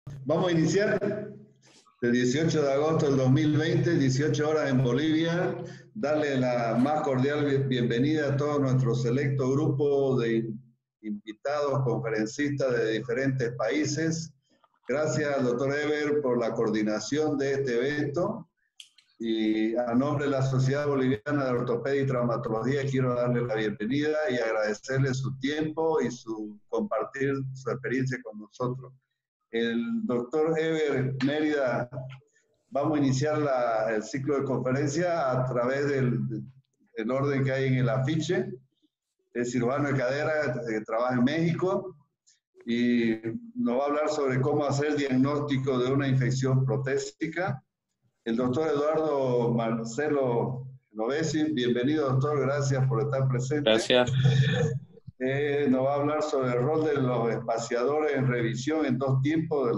Vamos a iniciar el 18 de agosto del 2020, 18 horas en Bolivia. Darle la más cordial bienvenida a todo nuestro selecto grupo de invitados, conferencistas de diferentes países. Gracias al doctor Eber por la coordinación de este evento. Y a nombre de la Sociedad Boliviana de Ortopedia y Traumatología quiero darle la bienvenida y agradecerle su tiempo y su compartir su experiencia con nosotros. El doctor Eber Mérida, vamos a iniciar el ciclo de conferencia a través del orden que hay en el afiche. Es cirujano de cadera que trabaja en México y nos va a hablar sobre cómo hacer diagnóstico de una infección protésica. El doctor Eduardo Marcelo Novesi, bienvenido doctor, gracias por estar presente. Gracias. Nos va a hablar sobre el rol de los espaciadores en revisión en dos tiempos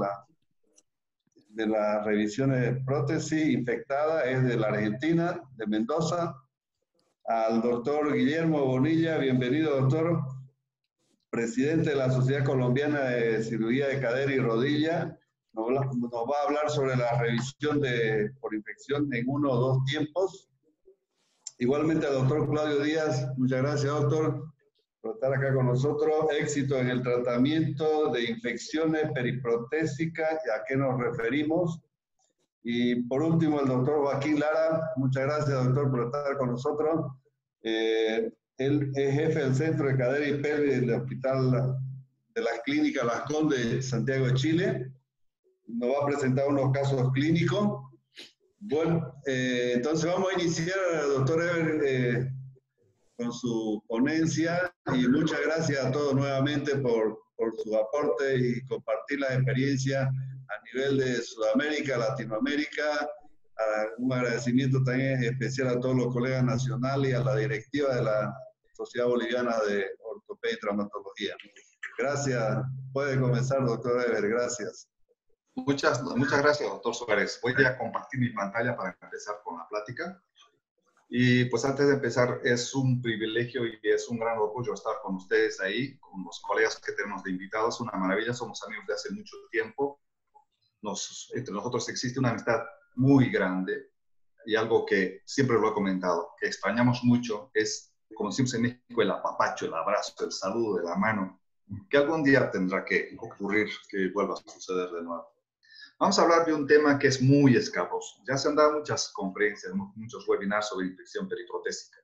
de las revisiones de prótesis infectada, es de la Argentina, de Mendoza. Al doctor Guillermo Bonilla, bienvenido doctor, presidente de la Sociedad Colombiana de Cirugía de Cadera y Rodilla. Nos va a hablar sobre la revisión por infección en uno o dos tiempos. Igualmente al doctor Claudio Díaz, muchas gracias doctor por estar acá con nosotros. Éxito en el tratamiento de infecciones periprotésicas, ¿a qué nos referimos? Y por último el doctor Joaquín Lara, muchas gracias doctor por estar con nosotros. Él es jefe del Centro de Cadera y Pelvis del Hospital de las Clínicas Las Condes de Santiago de Chile. Nos va a presentar unos casos clínicos. Bueno, entonces vamos a iniciar, doctor Eber, con su ponencia y muchas gracias a todos nuevamente por su aporte y compartir las experiencias a nivel de Sudamérica, Latinoamérica. Un agradecimiento también especial a todos los colegas nacionales y a la directiva de la Sociedad Boliviana de Ortopedia y Traumatología. Gracias. Puede comenzar, doctor Eber. Gracias. Muchas gracias, doctor Suárez. Voy a compartir mi pantalla para empezar con la plática. Y pues antes de empezar, es un privilegio y es un gran orgullo estar con ustedes ahí, con los colegas que tenemos de invitados. Una maravilla, somos amigos de hace mucho tiempo. Entre nosotros existe una amistad muy grande y algo que siempre lo he comentado, que extrañamos mucho, es, como decimos en México, el apapacho, el abrazo, el saludo de la mano, que algún día tendrá que ocurrir, que vuelva a suceder de nuevo. Vamos a hablar de un tema que es muy escabroso. Ya se han dado muchas conferencias, muchos webinars sobre infección periprotésica.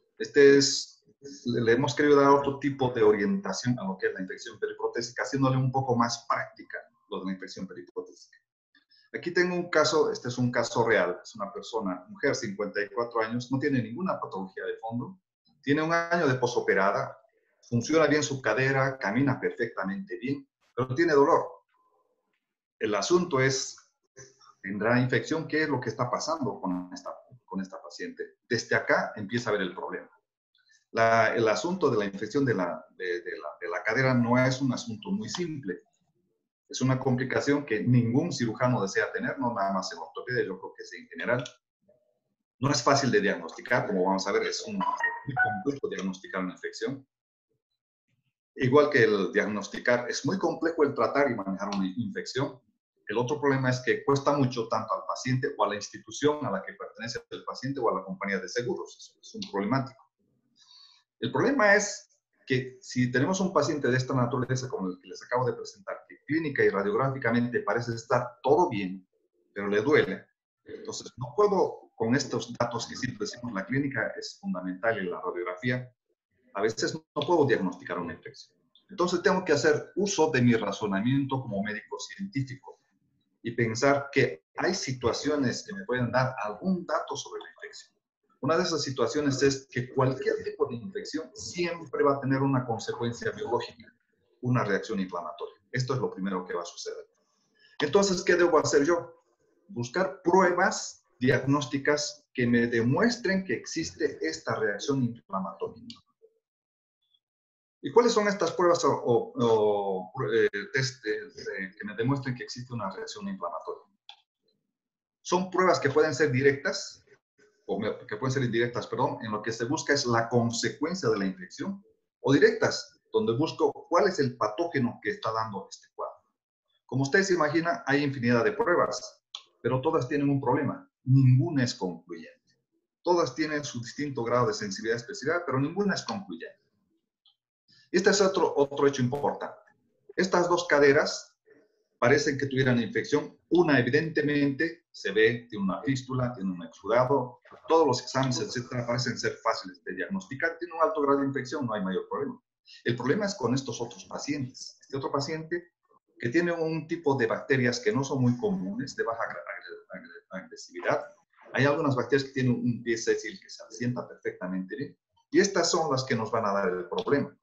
Le hemos querido dar otro tipo de orientación a lo que es la infección periprotésica, haciéndole un poco más práctica lo de la infección periprotésica. Aquí tengo un caso, este es un caso real, es una persona, mujer, 54 años, no tiene ninguna patología de fondo, tiene un año de posoperada, funciona bien su cadera, camina perfectamente bien, pero tiene dolor. El asunto es, ¿tendrá infección? ¿Qué es lo que está pasando con esta paciente? Desde acá empieza a ver el problema. El asunto de la infección de la cadera no es un asunto muy simple. Es una complicación que ningún cirujano desea tener, no nada más en ortopedia, yo creo que sí en general. No es fácil de diagnosticar, como vamos a ver, es muy complejo diagnosticar una infección. Igual que el diagnosticar, es muy complejo el tratar y manejar una infección. El otro problema es que cuesta mucho tanto al paciente o a la institución a la que pertenece el paciente o a la compañía de seguros. Es un problemático. El problema es que si tenemos un paciente de esta naturaleza como el que les acabo de presentar, que clínica y radiográficamente parece estar todo bien, pero le duele, entonces no puedo, con estos datos que siempre decimos, la clínica es fundamental y la radiografía, a veces no puedo diagnosticar una infección. Entonces tengo que hacer uso de mi razonamiento como médico científico y pensar que hay situaciones que me pueden dar algún dato sobre la infección. Una de esas situaciones es que cualquier tipo de infección siempre va a tener una consecuencia biológica, una reacción inflamatoria. Esto es lo primero que va a suceder. Entonces, ¿qué debo hacer yo? Buscar pruebas diagnósticas que me demuestren que existe esta reacción inflamatoria. ¿Y cuáles son estas pruebas o test que me demuestren que existe una reacción inflamatoria? Son pruebas que pueden ser directas, o que pueden ser indirectas, perdón, en lo que se busca es la consecuencia de la infección, o directas, donde busco cuál es el patógeno que está dando este cuadro. Como ustedes se imaginan, hay infinidad de pruebas, pero todas tienen un problema. Ninguna es concluyente. Todas tienen su distinto grado de sensibilidad y especificidad, pero ninguna es concluyente. Este es otro hecho importante. Estas dos caderas parecen que tuvieran infección. Una, evidentemente, se ve, tiene una fístula, tiene un exudado. Todos los exámenes, etcétera, parecen ser fáciles de diagnosticar. Tiene un alto grado de infección, no hay mayor problema. El problema es con estos otros pacientes. Este otro paciente que tiene un tipo de bacterias que no son muy comunes, de baja agresividad. Hay algunas bacterias que tienen un pie sésil que se asienta perfectamente bien. Y estas son las que nos van a dar el problema.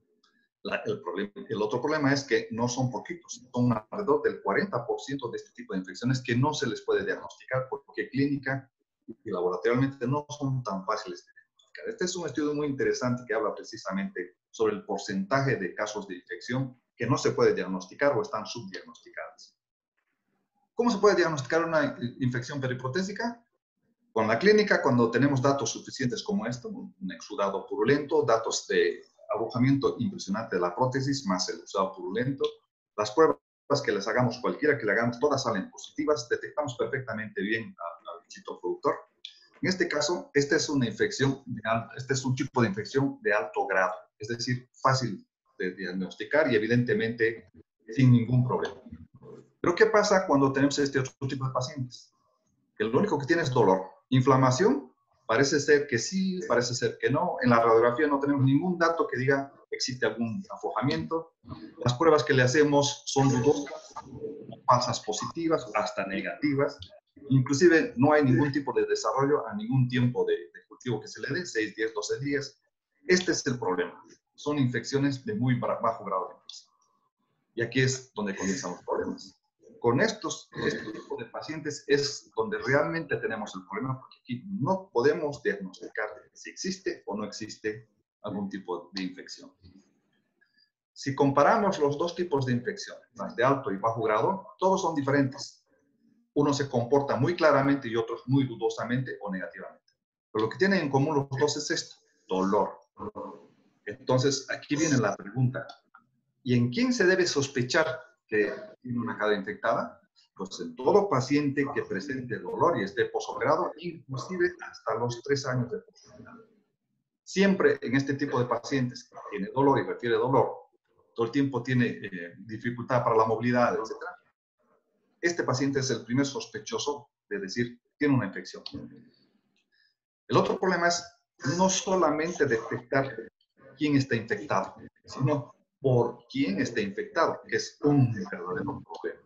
El otro problema es que no son poquitos, son alrededor del 40% de este tipo de infecciones que no se les puede diagnosticar porque clínica y laboratorialmente no son tan fáciles de diagnosticar. Este es un estudio muy interesante que habla precisamente sobre el porcentaje de casos de infección que no se puede diagnosticar o están subdiagnosticados. ¿Cómo se puede diagnosticar una infección periprotésica? Con la clínica, cuando tenemos datos suficientes como esto, un exudado purulento, datos de arrojamiento impresionante de la prótesis, más el exudado purulento, las pruebas que les hagamos, cualquiera que le hagamos, todas salen positivas, detectamos perfectamente bien al bichito productor. En este caso, esta es una infección, este es un tipo de infección de alto grado, es decir, fácil de diagnosticar y evidentemente sin ningún problema. Pero ¿qué pasa cuando tenemos este otro tipo de pacientes? Que lo único que tiene es dolor. Inflamación, parece ser que sí, parece ser que no. En la radiografía no tenemos ningún dato que diga que existe algún aflojamiento. Las pruebas que le hacemos son dudosas, falsas positivas, hasta negativas. Inclusive no hay ningún tipo de desarrollo a ningún tiempo de cultivo que se le dé, 6, 10, 12 días. Este es el problema. Son infecciones de muy bajo grado de infección. Y aquí es donde comienzan los problemas. Con este tipo de pacientes es donde realmente tenemos el problema, porque aquí no podemos diagnosticar si existe o no existe algún tipo de infección. Si comparamos los dos tipos de infección, las de alto y bajo grado, todos son diferentes. Uno se comporta muy claramente y otros muy dudosamente o negativamente. Pero lo que tienen en común los dos es esto, dolor. Entonces, aquí viene la pregunta. ¿Y en quién se debe sospechar que tiene una cadera infectada? Pues en todo paciente que presente dolor y esté posoperado, inclusive hasta los 3 años de posoperado. Siempre en este tipo de pacientes que tiene dolor y refiere dolor, todo el tiempo tiene dificultad para la movilidad, etc. Este paciente es el primer sospechoso de decir tiene una infección. El otro problema es no solamente detectar quién está infectado, sino por quién está infectado, que es un verdadero problema.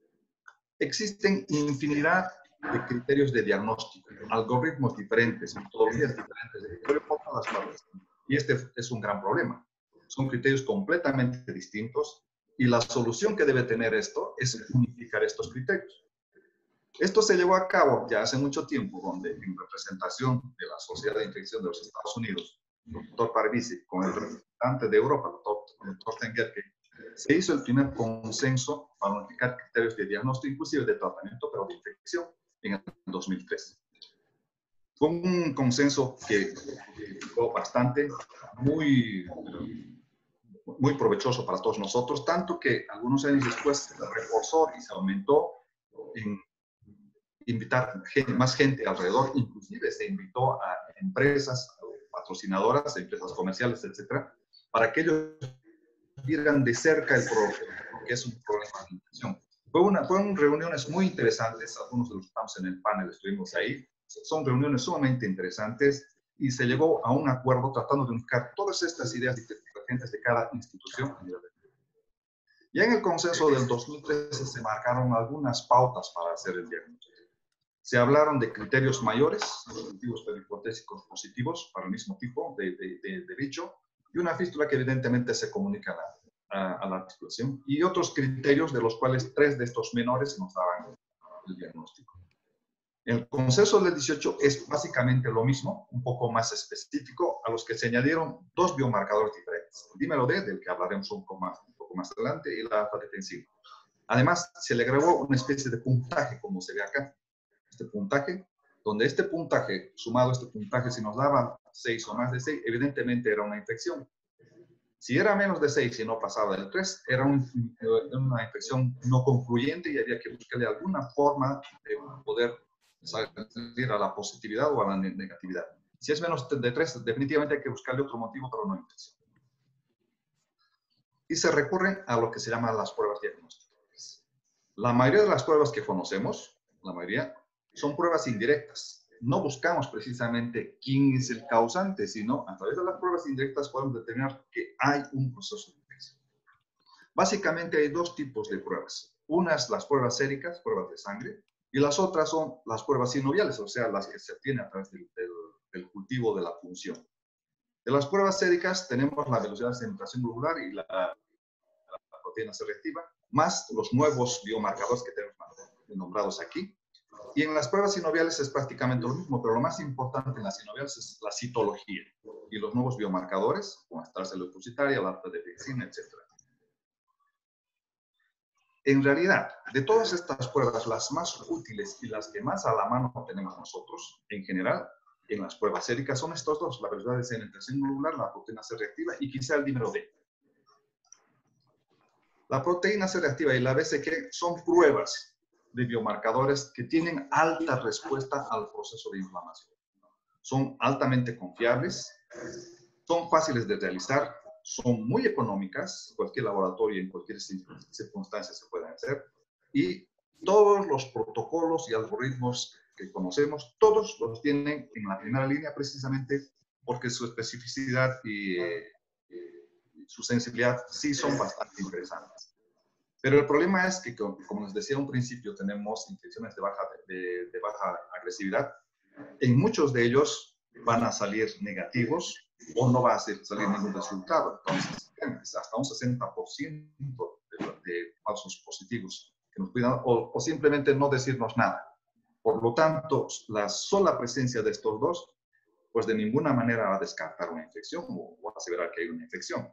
Existen infinidad de criterios de diagnóstico, algoritmos diferentes, metodologías diferentes, pero por todas partes. Y este es un gran problema. Son criterios completamente distintos y la solución que debe tener esto es unificar estos criterios. Esto se llevó a cabo ya hace mucho tiempo, donde en representación de la Sociedad de Infección de los Estados Unidos, el doctor Parvizi, con el representante de Europa, el doctor Tengerke, se hizo el primer consenso para unificar criterios de diagnóstico, inclusive de tratamiento, pero de infección, en el 2003. Fue un consenso que fue bastante, muy provechoso para todos nosotros, tanto que algunos años después se reforzó y se aumentó en invitar más gente alrededor, inclusive se invitó a empresas patrocinadoras, empresas comerciales, etcétera, para que ellos vieran de cerca el problema, que es un problema de infección. Fueron reuniones muy interesantes, algunos de los que estamos en el panel estuvimos ahí, son reuniones sumamente interesantes y se llegó a un acuerdo tratando de unificar todas estas ideas divergentes de cada institución a nivel de mundo. Ya en el consenso del 2013 se marcaron algunas pautas para hacer el diagnóstico. Se hablaron de criterios mayores, positivos periprotésicos positivos para el mismo tipo de bicho, y una fístula que evidentemente se comunica a la articulación, y otros criterios de los cuales 3 de estos menores nos daban el diagnóstico. El consenso del 18 es básicamente lo mismo, un poco más específico, a los que se añadieron 2 biomarcadores diferentes. El dímero D, del que hablaremos un poco más adelante, y la alfa defensiva. Además, se le agregó una especie de puntaje, como se ve acá. Este puntaje, donde este puntaje, sumado a este puntaje, si nos daba 6 o más de 6, evidentemente era una infección. Si era menos de 6 y no pasaba del 3, era una infección no concluyente y había que buscarle alguna forma de poder salir a la positividad o a la negatividad. Si es menos de 3, definitivamente hay que buscarle otro motivo para una infección. Y se recurre a lo que se llaman las pruebas diagnósticas. La mayoría de las pruebas que conocemos, la mayoría, son pruebas indirectas. No buscamos precisamente quién es el causante, sino a través de las pruebas indirectas podemos determinar que hay un proceso de infección. Básicamente hay dos tipos de pruebas. Unas las pruebas séricas, pruebas de sangre, y las otras son las pruebas sinoviales, o sea, las que se obtienen a través del cultivo de la punción. De las pruebas séricas tenemos la velocidad de sedimentación globular y la proteína C reactiva, más los nuevos biomarcadores que tenemos nombrados aquí. Y en las pruebas sinoviales es prácticamente lo mismo, pero lo más importante en las sinoviales es la citología y los nuevos biomarcadores, como la tasa leucocitaria, la datadefixina, etc. En realidad, de todas estas pruebas, las más útiles y las que más a la mano tenemos nosotros, en general, en las pruebas séricas, son estos dos, la velocidad de sedimentación globular, la proteína C reactiva y quizá el dímero D. La proteína C reactiva y la BCG son pruebas de biomarcadores que tienen alta respuesta al proceso de inflamación. Son altamente confiables, son fáciles de realizar, son muy económicas, cualquier laboratorio en cualquier circunstancia se pueden hacer, y todos los protocolos y algoritmos que conocemos, todos los tienen en la primera línea precisamente porque su especificidad y su sensibilidad sí son bastante interesantes. Pero el problema es que, como les decía a un principio, tenemos infecciones de baja agresividad. En muchos de ellos van a salir negativos o no va a salir ningún resultado. Entonces, hasta un 60% de falsos positivos que nos cuidan o simplemente no decirnos nada. Por lo tanto, la sola presencia de estos dos, pues de ninguna manera va a descartar una infección o aseverar que hay una infección.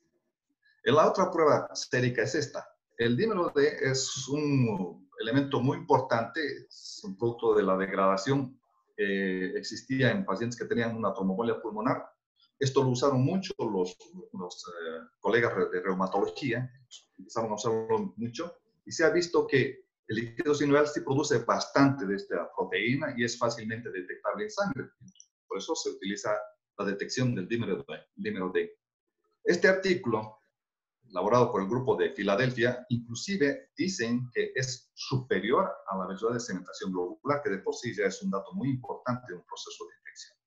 La otra prueba sérica es esta. El dímero D es un elemento muy importante, es un producto de la degradación que existía en pacientes que tenían una tromboembolia pulmonar. Esto lo usaron mucho los colegas de reumatología, empezaron a usarlo mucho, y se ha visto que el líquido sinovial sí produce bastante de esta proteína y es fácilmente detectable en sangre. Por eso se utiliza la detección del dímero D. Este artículo, elaborado por el grupo de Filadelfia, inclusive dicen que es superior a la velocidad de sedimentación globular, que de por sí ya es un dato muy importante en un proceso de infección.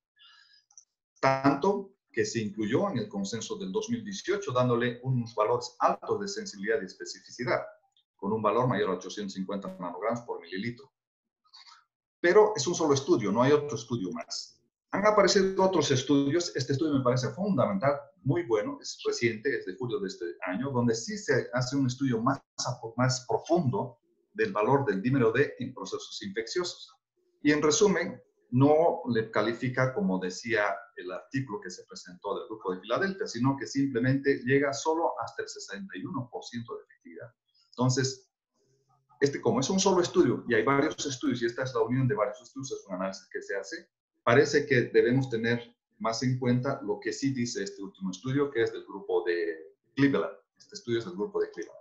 Tanto que se incluyó en el consenso del 2018, dándole unos valores altos de sensibilidad y especificidad, con un valor mayor a 850 nanogramos por mililitro. Pero es un solo estudio, no hay otro estudio más. Han aparecido otros estudios, este estudio me parece fundamental, muy bueno, es reciente, es de julio de este año, donde sí se hace un estudio más profundo del valor del dímero D en procesos infecciosos. Y en resumen, no le califica, como decía el artículo que se presentó del grupo de Filadelfia, sino que simplemente llega solo hasta el 61% de efectividad. Entonces, como es un solo estudio y hay varios estudios, y esta es la unión de varios estudios, es un análisis que se hace, parece que debemos tener más en cuenta lo que sí dice este último estudio, que es del grupo de Cleveland. Este estudio es del grupo de Cleveland.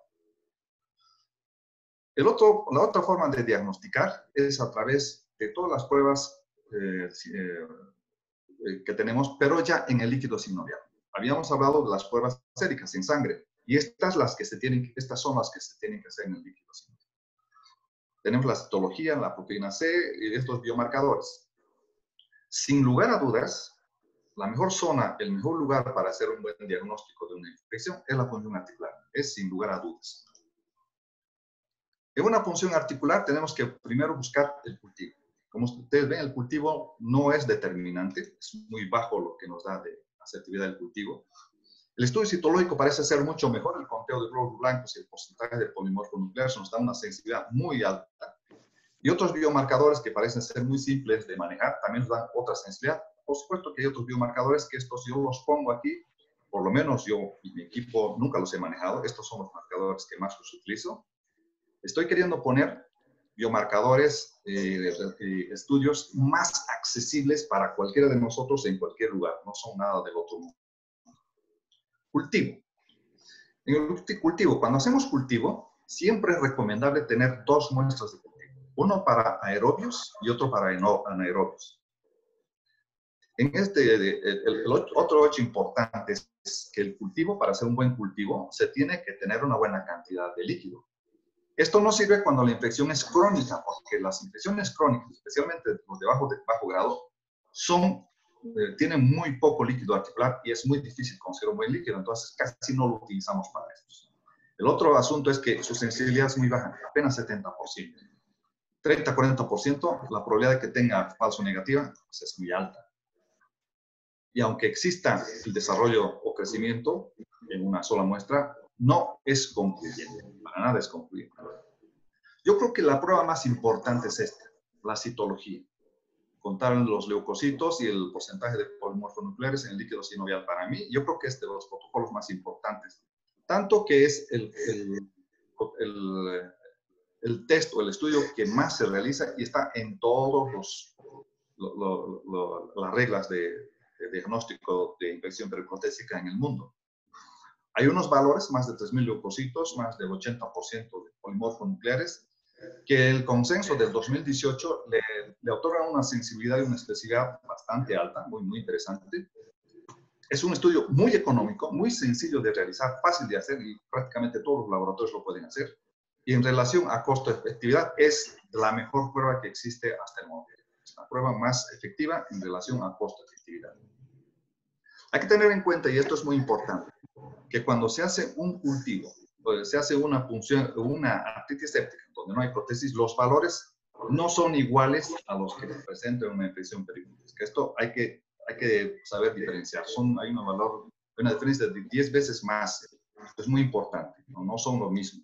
La otra forma de diagnosticar es a través de todas las pruebas que tenemos, pero ya en el líquido sinovial. Habíamos hablado de las pruebas séricas en sangre, y estas son las que se tienen que hacer en el líquido sinovial. Tenemos la citología, la proteína C y estos biomarcadores. Sin lugar a dudas, la mejor zona, el mejor lugar para hacer un buen diagnóstico de una infección es la punción articular. Es sin lugar a dudas. En una punción articular tenemos que primero buscar el cultivo. Como ustedes ven, el cultivo no es determinante. Es muy bajo lo que nos da de asertividad del cultivo. El estudio citológico parece ser mucho mejor. El conteo de glóbulos blancos y el porcentaje de polimorfo nuclear nos da una sensibilidad muy alta. Y otros biomarcadores que parecen ser muy simples de manejar también nos dan otra sensibilidad. Por supuesto que hay otros biomarcadores que estos yo los pongo aquí, por lo menos yo y mi equipo nunca los he manejado. Estos son los marcadores que más los utilizo. Estoy queriendo poner biomarcadores, estudios más accesibles para cualquiera de nosotros en cualquier lugar. No son nada del otro mundo. Cultivo. En el cultivo, cuando hacemos cultivo, siempre es recomendable tener dos muestras de cultivo. Uno para aerobios y otro para anaerobios. En el otro hecho importante es que el cultivo, para hacer un buen cultivo, se tiene que tener una buena cantidad de líquido. Esto no sirve cuando la infección es crónica, porque las infecciones crónicas, especialmente los de bajo grado, tienen muy poco líquido articular y es muy difícil conseguir un buen líquido, entonces casi no lo utilizamos para estos. El otro asunto es que su sensibilidad es muy baja, apenas 70%. 30-40%, la probabilidad de que tenga falso negativa pues es muy alta. Y aunque exista el desarrollo o crecimiento en una sola muestra, no es concluyente, para nada es concluyente. Yo creo que la prueba más importante es esta, la citología. Contar los leucocitos y el porcentaje de polimorfonucleares en el líquido sinovial para mí, yo creo que es de los protocolos más importantes. Tanto que es el test o el estudio que más se realiza y está en todos las reglas de diagnóstico de infección periprotésica en el mundo. Hay unos valores, más de 3.000 leucocitos, más del 80% de polimorfonucleares, que el consenso del 2018 le otorga una sensibilidad y una especificidad bastante alta, muy interesante. Es un estudio muy económico, muy sencillo de realizar, fácil de hacer y prácticamente todos los laboratorios lo pueden hacer. Y en relación a costo-efectividad es la mejor prueba que existe hasta el momento. Es la prueba más efectiva en relación a costo-efectividad. Hay que tener en cuenta, y esto es muy importante, que cuando se hace un cultivo, se hace una punción, una artritis séptica, donde no hay prótesis, los valores no son iguales a los que presentan una infección periprotésica. Esto hay que saber diferenciar. Hay una diferencia de 10 veces más. Esto es muy importante, no son lo mismo.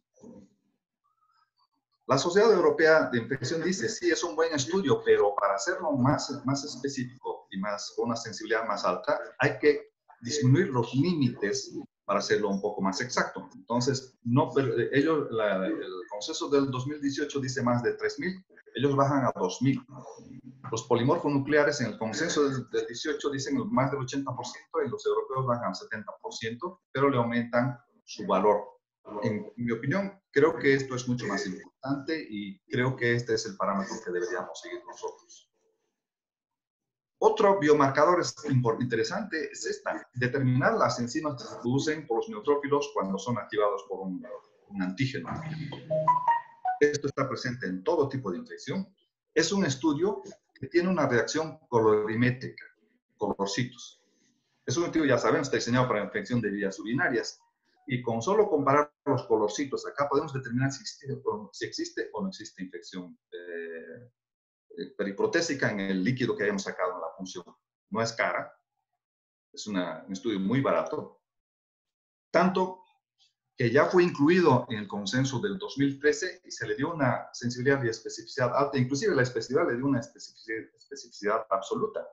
La Sociedad Europea de Infección dice, sí, es un buen estudio, pero para hacerlo más específico y con una sensibilidad más alta, hay que disminuir los límites para hacerlo un poco más exacto. Entonces, el consenso del 2018 dice más de 3.000, ellos bajan a 2.000. Los polimorfonucleares en el consenso del 18 dicen más del 80% y los europeos bajan al 70%, pero le aumentan su valor. En mi opinión, creo que esto es mucho más importante y creo que este es el parámetro que deberíamos seguir nosotros. Otro biomarcador interesante es determinar las enzimas que se producen por los neutrófilos cuando son activados por un antígeno. Esto está presente en todo tipo de infección. Es un estudio que tiene una reacción colorimétrica, colorcitos. Es un estudio, ya sabemos, está diseñado para infección de vías urinarias. Y con solo comparar los colorcitos, acá podemos determinar si existe o no existe infección periprotésica en el líquido que hayamos sacado en la punción. No es cara, es un estudio muy barato. Tanto que ya fue incluido en el consenso del 2013 y se le dio una sensibilidad y especificidad alta, inclusive la especificidad le dio una especificidad absoluta.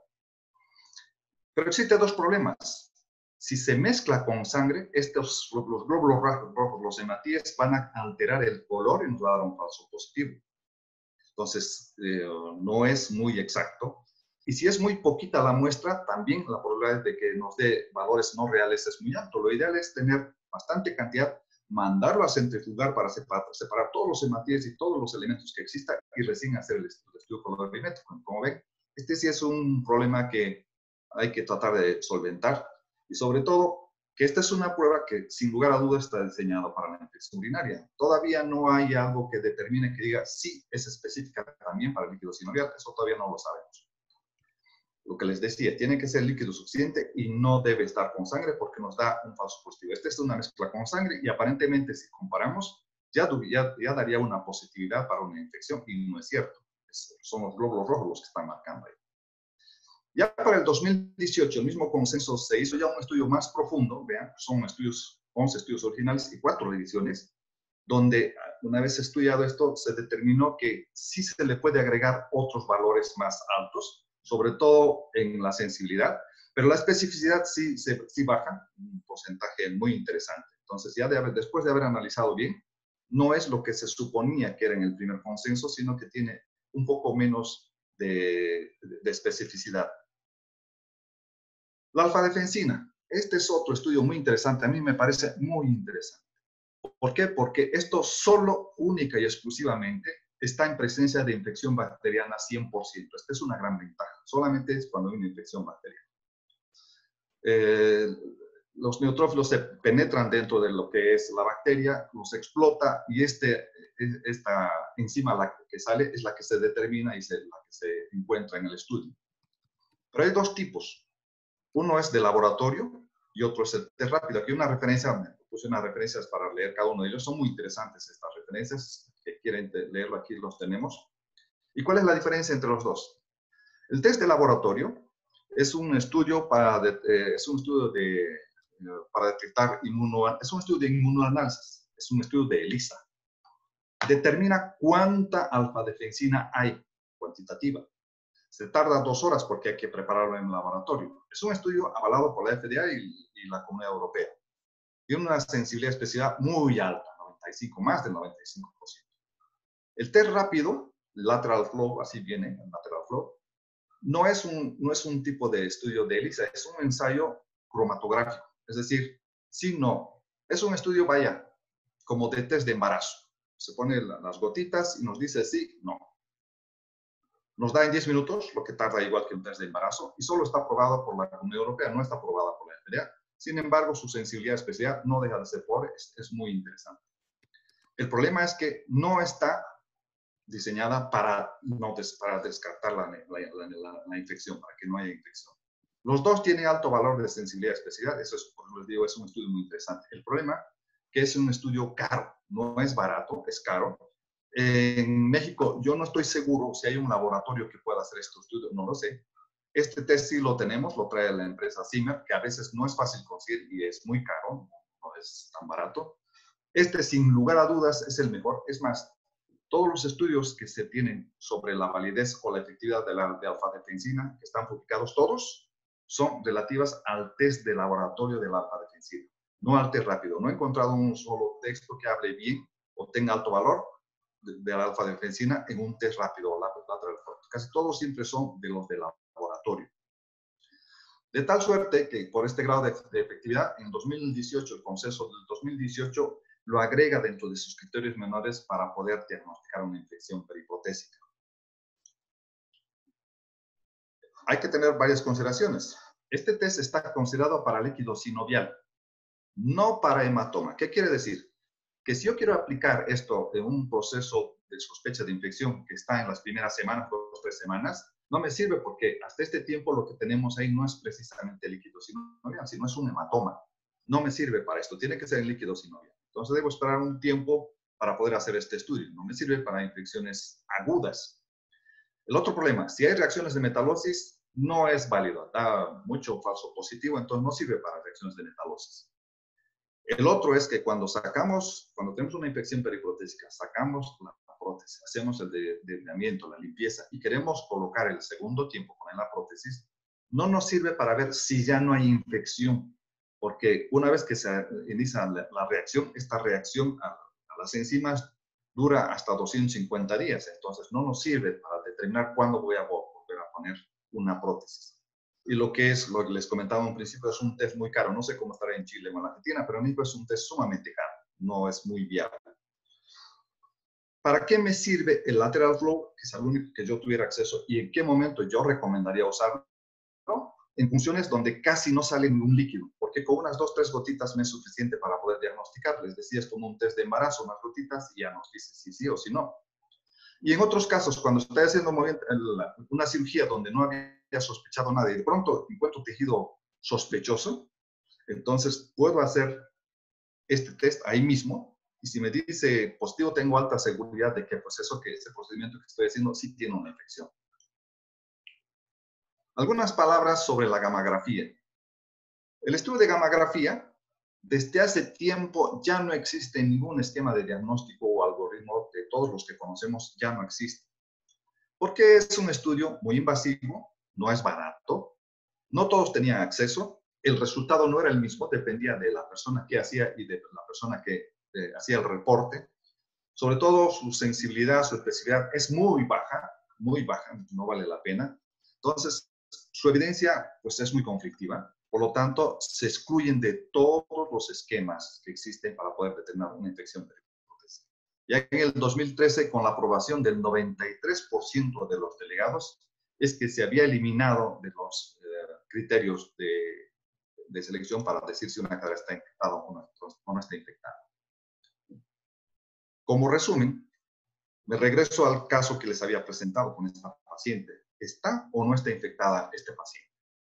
Pero existen dos problemas. Si se mezcla con sangre, los glóbulos rojos, los hematíes, van a alterar el color y nos va a dar un falso positivo. Entonces, no es muy exacto. Y si es muy poquita la muestra, también la probabilidad de que nos dé valores no reales es muy alto. Lo ideal es tener bastante cantidad, mandarlo a centrifugar para separar todos los hematíes y todos los elementos que existan y recién hacer el estudio colorimétrico. Como ven, este sí es un problema que hay que tratar de solventar. Y sobre todo, que esta es una prueba que sin lugar a dudas está diseñada para la infección urinaria. Todavía no hay algo que determine que diga sí es específica también para el líquido sinovial. Eso todavía no lo sabemos. Lo que les decía, tiene que ser líquido suficiente y no debe estar con sangre porque nos da un falso positivo. Esta es una mezcla con sangre y aparentemente si comparamos ya daría una positividad para una infección y no es cierto. Son los glóbulos rojos los que están marcando ahí. Ya para el 2018, el mismo consenso se hizo ya un estudio más profundo, vean, son 11 estudios originales y 4 revisiones, donde una vez estudiado esto, se determinó que sí se le puede agregar otros valores más altos, sobre todo en la sensibilidad, pero la especificidad sí baja, un porcentaje muy interesante. Entonces, ya después de haber analizado bien, no es lo que se suponía que era en el primer consenso, sino que tiene un poco menos de especificidad. La alfa-defensina. Este es otro estudio muy interesante, a mí me parece muy interesante. ¿Por qué? Porque esto solo, única y exclusivamente, está en presencia de infección bacteriana 100%. Esta es una gran ventaja. Solamente es cuando hay una infección bacteriana. Los neutrófilos se penetran dentro de lo que es la bacteria, los explota y esta enzima la que sale es la que se determina y la que se encuentra en el estudio. Pero hay dos tipos. Uno es de laboratorio y otro es el test rápido. Aquí una referencia, me puse unas referencias para leer cada uno de ellos. Son muy interesantes estas referencias. Que quieren leerlo aquí los tenemos. ¿Y cuál es la diferencia entre los dos? El test de laboratorio es un estudio para detectar es un estudio de inmunoanálisis, es un estudio de ELISA. Determina cuánta alfa-defensina hay, cuantitativa. Se tarda 2 horas porque hay que prepararlo en el laboratorio. Es un estudio avalado por la FDA y la Comunidad Europea. Tiene una sensibilidad especial muy alta, 95, más del 95%. El test rápido, lateral flow, así viene, el lateral flow, no es un tipo de estudio de ELISA, es un ensayo cromatográfico. Es decir, sí, no. Es un estudio, vaya, como de test de embarazo. Se pone las gotitas y nos dice sí, no. Nos da en 10 minutos, lo que tarda igual que un test de embarazo, y solo está aprobado por la Comunidad Europea, no está aprobada por la FDA. Sin embargo, su sensibilidad especial no deja de ser pobre, es muy interesante. El problema es que no está diseñada para descartar la infección, para que no haya infección. Los dos tienen alto valor de sensibilidad especial, eso es, por les digo, es un estudio muy interesante. El problema que es un estudio caro, no es barato, es caro. En México, yo no estoy seguro si hay un laboratorio que pueda hacer este estudio, no lo sé. Este test sí lo tenemos, lo trae la empresa Zimmer, que a veces no es fácil conseguir y es muy caro, no es tan barato. Este, sin lugar a dudas, es el mejor. Es más, todos los estudios que se tienen sobre la validez o la efectividad de alfa-defensina, que están publicados todos, son relativas al test de laboratorio de la alfa-defensina, no al test rápido. No he encontrado un solo texto que hable bien o tenga alto valor de la alfa-defensina en un test rápido o lateral flow. Casi todos siempre son de los de laboratorio. De tal suerte que por este grado de efectividad, en 2018, el consenso del 2018 lo agrega dentro de sus criterios menores para poder diagnosticar una infección periprotésica. Hay que tener varias consideraciones. Este test está considerado para líquido sinovial, no para hematoma. ¿Qué quiere decir? Que si yo quiero aplicar esto en un proceso de sospecha de infección que está en las primeras semanas, 2 o 3 semanas, no me sirve porque hasta este tiempo lo que tenemos ahí no es precisamente líquido sinovial, sino es un hematoma. No me sirve para esto, tiene que ser en líquido sinovial. Entonces debo esperar un tiempo para poder hacer este estudio. No me sirve para infecciones agudas. El otro problema, si hay reacciones de metalosis, no es válido. Da mucho falso positivo, entonces no sirve para reacciones de metalosis. El otro es que cuando tenemos una infección periprotésica, sacamos la prótesis, hacemos el desviamiento, la limpieza y queremos colocar el segundo tiempo con la prótesis, no nos sirve para ver si ya no hay infección, porque una vez que se inicia la reacción, esta reacción a las enzimas dura hasta 250 días, entonces no nos sirve para determinar cuándo voy a volver a poner una prótesis. Y lo que les comentaba en un principio, es un test muy caro. No sé cómo estará en Chile o en Argentina, pero en México es un test sumamente caro. No es muy viable. ¿Para qué me sirve el lateral flow? Que es el único que yo tuviera acceso. ¿Y en qué momento yo recomendaría usarlo? En funciones donde casi no sale ningún líquido. Porque con unas 2 o 3 gotitas me es suficiente para poder diagnosticar. Les decía, es como un test de embarazo, unas gotitas, y ya nos dice si sí o si no. Y en otros casos, cuando estoy haciendo una cirugía donde no había sospechado nada y de pronto encuentro tejido sospechoso, entonces puedo hacer este test ahí mismo y si me dice positivo, tengo alta seguridad de que pues ese procedimiento que estoy haciendo sí tiene una infección. Algunas palabras sobre la gammagrafía. El estudio de gammagrafía, desde hace tiempo ya no existe ningún esquema de diagnóstico o algoritmo de todos los que conocemos, ya no existe. Porque es un estudio muy invasivo, no es barato, no todos tenían acceso, el resultado no era el mismo, dependía de la persona que hacía y de la persona que hacía el reporte. Sobre todo su sensibilidad, su especificidad es muy baja, no vale la pena. Entonces, su evidencia pues, es muy conflictiva. Por lo tanto, se excluyen de todos los esquemas que existen para poder determinar una infección periprotésica. Ya que en el 2013, con la aprobación del 93% de los delegados, es que se había eliminado de los criterios de selección para decir si una cadera está infectada o no está infectada. Como resumen, me regreso al caso que les había presentado con esta paciente. ¿Está o no está infectada este paciente?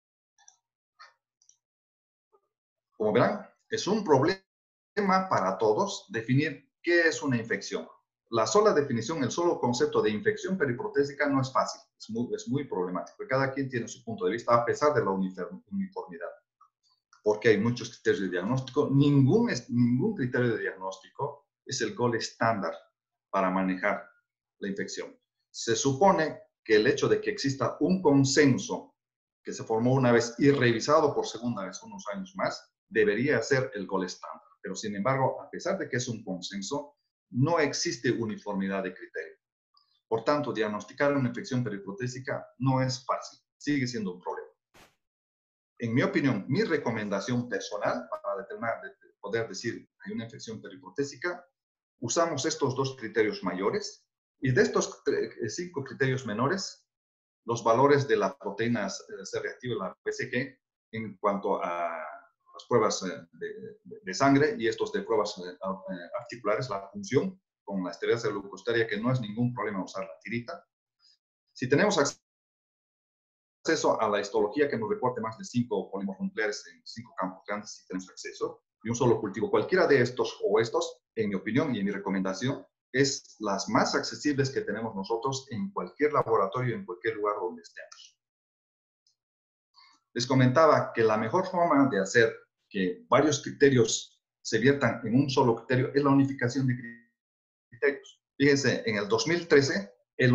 Como verán, es un problema para todos definir qué es una infección. La sola definición, el solo concepto de infección periprotésica no es fácil, es muy problemático. Cada quien tiene su punto de vista a pesar de la uniformidad, porque hay muchos criterios de diagnóstico. Ningún criterio de diagnóstico es el gold estándar para manejar la infección. Se supone que el hecho de que exista un consenso que se formó una vez y revisado por segunda vez unos años más, debería ser el gold estándar. Pero sin embargo, a pesar de que es un consenso, no existe uniformidad de criterio. Por tanto, diagnosticar una infección periprotésica no es fácil, sigue siendo un problema. En mi opinión, mi recomendación personal para poder decir hay una infección periprotésica, usamos estos dos criterios mayores y de estos 5 criterios menores, los valores de las proteínas C reactiva y la PSG en cuanto a las pruebas de sangre y estos de pruebas articulares, la función con la estereasa glucostaria, que no es ningún problema usar la tirita. Si tenemos acceso a la histología que nos reporte más de 5 polímeros nucleares en 5 campos grandes, si tenemos acceso, y un solo cultivo, cualquiera de estos o estos, en mi opinión y en mi recomendación, es las más accesibles que tenemos nosotros en cualquier laboratorio, en cualquier lugar donde estemos. Les comentaba que la mejor forma de hacer que varios criterios se viertan en un solo criterio es la unificación de criterios. Fíjense, en el 2013, el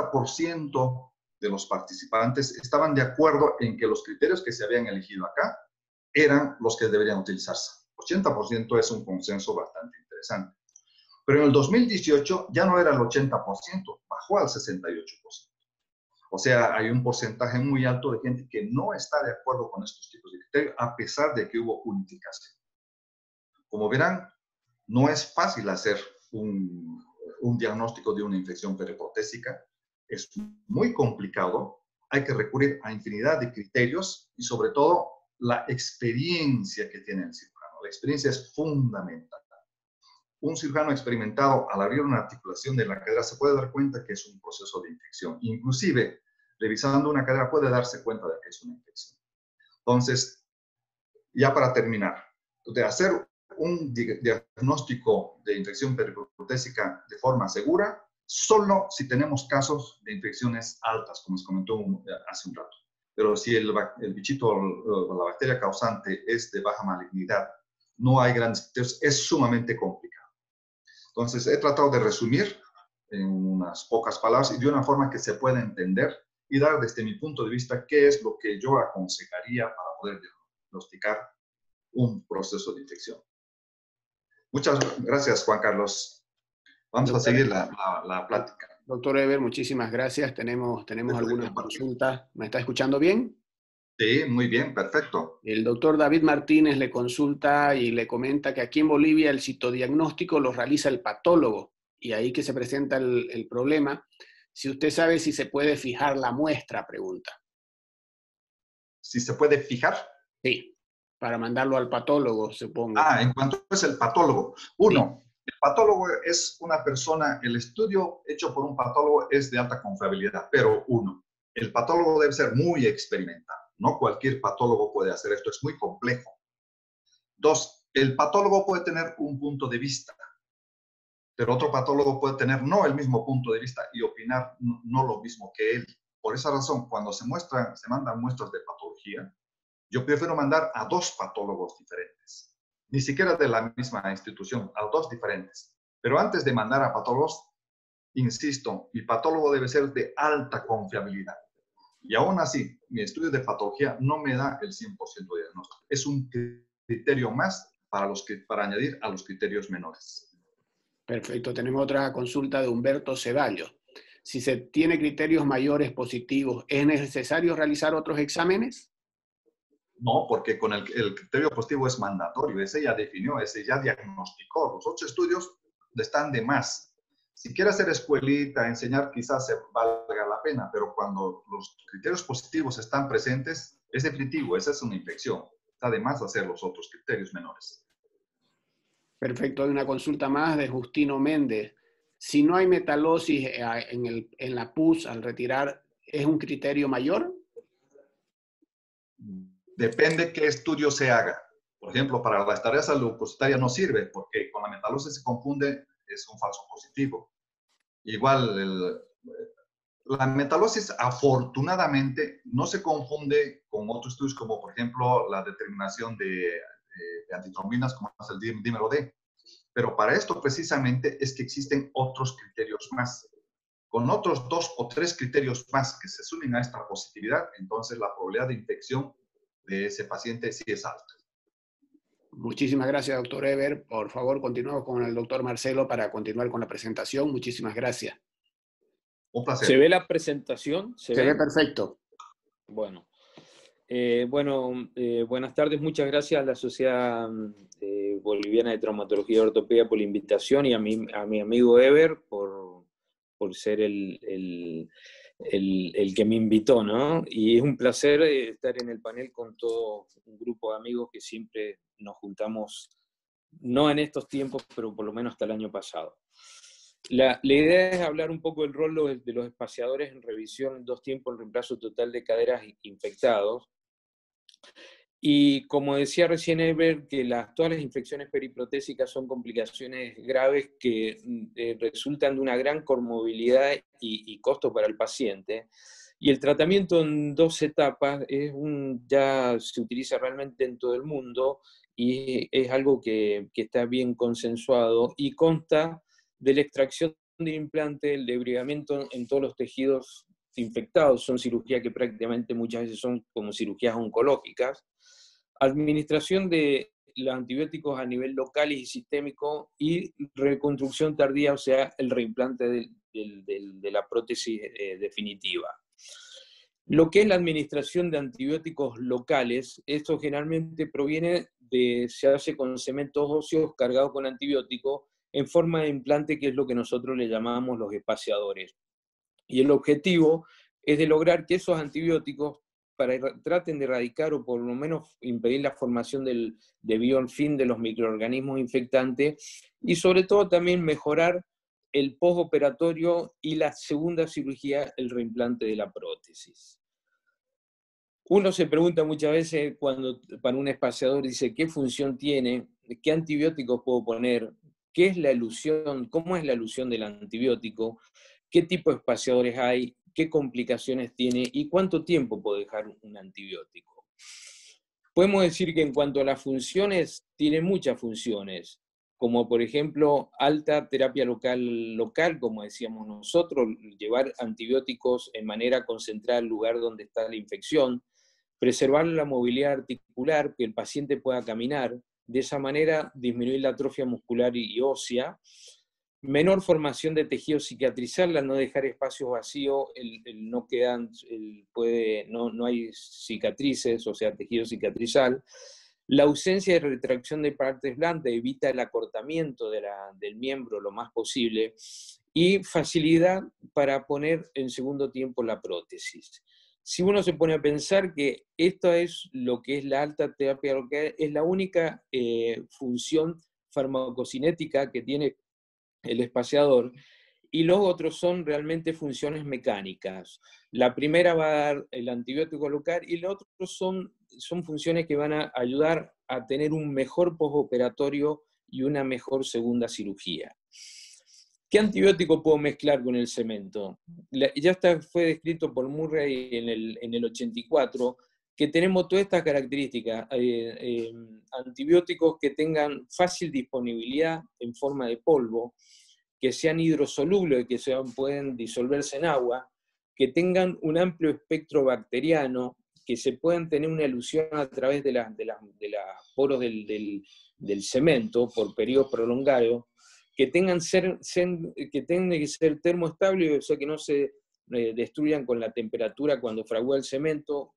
80% de los participantes estaban de acuerdo en que los criterios que se habían elegido acá eran los que deberían utilizarse. 80% es un consenso bastante interesante. Pero en el 2018 ya no era el 80%, bajó al 68%. O sea, hay un porcentaje muy alto de gente que no está de acuerdo con estos tipos de criterios, a pesar de que hubo unificación. Como verán, no es fácil hacer un diagnóstico de una infección periprotésica. Es muy complicado. Hay que recurrir a infinidad de criterios y, sobre todo, la experiencia que tiene el cirujano. La experiencia es fundamental. Un cirujano experimentado al abrir una articulación de la cadera se puede dar cuenta que es un proceso de infección. Inclusive, revisando una cadera puede darse cuenta de que es una infección. Entonces, ya para terminar, de hacer un diagnóstico de infección periprotésica de forma segura, solo si tenemos casos de infecciones altas, como les comentó hace un rato. Pero si el bichito o la bacteria causante es de baja malignidad, no hay grandes criterios, es sumamente complicado. Entonces, he tratado de resumir en unas pocas palabras y de una forma que se pueda entender y dar desde mi punto de vista qué es lo que yo aconsejaría para poder diagnosticar un proceso de infección. Muchas gracias, Juan Carlos. Vamos a seguir la plática. Doctor Eber, muchísimas gracias. Tenemos algunas consultas. ¿Me está escuchando bien? Sí, muy bien, perfecto. El doctor David Martínez le consulta y le comenta que aquí en Bolivia el citodiagnóstico lo realiza el patólogo y ahí que se presenta el problema. Si usted sabe si se puede fijar la muestra, pregunta. ¿Si se puede fijar? Sí, para mandarlo al patólogo, supongo. En cuanto es el patólogo. Uno, sí. El patólogo es una persona, el estudio hecho por un patólogo es de alta confiabilidad, pero uno, el patólogo debe ser muy experimentado. No cualquier patólogo puede hacer esto, es muy complejo. Dos, el patólogo puede tener un punto de vista, pero otro patólogo puede tener no el mismo punto de vista y opinar no lo mismo que él. Por esa razón, cuando se mandan muestras de patología, yo prefiero mandar a 2 patólogos diferentes, ni siquiera de la misma institución, a 2 diferentes. Pero antes de mandar a patólogos, insisto, mi patólogo debe ser de alta confiabilidad. Y aún así, mi estudio de patología no me da el 100% de diagnóstico. Es un criterio más para añadir a los criterios menores. Perfecto. Tenemos otra consulta de Humberto Ceballos. Si se tiene criterios mayores positivos, ¿es necesario realizar otros exámenes? No, porque con el criterio positivo es mandatorio, ese ya definió, ese ya diagnosticó. Los otros estudios están de más. Si quiere hacer escuelita, enseñar, quizás se valga la pena, pero cuando los criterios positivos están presentes, es definitivo, esa es una infección. Está de más hacer los otros criterios menores. Perfecto, hay una consulta más de Justino Méndez. Si no hay metalosis en la pus al retirar, ¿es un criterio mayor? Depende qué estudio se haga. Por ejemplo, para las tareas leucocitarias no sirve porque con la metalosis se confunde, es un falso positivo. Igual, la metalosis afortunadamente no se confunde con otros estudios como por ejemplo la determinación de antitrombinas como es el dímero D. Pero para esto precisamente es que existen otros criterios más. Con otros 2 o 3 criterios más que se sumen a esta positividad, entonces la probabilidad de infección de ese paciente sí es alta. Muchísimas gracias, doctor Eber. Por favor, continuamos con el doctor Marcelo para continuar con la presentación. Muchísimas gracias. Un placer. ¿Se ve la presentación? Se ve perfecto. Bueno. Buenas tardes. Muchas gracias a la Sociedad Boliviana de Traumatología y Ortopedia por la invitación y a mi amigo Eber por ser el que me invitó, ¿no? Y es un placer estar en el panel con todo un grupo de amigos que siempre nos juntamos, no en estos tiempos, pero por lo menos hasta el año pasado. La idea es hablar un poco del rol de los espaciadores en revisión en 2 tiempos, en reemplazo total de caderas infectados. Y como decía recién Eber, que todas las infecciones periprotésicas son complicaciones graves que resultan de una gran comorbilidad y costo para el paciente. Y el tratamiento en 2 etapas ya se utiliza realmente en todo el mundo y es algo que está bien consensuado y consta de la extracción del implante, el debridamiento en todos los tejidos infectados, son cirugías que prácticamente muchas veces son como cirugías oncológicas, administración de los antibióticos a nivel local y sistémico y reconstrucción tardía, o sea, el reimplante de la prótesis definitiva. Lo que es la administración de antibióticos locales, esto generalmente se hace con cementos óseos cargados con antibióticos en forma de implante, que es lo que nosotros le llamamos los espaciadores. Y el objetivo es de lograr que esos antibióticos traten de erradicar o por lo menos impedir la formación de biofilm de los microorganismos infectantes y sobre todo también mejorar el postoperatorio y la segunda cirugía, el reimplante de la prótesis. Uno se pregunta muchas veces cuando para un espaciador dice qué función tiene, qué antibióticos puedo poner, qué es la elusión, cómo es la elusión del antibiótico, qué tipo de espaciadores hay, qué complicaciones tiene y cuánto tiempo puede dejar un antibiótico. Podemos decir que en cuanto a las funciones, tiene muchas funciones, como por ejemplo alta terapia local, como decíamos nosotros, llevar antibióticos en manera concentrada al lugar donde está la infección, preservar la movilidad articular, que el paciente pueda caminar, de esa manera disminuir la atrofia muscular y ósea, menor formación de tejido cicatrizal, al no dejar espacios vacíos, no hay cicatrices, o sea, tejido cicatrizal. La ausencia de retracción de partes blandas evita el acortamiento del miembro lo más posible y facilidad para poner en segundo tiempo la prótesis. Si uno se pone a pensar que esto es lo que es la alta terapia local, es la única función farmacocinética que tiene el espaciador, y los otros son realmente funciones mecánicas. La primera va a dar el antibiótico local y los otros son funciones que van a ayudar a tener un mejor postoperatorio y una mejor segunda cirugía. ¿Qué antibiótico puedo mezclar con el cemento? Ya fue descrito por Murray en el 84, que tenemos todas estas características, antibióticos que tengan fácil disponibilidad en forma de polvo, que sean hidrosolubles, que pueden disolverse en agua, que tengan un amplio espectro bacteriano, que se puedan tener una elusión a través de los poros del cemento por periodos prolongados, que tengan que ser termoestables, o sea que no se destruyan con la temperatura cuando fragua el cemento,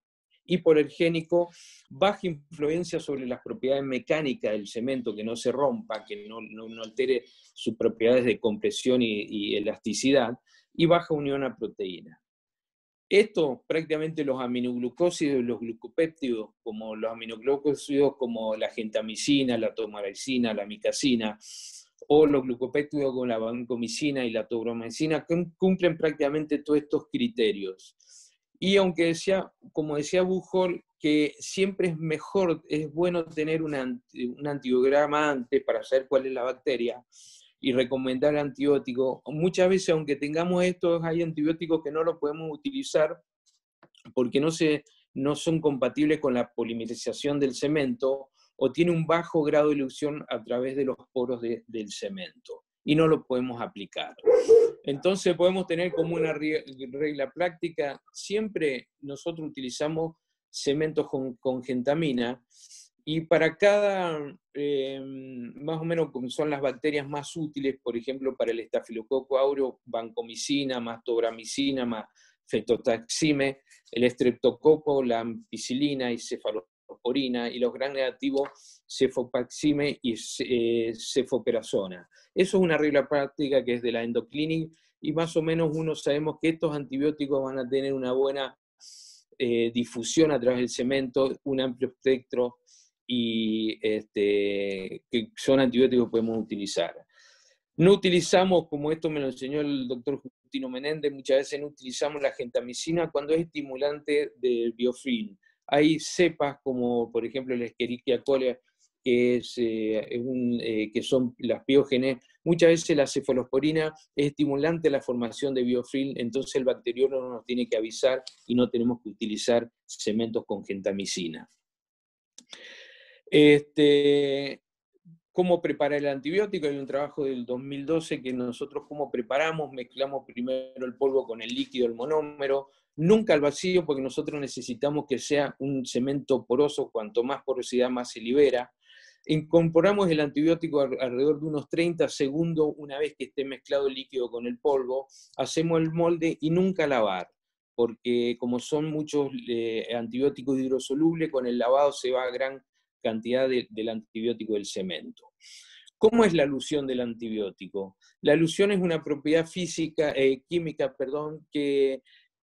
hipoalergénico, baja influencia sobre las propiedades mecánicas del cemento, que no se rompa, que no altere sus propiedades de compresión y elasticidad, y baja unión a proteína. Esto prácticamente los aminoglucósidos y los glucopéptidos, como los aminoglucósidos como la gentamicina, la tomaricina, la micacina, o los glucopéptidos como la vancomicina y la tobromicina, cumplen prácticamente todos estos criterios. Y aunque decía, como decía Buchholz, que siempre es mejor, es bueno tener un antibiograma antes para saber cuál es la bacteria y recomendar antibióticos. Muchas veces, aunque tengamos estos, hay antibióticos que no los podemos utilizar porque no son compatibles con la polimerización del cemento o tiene un bajo grado de ilusión a través de los poros del cemento y no lo podemos aplicar. Entonces podemos tener como una regla práctica, siempre nosotros utilizamos cementos con gentamina, y para cada, más o menos como son las bacterias más útiles, por ejemplo, para el estafilococo áureo, vancomicina, más tobramicina, más fetotaxime, el estreptococo, la ampicilina y cefalosporina, y los gran negativos, cefopaxime y cefoperazona. Eso es una regla práctica que es de la Endoclinic, y más o menos uno sabemos que estos antibióticos van a tener una buena difusión a través del cemento, un amplio espectro, y que son antibióticos que podemos utilizar. No utilizamos, como esto me lo enseñó el doctor Justino Menéndez, muchas veces no utilizamos la gentamicina cuando es estimulante del biofilm. Hay cepas como, por ejemplo, la Escherichia coli, que son las biógenes. Muchas veces la cefalosporina es estimulante a la formación de biofilm, entonces el bacteriólogo nos tiene que avisar y no tenemos que utilizar cementos con gentamicina. ¿Cómo preparar el antibiótico? Hay un trabajo del 2012 que nosotros cómo preparamos, mezclamos primero el polvo con el líquido, el monómero, nunca al vacío porque nosotros necesitamos que sea un cemento poroso, cuanto más porosidad más se libera. Incorporamos el antibiótico alrededor de unos 30 segundos una vez que esté mezclado el líquido con el polvo, hacemos el molde y nunca lavar, porque como son muchos antibióticos hidrosolubles, con el lavado se va a gran cantidad del antibiótico del cemento. ¿Cómo es la elusión del antibiótico? La elusión es una propiedad química, que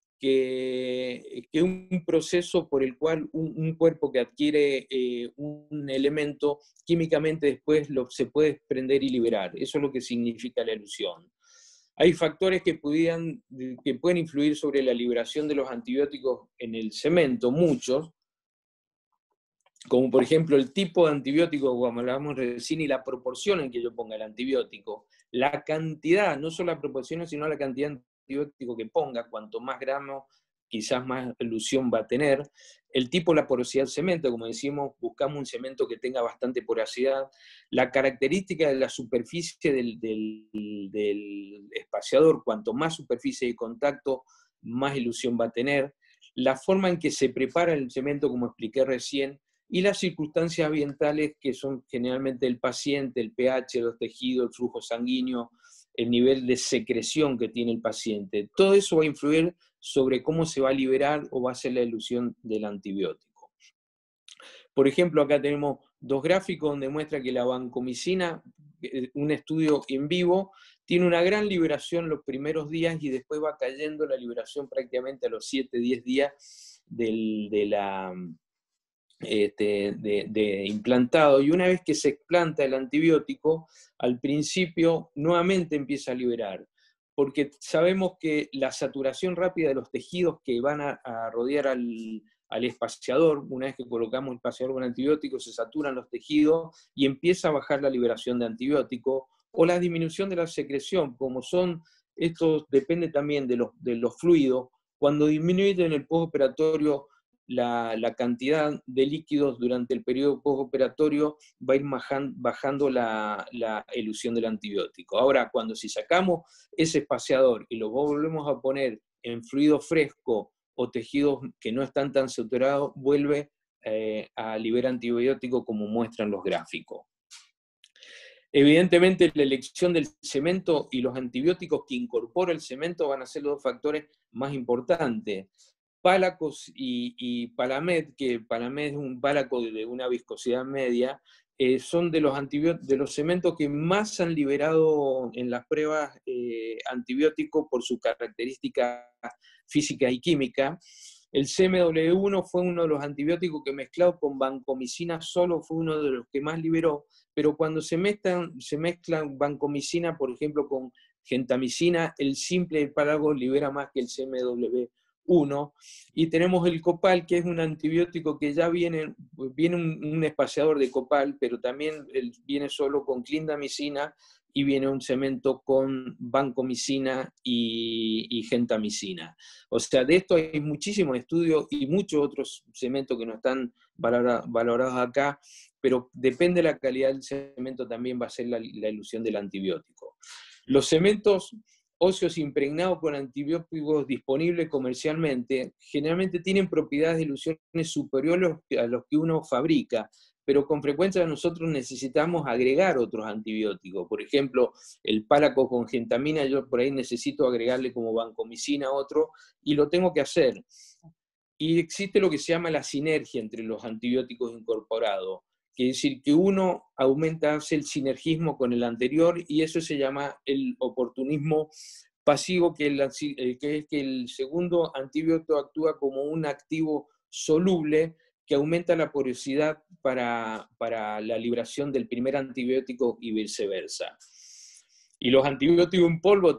es un proceso por el cual un cuerpo que adquiere un elemento, químicamente después se puede desprender y liberar. Eso es lo que significa la elusión. Hay factores que pueden influir sobre la liberación de los antibióticos en el cemento, muchos, como por ejemplo el tipo de antibiótico, como hablábamos recién, y la proporción en que yo ponga el antibiótico, la cantidad, no solo la proporción, sino la cantidad de antibiótico que ponga, cuanto más gramos, quizás más elusión va a tener, el tipo, la porosidad del cemento, como decimos, buscamos un cemento que tenga bastante porosidad, la característica de la superficie del espaciador, cuanto más superficie de contacto, más ilusión va a tener, la forma en que se prepara el cemento, como expliqué recién, y las circunstancias ambientales que son generalmente el paciente, el pH, los tejidos, el flujo sanguíneo, el nivel de secreción que tiene el paciente. Todo eso va a influir sobre cómo se va a liberar o va a ser la elusión del antibiótico. Por ejemplo, acá tenemos dos gráficos donde muestra que la vancomicina, un estudio en vivo, tiene una gran liberación los primeros días y después va cayendo la liberación prácticamente a los 7-10 días de implantado, y una vez que se implanta el antibiótico, al principio nuevamente empieza a liberar, porque sabemos que la saturación rápida de los tejidos que van a rodear al espaciador, una vez que colocamos el espaciador con antibiótico, se saturan los tejidos y empieza a bajar la liberación de antibiótico, o la disminución de la secreción, como son, esto depende también de los fluidos, cuando disminuye en el postoperatorio la cantidad de líquidos durante el periodo postoperatorio, va a ir bajando la elusión del antibiótico. Ahora, si sacamos ese espaciador y lo volvemos a poner en fluido fresco o tejidos que no están tan saturados, vuelve a liberar antibiótico, como muestran los gráficos. Evidentemente, la elección del cemento y los antibióticos que incorpora el cemento van a ser los dos factores más importantes. pálacos y Palamed, que Palamed es un pálaco de una viscosidad media, son de los cementos que más han liberado en las pruebas antibióticos por su característica física y química. El CMW1 fue uno de los antibióticos que mezclado con vancomicina solo fue uno de los que más liberó, pero cuando se mezclan vancomicina, por ejemplo, con gentamicina, el simple pálago libera más que el CMW1. Y tenemos el copal, que es un antibiótico que ya viene un espaciador de copal, pero también viene solo con clindamicina y viene un cemento con vancomicina y gentamicina. O sea, de esto hay muchísimos estudios y muchos otros cementos que no están valorados acá, pero depende de la calidad del cemento también va a ser la elusión del antibiótico. Los cementos óseos impregnados con antibióticos disponibles comercialmente generalmente tienen propiedades de elusiones superiores a los que uno fabrica, pero con frecuencia nosotros necesitamos agregar otros antibióticos. Por ejemplo, el pálaco con gentamina, yo por ahí necesito agregarle como vancomicina a otro, y lo tengo que hacer. Y existe lo que se llama la sinergia entre los antibióticos incorporados, que es decir, que uno hace el sinergismo con el anterior, y eso se llama el oportunismo pasivo, que es que el segundo antibiótico actúa como un activo soluble que aumenta la porosidad para la liberación del primer antibiótico y viceversa. Y los antibióticos en polvo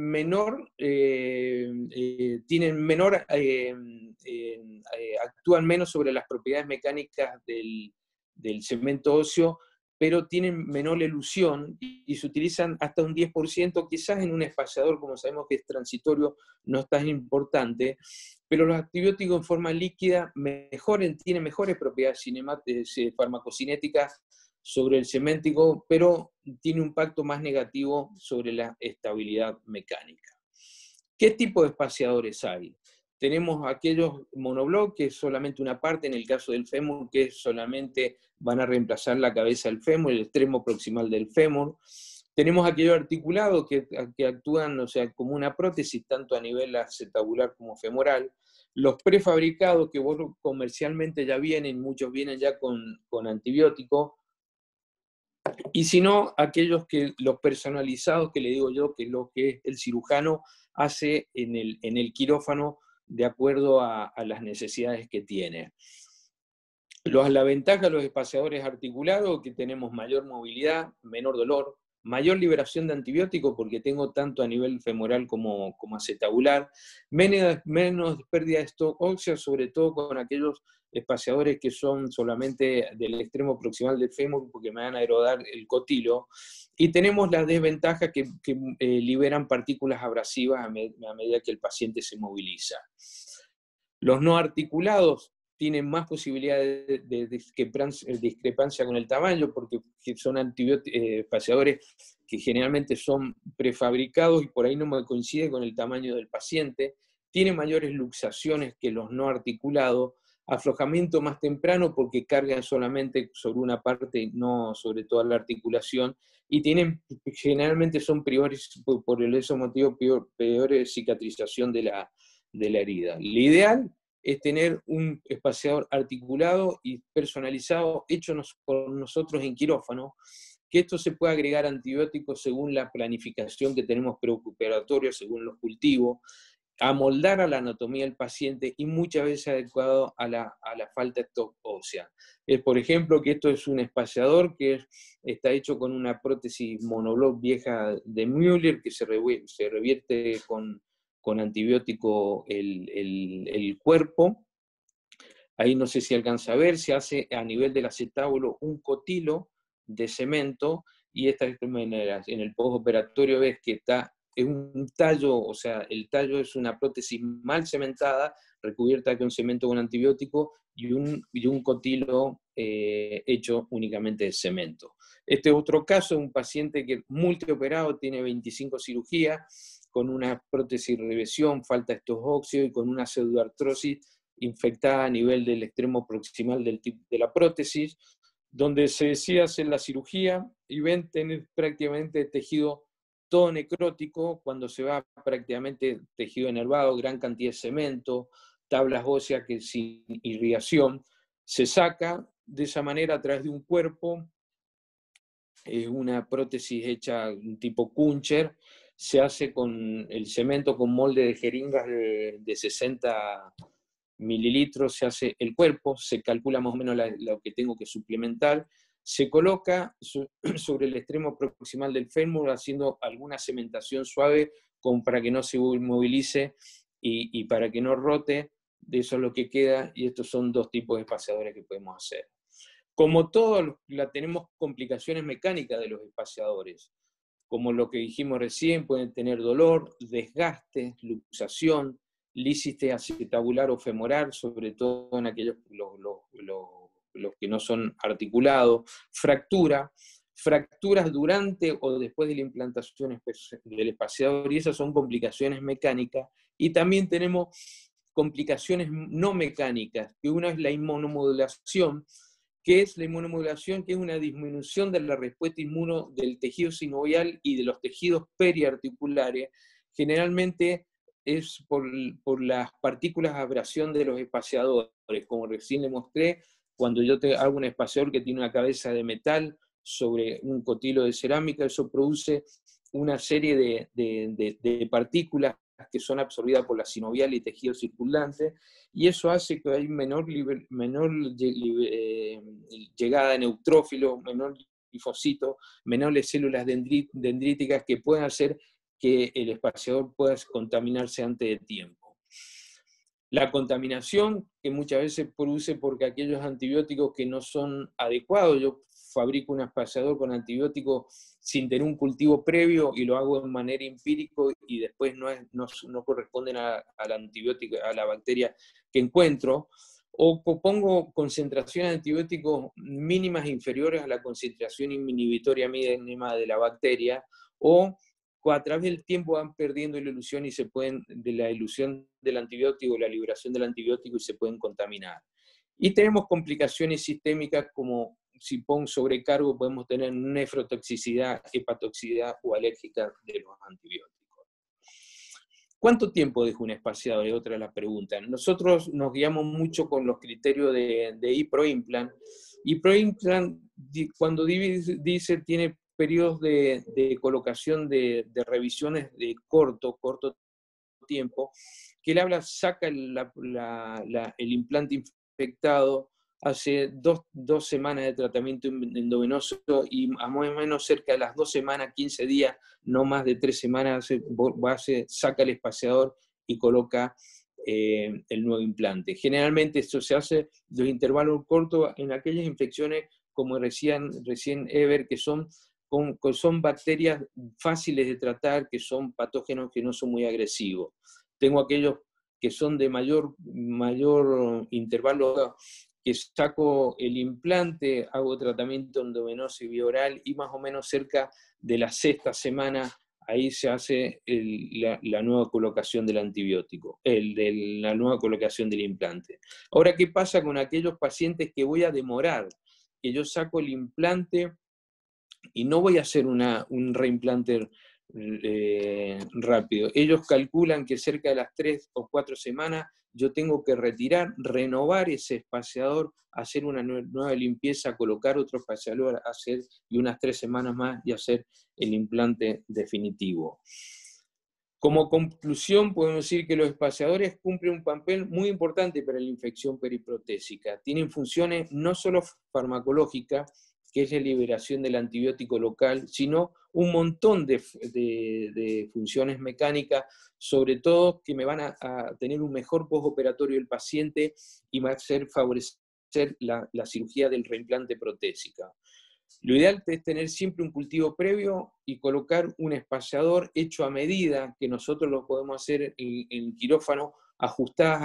actúan menos sobre las propiedades mecánicas del cemento óseo, pero tienen menor elusión y se utilizan hasta un 10%, quizás en un espaciador, como sabemos que es transitorio, no es tan importante, pero los antibióticos en forma líquida tienen mejores propiedades farmacocinéticas sobre el ceméntico, pero tiene un impacto más negativo sobre la estabilidad mecánica. ¿Qué tipo de espaciadores hay? Tenemos aquellos monobloc, que es solamente una parte, en el caso del fémur, que solamente van a reemplazar la cabeza del fémur, el extremo proximal del fémur. Tenemos aquellos articulados que actúan, o sea, como una prótesis, tanto a nivel acetabular como femoral. Los prefabricados, que comercialmente ya vienen, muchos vienen ya con antibióticos. Y si no, los personalizados, que le digo yo, que es lo que el cirujano hace en el quirófano de acuerdo a las necesidades que tiene. La ventaja de los espaciadores articulados, que tenemos mayor movilidad, menor dolor, mayor liberación de antibióticos, porque tengo tanto a nivel femoral como acetabular, menos pérdida de stock ósea, sobre todo con aquellos espaciadores que son solamente del extremo proximal del fémur, porque me van a erodar el cotilo, y tenemos las desventajas que liberan partículas abrasivas a medida que el paciente se moviliza. Los no articulados tienen más posibilidades de discrepancia con el tamaño, porque son espaciadores que generalmente son prefabricados y por ahí no me coincide con el tamaño del paciente, tienen mayores luxaciones que los no articulados, aflojamiento más temprano porque cargan solamente sobre una parte y no sobre toda la articulación, y generalmente son peores, por ese motivo, peores cicatrización de la herida. Lo ideal es tener un espaciador articulado y personalizado, hecho por nosotros en quirófano, que esto se puede agregar antibióticos según la planificación que tenemos preoperatoria, según los cultivos, amoldar a la anatomía del paciente y muchas veces adecuado a la falta de stock ósea. Por ejemplo, que esto es un espaciador que está hecho con una prótesis monobloc vieja de Müller, que se revierte con antibiótico el cuerpo. Ahí no sé si alcanza a ver, se hace a nivel del acetábulo un cotilo de cemento, y esta manera, en el postoperatorio ves que es un tallo, o sea, el tallo es una prótesis mal cementada, recubierta con cemento con antibiótico, y un cotilo hecho únicamente de cemento. Este otro caso, un paciente que es multioperado, tiene 25 cirugías, con una prótesis de reversión, falta de estos óxidos y con una pseudoartrosis infectada a nivel del extremo proximal de la prótesis, donde se decide hacer la cirugía y ven tener prácticamente tejido todo necrótico, cuando se va prácticamente tejido enervado, gran cantidad de cemento, tablas óseas que sin irrigación, se saca de esa manera a través de un cuerpo, una prótesis hecha tipo Kuncher, se hace con el cemento con molde de jeringas de 60 mililitros, se hace el cuerpo, se calcula más o menos lo que tengo que suplementar, se coloca sobre el extremo proximal del fémur haciendo alguna cementación suave para que no se inmovilice y para que no rote. De eso es lo que queda, y estos son dos tipos de espaciadores que podemos hacer. Como todo, tenemos complicaciones mecánicas de los espaciadores, como lo que dijimos recién, pueden tener dolor, desgaste, luxación, lisis acetabular o femoral, sobre todo en aquellos los que no son articulados, fracturas durante o después de la implantación del espaciador, y esas son complicaciones mecánicas. Y también tenemos complicaciones no mecánicas, que una es la inmunomodulación. ¿Qué es la inmunomodulación? Que es una disminución de la respuesta inmuno del tejido sinovial y de los tejidos periarticulares. Generalmente es por las partículas de abrasión de los espaciadores. Como recién le mostré, cuando yo hago un espaciador que tiene una cabeza de metal sobre un cotilo de cerámica, eso produce una serie de partículas que son absorbidas por la sinovial y tejido circundante, y eso hace que hay menor llegada de neutrófilos, menor linfocitos, menores células dendríticas que pueden hacer que el espaciador pueda contaminarse antes de tiempo. La contaminación que muchas veces produce porque aquellos antibióticos que no son adecuados, yo fabrico un espaciador con antibióticos sin tener un cultivo previo y lo hago de manera empírica y después no corresponden al antibiótico, a la bacteria que encuentro, o pongo concentraciones de antibióticos mínimas inferiores a la concentración inhibitoria mínima de la bacteria, o a través del tiempo van perdiendo la ilusión de la ilusión del antibiótico, la liberación del antibiótico, y se pueden contaminar. Y tenemos complicaciones sistémicas como si pongo sobrecargo, podemos tener nefrotoxicidad, hepatotoxicidad o alérgica de los antibióticos. ¿Cuánto tiempo deja un espaciador? Es otra de las preguntas. Nosotros nos guiamos mucho con los criterios de eProImplant. eProImplant, cuando dice, tiene periodos de colocación de revisiones de corto tiempo, que él habla, saca el implante infectado, hace dos semanas de tratamiento endovenoso y más o menos cerca de las 2 semanas, 15 días, no más de 3 semanas, saca el espaciador y coloca el nuevo implante. Generalmente esto se hace de intervalos cortos en aquellas infecciones, como recién Ever, que son bacterias fáciles de tratar, que son patógenos que no son muy agresivos. Tengo aquellos que son de mayor intervalo, que saco el implante, hago tratamiento endovenoso y bioral, y más o menos cerca de la 6ª semana, ahí se hace la nueva colocación del antibiótico, la nueva colocación del implante. Ahora, ¿qué pasa con aquellos pacientes que voy a demorar? Que yo saco el implante y no voy a hacer un reimplante rápido. Ellos calculan que cerca de las 3 o 4 semanas yo tengo que renovar ese espaciador, hacer una nueva limpieza, colocar otro espaciador, y unas 3 semanas más y hacer el implante definitivo. Como conclusión, podemos decir que los espaciadores cumplen un papel muy importante para la infección periprotésica. Tienen funciones no solo farmacológicas, que es la liberación del antibiótico local, sino un montón de funciones mecánicas, sobre todo que me van a tener un mejor postoperatorio del paciente y va a favorecer la cirugía del reimplante protésica. Lo ideal es tener siempre un cultivo previo y colocar un espaciador hecho a medida, que nosotros lo podemos hacer en quirófano, ajustadas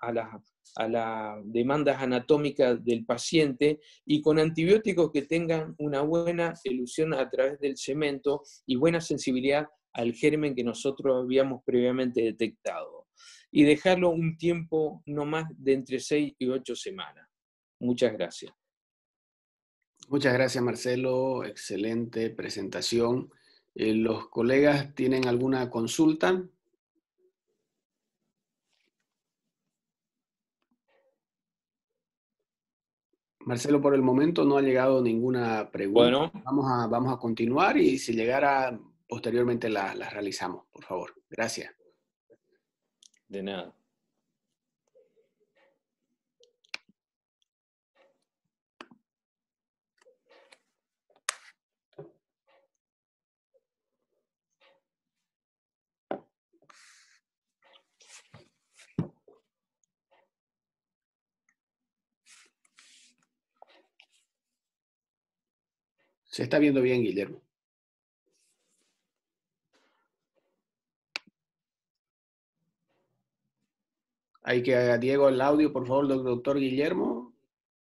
a las demandas anatómicas del paciente, y con antibióticos que tengan una buena elusión a través del cemento y buena sensibilidad al germen que nosotros habíamos previamente detectado. Y dejarlo un tiempo no más de entre 6 y 8 semanas. Muchas gracias. Muchas gracias, Marcelo. Excelente presentación. ¿Los colegas tienen alguna consulta? Marcelo, por el momento no ha llegado ninguna pregunta. Bueno. Vamos a continuar y si llegara, posteriormente las realizamos, por favor. Gracias. De nada. Se está viendo bien, Guillermo. Hay que a Diego el audio, por favor, del doctor Guillermo.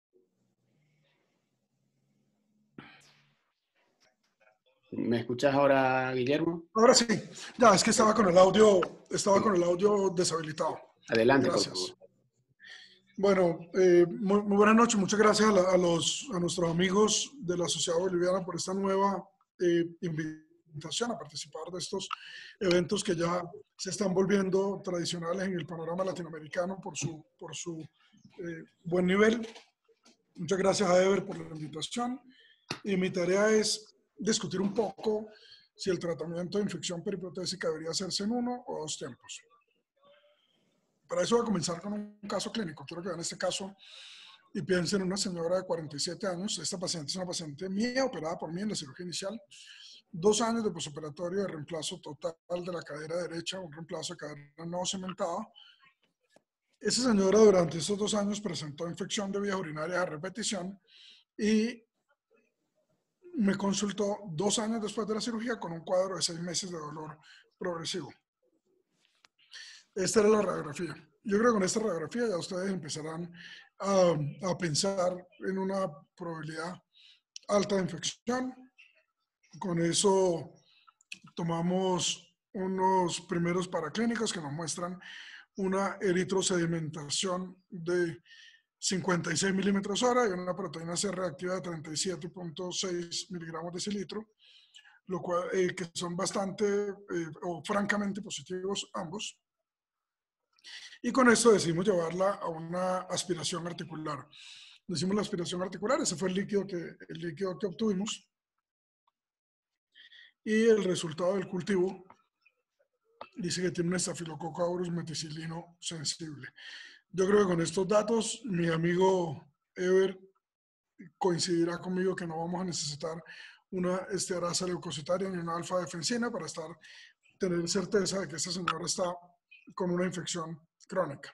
¿Me escuchas ahora, Guillermo? Ahora sí. Ya, es que estaba con el audio deshabilitado. Adelante, Gracias. por favor. Bueno, muy buenas noches. Muchas gracias a nuestros amigos de la Sociedad Boliviana por esta nueva invitación a participar de estos eventos que ya se están volviendo tradicionales en el panorama latinoamericano por su buen nivel. Muchas gracias a Ever por la invitación. Y mi tarea es discutir un poco si el tratamiento de infección periprotésica debería hacerse en 1 o 2 tiempos. Para eso voy a comenzar con un caso clínico. Quiero que vean este caso y piensen en una señora de 47 años. Esta paciente es una paciente mía, operada por mí en la cirugía inicial. 2 años de posoperatorio de reemplazo total de la cadera derecha, un reemplazo de cadera no cementado. Esa señora durante estos 2 años presentó infección de vías urinarias a repetición y me consultó 2 años después de la cirugía con un cuadro de 6 meses de dolor progresivo. Esta era la radiografía. Yo creo que con esta radiografía ya ustedes empezarán a pensar en una probabilidad alta de infección. Con eso tomamos unos primeros paraclínicos que nos muestran una eritrosedimentación de 56 milímetros hora y una proteína C reactiva de 37.6 miligramos de decilitro, lo cual, que son bastante o francamente positivos ambos. Y con esto decidimos llevarla a una aspiración articular. Decimos la aspiración articular, ese fue el líquido que obtuvimos. Y el resultado del cultivo dice que tiene un Staphylococcus aureus meticilino sensible. Yo creo que con estos datos, mi amigo Ever coincidirá conmigo que no vamos a necesitar una estearasa leucocitaria ni una alfa-defensina para tener certeza de que esta señora está con una infección crónica.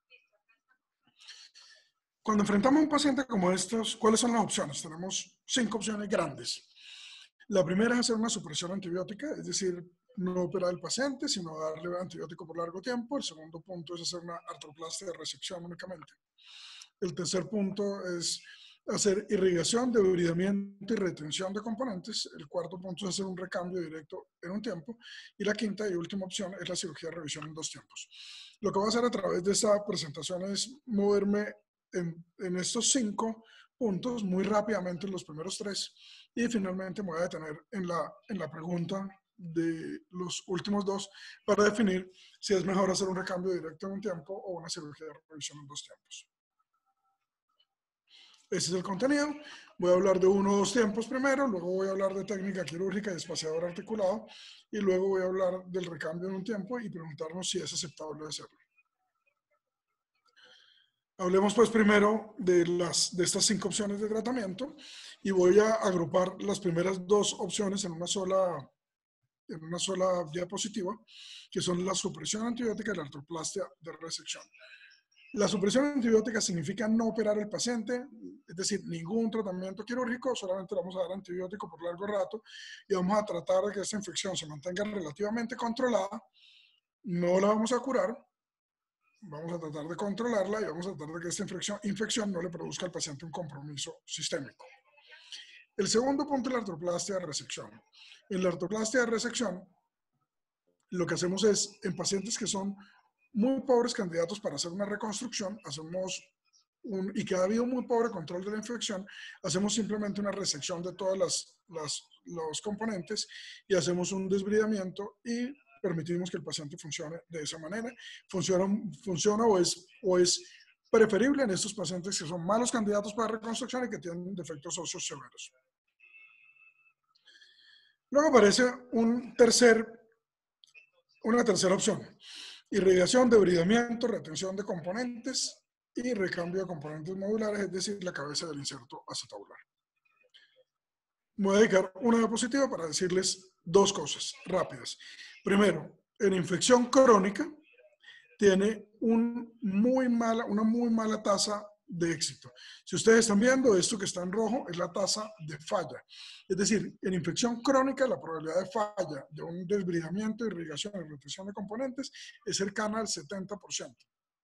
Cuando enfrentamos a un paciente como estos, ¿cuáles son las opciones? Tenemos 5 opciones grandes. La primera es hacer una supresión antibiótica, es decir, no operar al paciente, sino darle antibiótico por largo tiempo. El segundo punto es hacer una artroplastia de resección únicamente. El tercer punto es hacer irrigación, debridamiento y retención de componentes. El cuarto punto es hacer un recambio directo en un tiempo. Y la quinta y última opción es la cirugía de revisión en 2 tiempos. Lo que voy a hacer a través de esta presentación es moverme en estos 5 puntos muy rápidamente en los primeros 3 y finalmente me voy a detener en la pregunta de los últimos 2 para definir si es mejor hacer un recambio directo en un tiempo o una cirugía de revisión en 2 tiempos. Ese es el contenido. Voy a hablar de 1 o 2 tiempos primero, luego voy a hablar de técnica quirúrgica y espaciador articulado y luego voy a hablar del recambio en un tiempo y preguntarnos si es aceptable hacerlo. Hablemos pues primero de estas 5 opciones de tratamiento y voy a agrupar las primeras 2 opciones en una sola diapositiva, que son la supresión antibiótica y la artroplastia de resección. La supresión antibiótica significa no operar al paciente, es decir, ningún tratamiento quirúrgico, solamente vamos a dar antibiótico por largo rato y vamos a tratar de que esta infección se mantenga relativamente controlada. No la vamos a curar, vamos a tratar de controlarla y vamos a tratar de que esta infección no le produzca al paciente un compromiso sistémico. El segundo punto es la artroplastia de resección. En la artroplastia de resección, lo que hacemos es, en pacientes que son muy pobres candidatos para hacer una reconstrucción, y que ha habido un muy pobre control de la infección, hacemos simplemente una resección de todos los componentes y hacemos un desbridamiento y permitimos que el paciente funcione de esa manera. Funciona o es preferible en estos pacientes que son malos candidatos para reconstrucción y que tienen defectos óseos severos. Luego aparece una tercera opción: irrigación, debridamiento, retención de componentes y recambio de componentes modulares, es decir, la cabeza del inserto acetabular. Me voy a dedicar una diapositiva para decirles dos cosas rápidas. Primero, en infección crónica tiene una muy mala tasa de éxito. Si ustedes están viendo, esto que está en rojo es la tasa de falla. Es decir, en infección crónica la probabilidad de falla de un desbridamiento, irrigación y retención de componentes es cercana al 70%.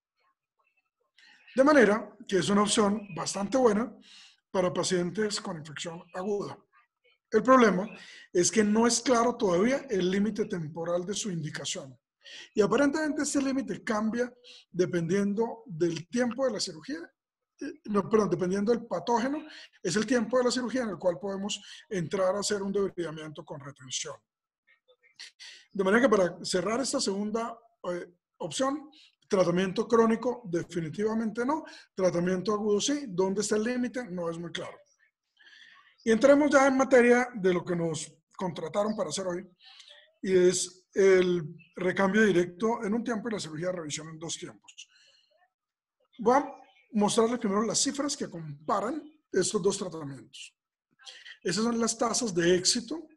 De manera que es una opción bastante buena para pacientes con infección aguda. El problema es que no es claro todavía el límite temporal de su indicación. Y aparentemente este límite cambia dependiendo del tiempo de la cirugía, dependiendo del patógeno, es el tiempo de la cirugía en el cual podemos entrar a hacer un debridamiento con retención. De manera que para cerrar esta segunda opción, tratamiento crónico definitivamente no, tratamiento agudo sí, ¿dónde está el límite? No es muy claro. Y entremos ya en materia de lo que nos contrataron para hacer hoy, y es el recambio directo en un tiempo y la cirugía de revisión en 2 tiempos. Voy a mostrarles primero las cifras que comparan estos 2 tratamientos. Esas son las tasas de éxito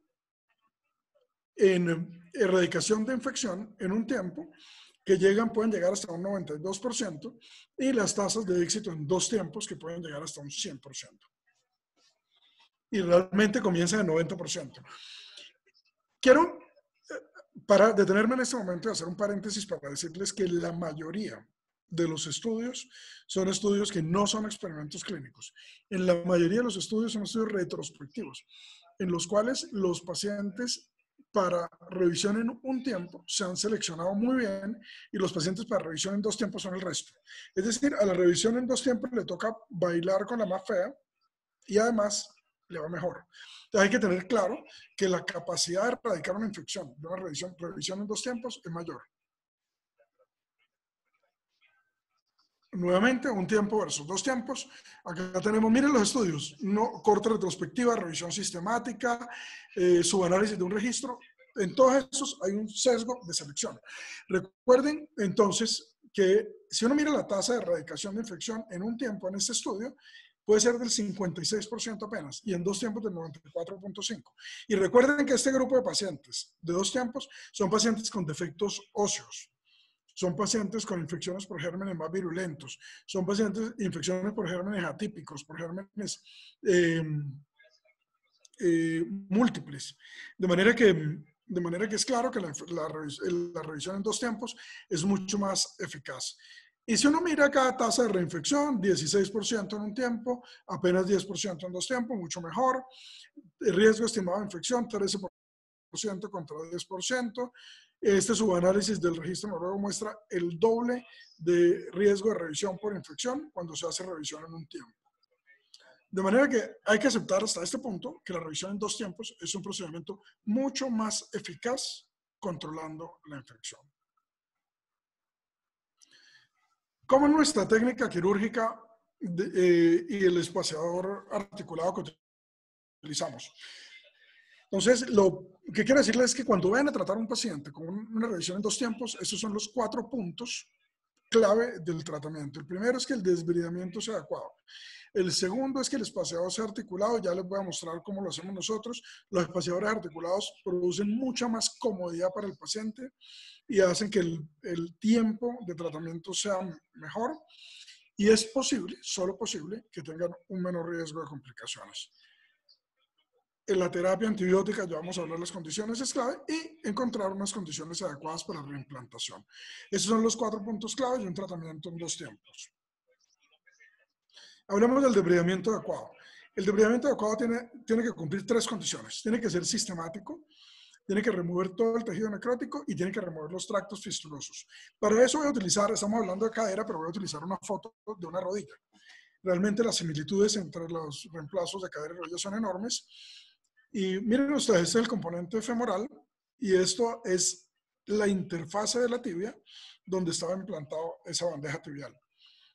en erradicación de infección en un tiempo que pueden llegar hasta un 92%, y las tasas de éxito en 2 tiempos que pueden llegar hasta un 100%. Y realmente comienza en 90%. Quiero para detenerme en este momento y hacer un paréntesis para decirles que la mayoría de los estudios son estudios que no son experimentos clínicos. En la mayoría de los estudios son estudios retrospectivos, en los cuales los pacientes para revisión en un tiempo se han seleccionado muy bien y los pacientes para revisión en 2 tiempos son el resto. Es decir, a la revisión en 2 tiempos le toca bailar con la más fea y además le va mejor. Entonces hay que tener claro que la capacidad de erradicar una infección de una revisión en 2 tiempos es mayor. Nuevamente, un tiempo versus 2 tiempos. Acá tenemos, miren los estudios, corte retrospectiva, revisión sistemática, subanálisis de un registro. En todos esos hay un sesgo de selección. Recuerden entonces que si uno mira la tasa de erradicación de infección en un tiempo en este estudio, puede ser del 56% apenas, y en 2 tiempos del 94.5%. Y recuerden que este grupo de pacientes de 2 tiempos son pacientes con defectos óseos. Son pacientes con infecciones por gérmenes más virulentos. Son pacientes infecciones por gérmenes atípicos, por gérmenes múltiples. De manera que es claro que la revisión en 2 tiempos es mucho más eficaz. Y si uno mira cada tasa de reinfección, 16% en un tiempo, apenas 10% en 2 tiempos, mucho mejor. El riesgo estimado de infección, 13% contra 10%. Este subanálisis del registro noruego muestra el doble de riesgo de revisión por infección cuando se hace revisión en un tiempo. De manera que hay que aceptar hasta este punto que la revisión en 2 tiempos es un procedimiento mucho más eficaz controlando la infección. ¿Cómo es nuestra técnica quirúrgica y el espaciador articulado que utilizamos? Entonces, lo que quiero decirles es que cuando vayan a tratar a un paciente con una revisión en 2 tiempos, esos son los 4 puntos clave del tratamiento. El primero es que el desbridamiento sea adecuado. El segundo es que el espaciador sea articulado. Ya les voy a mostrar cómo lo hacemos nosotros. Los espaciadores articulados producen mucha más comodidad para el paciente y hacen que el tiempo de tratamiento sea mejor. Y es posible, solo posible, que tengan un menor riesgo de complicaciones. En la terapia antibiótica, ya vamos a hablar de las condiciones, es clave, y encontrar unas condiciones adecuadas para reimplantación. Esos son los 4 puntos clave de un tratamiento en 2 tiempos. Hablamos del debridamiento adecuado. El debridamiento adecuado tiene que cumplir 3 condiciones. Tiene que ser sistemático, tiene que remover todo el tejido necrótico y tiene que remover los tractos fistulosos. Para eso voy a utilizar, estamos hablando de cadera, pero voy a utilizar una foto de una rodilla. Realmente las similitudes entre los reemplazos de cadera y rodilla son enormes. Y miren ustedes, este es el componente femoral y esto es la interfase de la tibia donde estaba implantado esa bandeja tibial.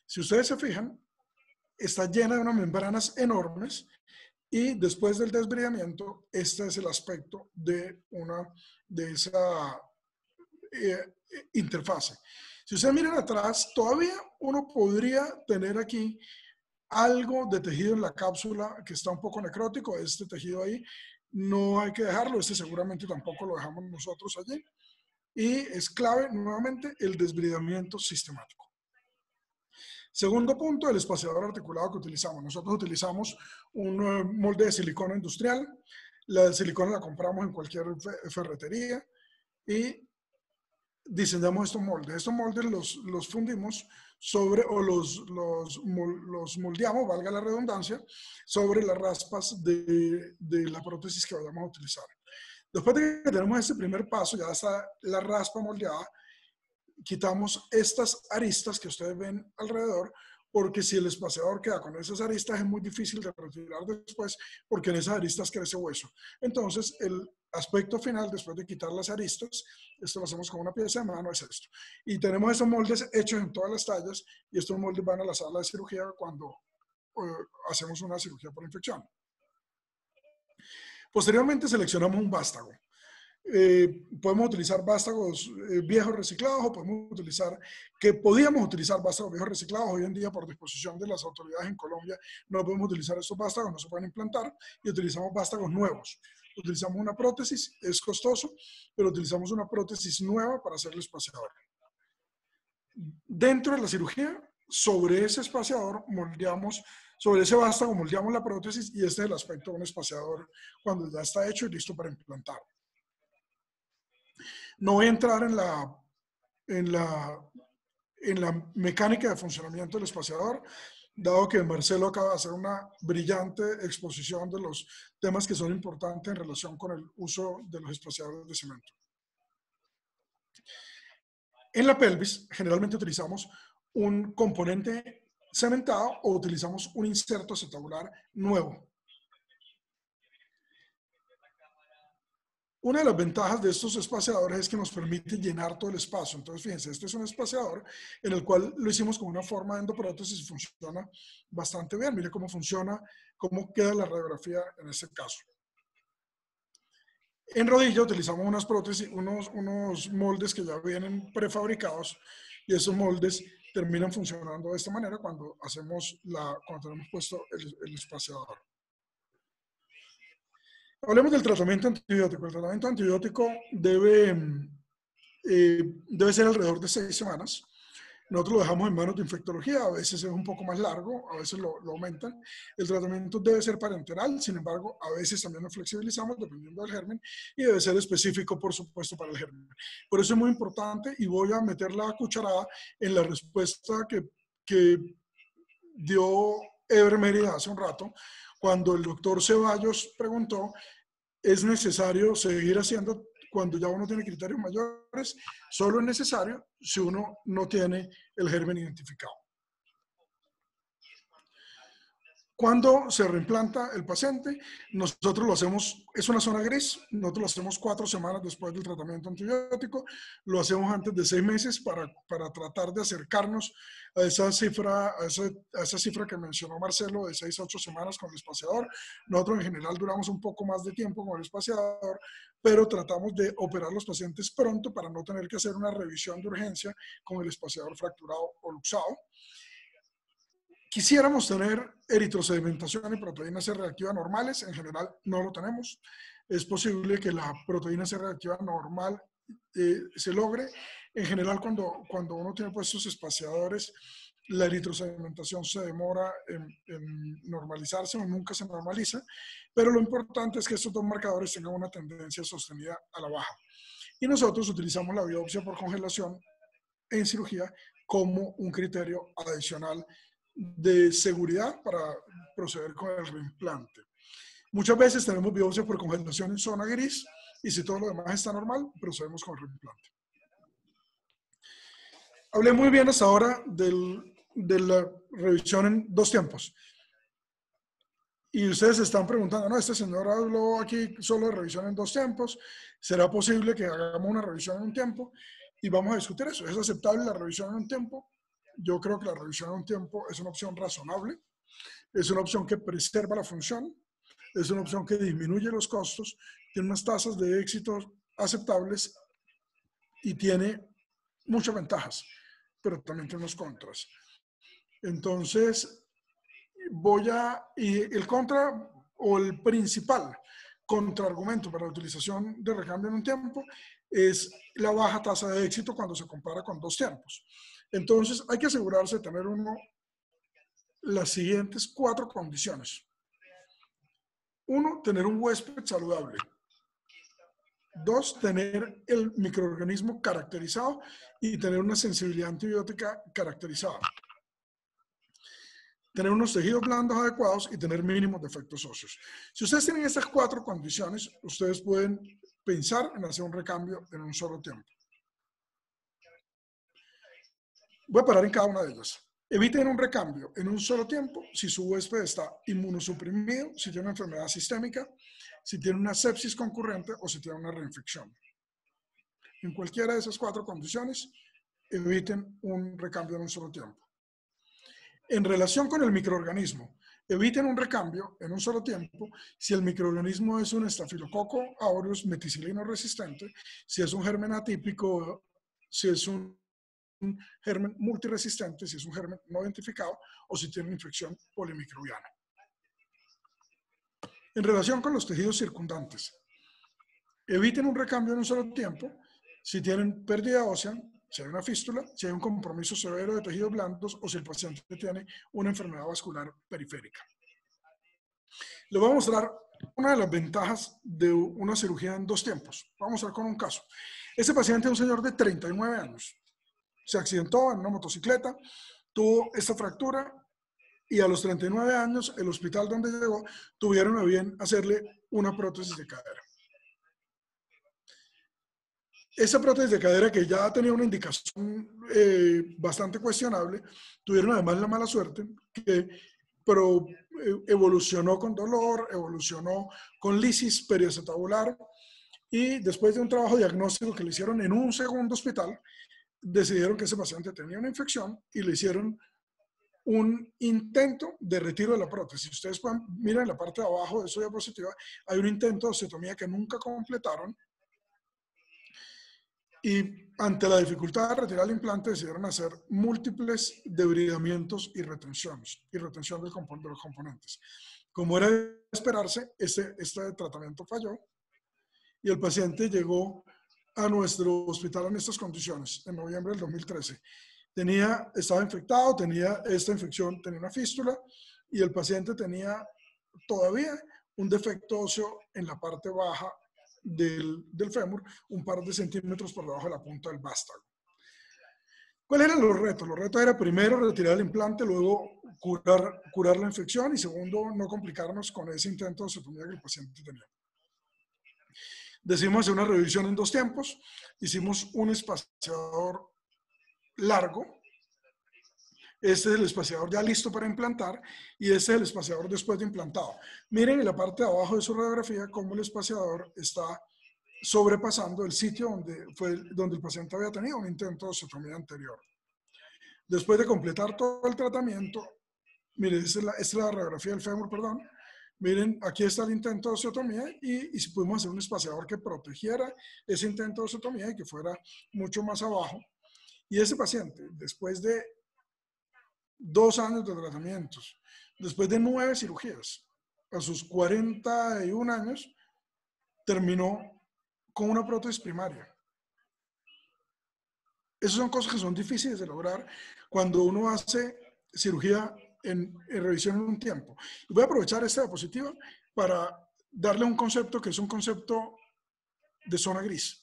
Si ustedes se fijan, está llena de unas membranas enormes y después del desbridamiento, este es el aspecto de esa interfase. Si ustedes miran atrás, todavía uno podría tener aquí algo de tejido en la cápsula que está un poco necrótico. Este tejido ahí no hay que dejarlo, este seguramente tampoco lo dejamos nosotros allí. Y es clave nuevamente el desbridamiento sistemático. Segundo punto, el espaciador articulado que utilizamos. Nosotros utilizamos un molde de silicona industrial. La silicona la compramos en cualquier ferretería y diseñamos estos moldes. Estos moldes los fundimos sobre, o los moldeamos, valga la redundancia, sobre las raspas de la prótesis que vayamos a utilizar. Después de que tenemos este primer paso, ya está la raspa moldeada, quitamos estas aristas que ustedes ven alrededor, porque si el espaciador queda con esas aristas es muy difícil de retirar después, porque en esas aristas crece hueso. Entonces, el aspecto final, después de quitar las aristas, esto lo hacemos con una pieza de mano, es esto. Y tenemos estos moldes hechos en todas las tallas, y estos moldes van a la sala de cirugía cuando hacemos una cirugía por infección. Posteriormente seleccionamos un vástago. Podemos utilizar vástagos viejos reciclados o podemos utilizar, podíamos utilizar vástagos viejos reciclados. Hoy en día, por disposición de las autoridades en Colombia, no podemos utilizar estos vástagos, no se pueden implantar, y utilizamos vástagos nuevos. Utilizamos una prótesis, es costoso, pero utilizamos una prótesis nueva para hacer el espaciador. Dentro de la cirugía, sobre ese espaciador moldeamos, sobre ese vástago moldeamos la prótesis, y este es el aspecto de un espaciador cuando ya está hecho y listo para implantar. No voy a entrar en la mecánica de funcionamiento del espaciador, dado que Marcelo acaba de hacer una brillante exposición de los temas que son importantes en relación con el uso de los espaciadores de cemento. En la pelvis, generalmente utilizamos un componente cementado o utilizamos un inserto acetabular nuevo. Una de las ventajas de estos espaciadores es que nos permite llenar todo el espacio. Entonces, fíjense, este es un espaciador en el cual lo hicimos con una forma de endoprótesis y funciona bastante bien. Mire cómo funciona, cómo queda la radiografía en este caso. En rodilla utilizamos unas prótesis, unos moldes que ya vienen prefabricados, y esos moldes terminan funcionando de esta manera cuando tenemos puesto el espaciador. Hablemos del tratamiento antibiótico. El tratamiento antibiótico debe ser alrededor de 6 semanas. Nosotros lo dejamos en manos de infectología, a veces es un poco más largo, a veces lo aumentan. El tratamiento debe ser parenteral, sin embargo, a veces también lo flexibilizamos dependiendo del germen, y debe ser específico, por supuesto, para el germen. Por eso es muy importante, y voy a meter la cucharada en la respuesta que dio Eber Mérida hace un rato, cuando el doctor Ceballos preguntó, ¿es necesario seguir haciendo cuando ya uno tiene criterios mayores? Solo es necesario si uno no tiene el germen identificado. Cuando se reimplanta el paciente, nosotros lo hacemos, es una zona gris, nosotros lo hacemos 4 semanas después del tratamiento antibiótico, lo hacemos antes de 6 meses para tratar de acercarnos a esa cifra que mencionó Marcelo, de 6 a 8 semanas con el espaciador. Nosotros en general duramos un poco más de tiempo con el espaciador, pero tratamos de operar los pacientes pronto para no tener que hacer una revisión de urgencia con el espaciador fracturado o luxado. Quisiéramos tener eritrosedimentación y proteína C reactiva normales, en general no lo tenemos. Es posible que la proteína C reactiva normal se logre. En general, cuando uno tiene puestos espaciadores, la eritrosedimentación se demora en normalizarse o nunca se normaliza, pero lo importante es que estos dos marcadores tengan una tendencia sostenida a la baja. Y nosotros utilizamos la biopsia por congelación en cirugía como un criterio adicional de seguridad para proceder con el reimplante. Muchas veces tenemos biopsia por congelación en zona gris, y si todo lo demás está normal, procedemos con el reimplante. Hablé muy bien hasta ahora de la revisión en 2 tiempos. Y ustedes se están preguntando, no, este señor habló aquí solo de revisión en 2 tiempos. ¿Será posible que hagamos una revisión en un tiempo? Y vamos a discutir eso. ¿Es aceptable la revisión en un tiempo? yo creo que la revisión a un tiempo es una opción razonable, es una opción que preserva la función, es una opción que disminuye los costos, tiene unas tasas de éxito aceptables y tiene muchas ventajas, pero también tiene unos contras. Entonces, y el contra o el principal contraargumento para la utilización de recambio en un tiempo es la baja tasa de éxito cuando se compara con dos tiempos. Entonces, hay que asegurarse de tener las siguientes 4 condiciones. 1, tener un huésped saludable. 2, tener el microorganismo caracterizado y tener una sensibilidad antibiótica caracterizada. Tener unos tejidos blandos adecuados y tener mínimos defectos óseos. Si ustedes tienen estas 4 condiciones, ustedes pueden pensar en hacer un recambio en un solo tiempo. Voy a parar en cada una de ellas. Eviten un recambio en un solo tiempo si su huésped está inmunosuprimido, si tiene una enfermedad sistémica, si tiene una sepsis concurrente o si tiene una reinfección. En cualquiera de esas 4 condiciones, eviten un recambio en un solo tiempo. En relación con el microorganismo, eviten un recambio en un solo tiempo si el microorganismo es un estafilococo aureus meticilino resistente, si es un germen atípico, si es un germen multiresistente, si es un germen no identificado o si tiene una infección polimicrobiana. En relación con los tejidos circundantes, eviten un recambio en un solo tiempo si tienen pérdida ósea, si hay una fístula, si hay un compromiso severo de tejidos blandos o si el paciente tiene una enfermedad vascular periférica. Les voy a mostrar una de las ventajas de una cirugía en 2 tiempos. Vamos a ver con un caso. Este paciente es un señor de 39 años. Se accidentó en una motocicleta, tuvo esta fractura y a los 39 años el hospital donde llegó tuvieron a bien hacerle una prótesis de cadera. Esa prótesis de cadera, que ya tenía una indicación bastante cuestionable, tuvieron además la mala suerte que evolucionó con dolor, evolucionó con lisis periacetabular y después de un trabajo diagnóstico que le hicieron en un segundo hospital, decidieron que ese paciente tenía una infección y le hicieron un intento de retiro de la prótesis. Ustedes miren en la parte de abajo de su diapositiva, hay un intento de osteotomía que nunca completaron y ante la dificultad de retirar el implante decidieron hacer múltiples debridamientos y retención de los componentes. Como era de esperarse, este tratamiento falló y el paciente llegó a nuestro hospital en estas condiciones, en noviembre del 2013. Estaba infectado, tenía esta infección, tenía una fístula y el paciente tenía todavía un defecto óseo en la parte baja del fémur, un par de centímetros por debajo de la punta del vástago. ¿Cuáles eran los retos? Los retos era primero retirar el implante, luego curar la infección y segundo no complicarnos con ese intento de osteotomía que el paciente tenía. Decidimos hacer una revisión en 2 tiempos, hicimos un espaciador largo, este es el espaciador ya listo para implantar y este es el espaciador después de implantado. Miren en la parte de abajo de su radiografía cómo el espaciador está sobrepasando el sitio donde el paciente había tenido un intento de osteotomía anterior. Después de completar todo el tratamiento, miren, esta es la radiografía del fémur, perdón. Miren, aquí está el intento de osteotomía y si pudimos hacer un espaciador que protegiera ese intento de osteotomía y que fuera mucho más abajo. Y ese paciente, después de 2 años de tratamientos, después de 9 cirugías, a sus 41 años, terminó con una prótesis primaria. Esas son cosas que son difíciles de lograr cuando uno hace cirugía en revisión en un tiempo. Y voy a aprovechar esta diapositiva para darle un concepto que es un concepto de zona gris.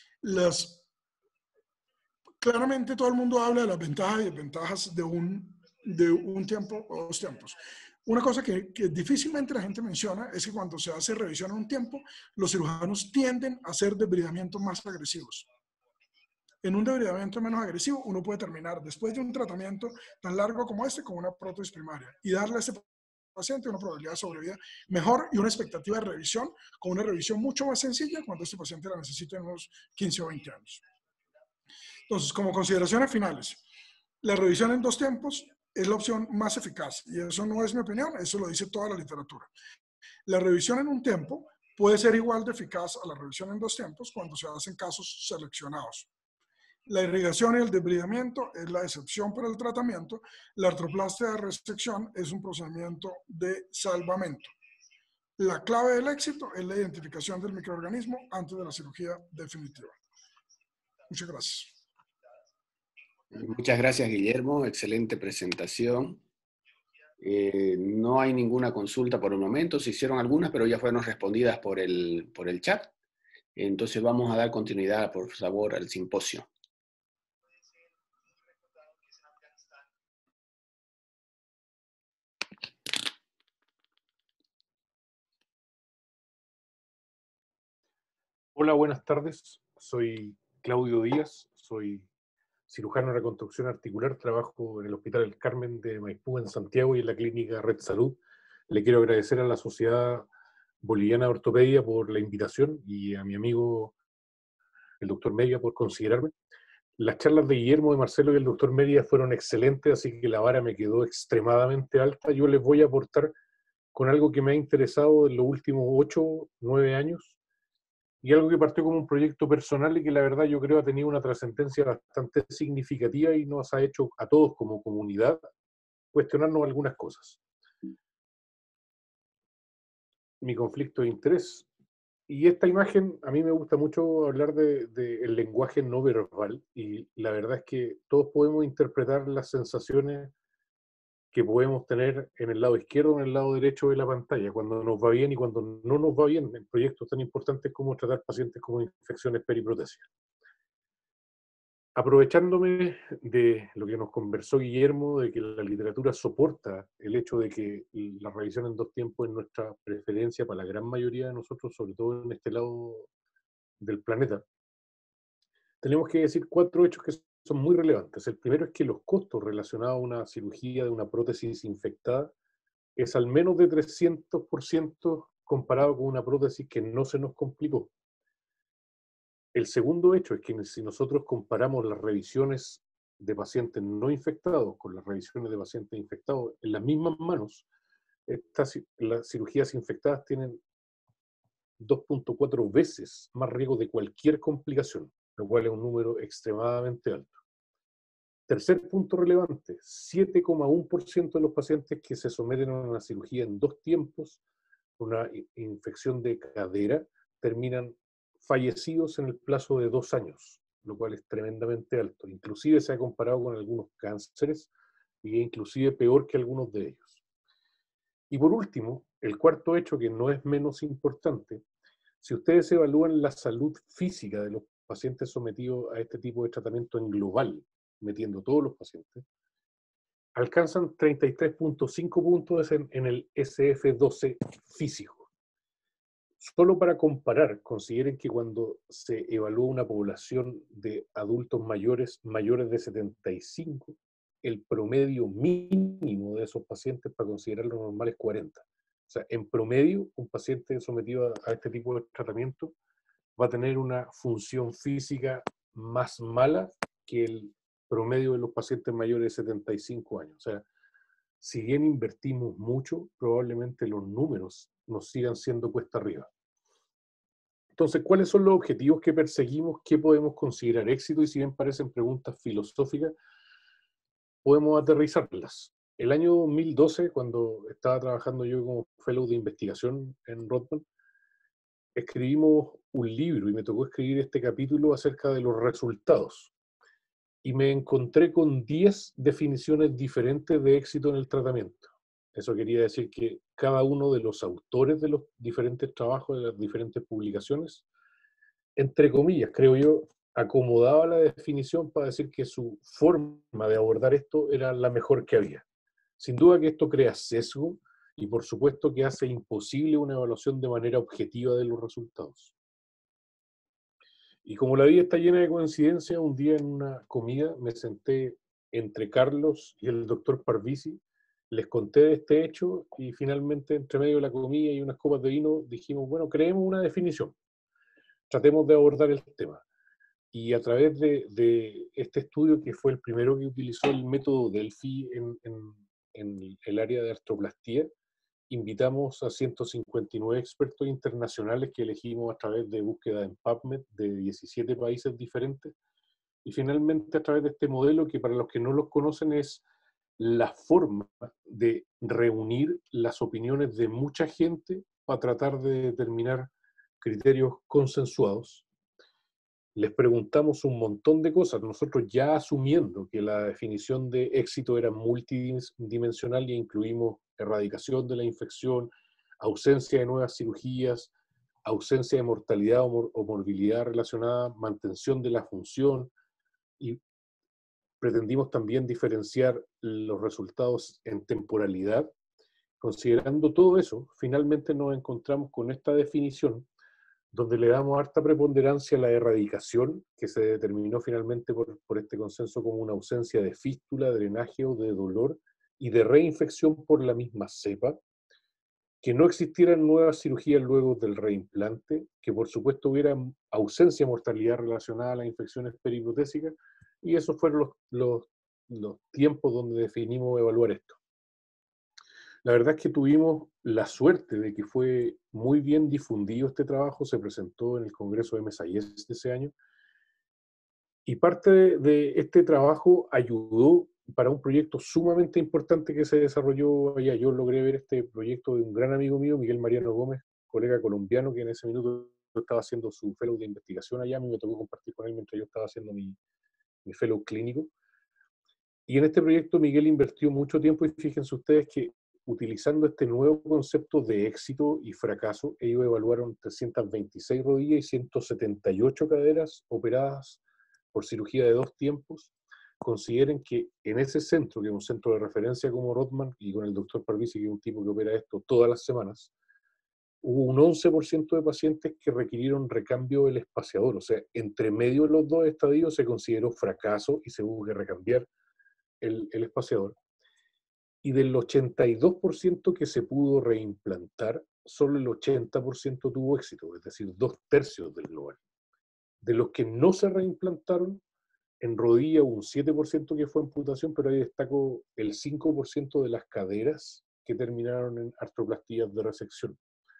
Claramente todo el mundo habla de las ventajas y desventajas de un tiempo o 2 tiempos. Una cosa que difícilmente la gente menciona es que cuando se hace revisión en un tiempo, los cirujanos tienden a hacer debridamientos más agresivos. En un debridamiento menos agresivo, uno puede terminar después de un tratamiento tan largo como este con una prótesis primaria y darle a ese paciente una probabilidad de sobrevida mejor y una expectativa de revisión con una revisión mucho más sencilla cuando este paciente la necesite en unos 15 o 20 años. Entonces, como consideraciones finales, La revisión en 2 tiempos es la opción más eficaz, y eso no es mi opinión, eso lo dice toda la literatura. La revisión en un tiempo puede ser igual de eficaz a la revisión en 2 tiempos cuando se hacen casos seleccionados. La irrigación y el debridamiento es la excepción para el tratamiento. La artroplastia de resección es un procedimiento de salvamento. La clave del éxito es la identificación del microorganismo antes de la cirugía definitiva. Muchas gracias. Muchas gracias, Guillermo. Excelente presentación. No hay ninguna consulta por el momento. Se hicieron algunas, pero ya fueron respondidas por el chat. Entonces vamos a dar continuidad, por favor, al simposio. Hola, buenas tardes. Soy Claudio Díaz, soy cirujano de reconstrucción articular, trabajo en el Hospital El Carmen de Maipú en Santiago y en la clínica Red Salud. Le quiero agradecer a la Sociedad Boliviana de Ortopedia por la invitación y a mi amigo el doctor Media por considerarme. Las charlas de Guillermo, de Marcelo y el doctor Media fueron excelentes, así que la vara me quedó extremadamente alta. Yo les voy a aportar con algo que me ha interesado en los últimos 8, 9 años, y algo que partió como un proyecto personal y que la verdad yo creo ha tenido una trascendencia bastante significativa y nos ha hecho a todos como comunidad cuestionarnos algunas cosas. Mi conflicto de interés. Y esta imagen, a mí me gusta mucho hablar del lenguaje no verbal, y la verdad es que todos podemos interpretar las sensaciones que podemos tener en el lado izquierdo o en el lado derecho de la pantalla, cuando nos va bien y cuando no nos va bien, en proyectos tan importantes como tratar pacientes con infecciones periprotésicas. Aprovechándome de lo que nos conversó Guillermo, de que la literatura soporta el hecho de que la revisión en 2 tiempos es nuestra preferencia para la gran mayoría de nosotros, sobre todo en este lado del planeta, tenemos que decir 4 hechos que son muy relevantes. El primero es que los costos relacionados a una cirugía de una prótesis infectada es al menos de 300% comparado con una prótesis que no se nos complicó. El segundo hecho es que si nosotros comparamos las revisiones de pacientes no infectados con las revisiones de pacientes infectados en las mismas manos, las cirugías infectadas tienen 2.4 veces más riesgo de cualquier complicación, lo cual es un número extremadamente alto. Tercer punto relevante, 7,1% de los pacientes que se someten a una cirugía en 2 tiempos, una infección de cadera, terminan fallecidos en el plazo de 2 años, lo cual es tremendamente alto. Inclusive se ha comparado con algunos cánceres y inclusive peor que algunos de ellos. Y por último, el cuarto hecho, que no es menos importante, si ustedes evalúan la salud física de los pacientes sometidos a este tipo de tratamiento en global, metiendo todos los pacientes, alcanzan 33.5 puntos en el SF-12 físico. Solo para comparar, consideren que cuando se evalúa una población de adultos mayores de 75, el promedio mínimo de esos pacientes para considerarlo normal es 40. O sea, en promedio, un paciente sometido a este tipo de tratamiento va a tener una función física más mala que el promedio de los pacientes mayores de 75 años. O sea, si bien invertimos mucho, probablemente los números nos sigan siendo cuesta arriba. Entonces, ¿cuáles son los objetivos que perseguimos? ¿Qué podemos considerar éxito? Y si bien parecen preguntas filosóficas, podemos aterrizarlas. El año 2012, cuando estaba trabajando yo como fellow de investigación en Rodman, escribimos un libro y me tocó escribir este capítulo acerca de los resultados. Y me encontré con 10 definiciones diferentes de éxito en el tratamiento. Eso quería decir que cada uno de los autores de los diferentes trabajos, de las diferentes publicaciones, entre comillas, creo yo, acomodaba la definición para decir que su forma de abordar esto era la mejor que había. Sin duda que esto crea sesgo y por supuesto que hace imposible una evaluación de manera objetiva de los resultados. Y como la vida está llena de coincidencias, un día en una comida me senté entre Carlos y el doctor Parvisi, les conté de este hecho y finalmente entre medio de la comida y unas copas de vino dijimos, bueno, creemos una definición, tratemos de abordar el tema. Y a través de este estudio, que fue el primero que utilizó el método Delphi en el área de artroplastía, invitamos a 159 expertos internacionales que elegimos a través de búsqueda en PubMed de 17 países diferentes. Y finalmente, a través de este modelo, que para los que no los conocen es la forma de reunir las opiniones de mucha gente para tratar de determinar criterios consensuados. Les preguntamos un montón de cosas, nosotros ya asumiendo que la definición de éxito era multidimensional, y incluimos erradicación de la infección, ausencia de nuevas cirugías, ausencia de mortalidad o morbilidad relacionada, mantención de la función, y pretendimos también diferenciar los resultados en temporalidad. Considerando todo eso, finalmente nos encontramos con esta definición donde le damos harta preponderancia a la erradicación, que se determinó finalmente por este consenso como una ausencia de fístula, drenaje o de dolor y de reinfección por la misma cepa, que no existieran nuevas cirugías luego del reimplante, que por supuesto hubiera ausencia de mortalidad relacionada a las infecciones periprotésicas, y esos fueron los tiempos donde definimos evaluar esto. La verdad es que tuvimos la suerte de que fue muy bien difundido este trabajo, se presentó en el Congreso de MSIS de ese año, y parte de este trabajo ayudó para un proyecto sumamente importante que se desarrolló allá. Yo logré ver este proyecto de un gran amigo mío, Miguel Mariano Gómez, colega colombiano, que en ese minuto estaba haciendo su fellow de investigación allá. A mí me tocó compartir con él mientras yo estaba haciendo mi fellow clínico. Y en este proyecto Miguel invirtió mucho tiempo, y fíjense ustedes que utilizando este nuevo concepto de éxito y fracaso, ellos evaluaron 326 rodillas y 178 caderas operadas por cirugía de 2 tiempos. Consideren que en ese centro, que es un centro de referencia como Rothman, y con el doctor Parvisi, que es un tipo que opera esto todas las semanas, hubo un 11% de pacientes que requirieron recambio del espaciador. O sea, entre medio de los 2 estadios se consideró fracaso y se hubo que recambiar el espaciador. Y del 82% que se pudo reimplantar, solo el 80% tuvo éxito, es decir, 2/3 del global. De los que no se reimplantaron, en rodilla hubo un 7% que fue amputación, pero ahí destaco el 5% de las caderas que terminaron en artroplastías de resección.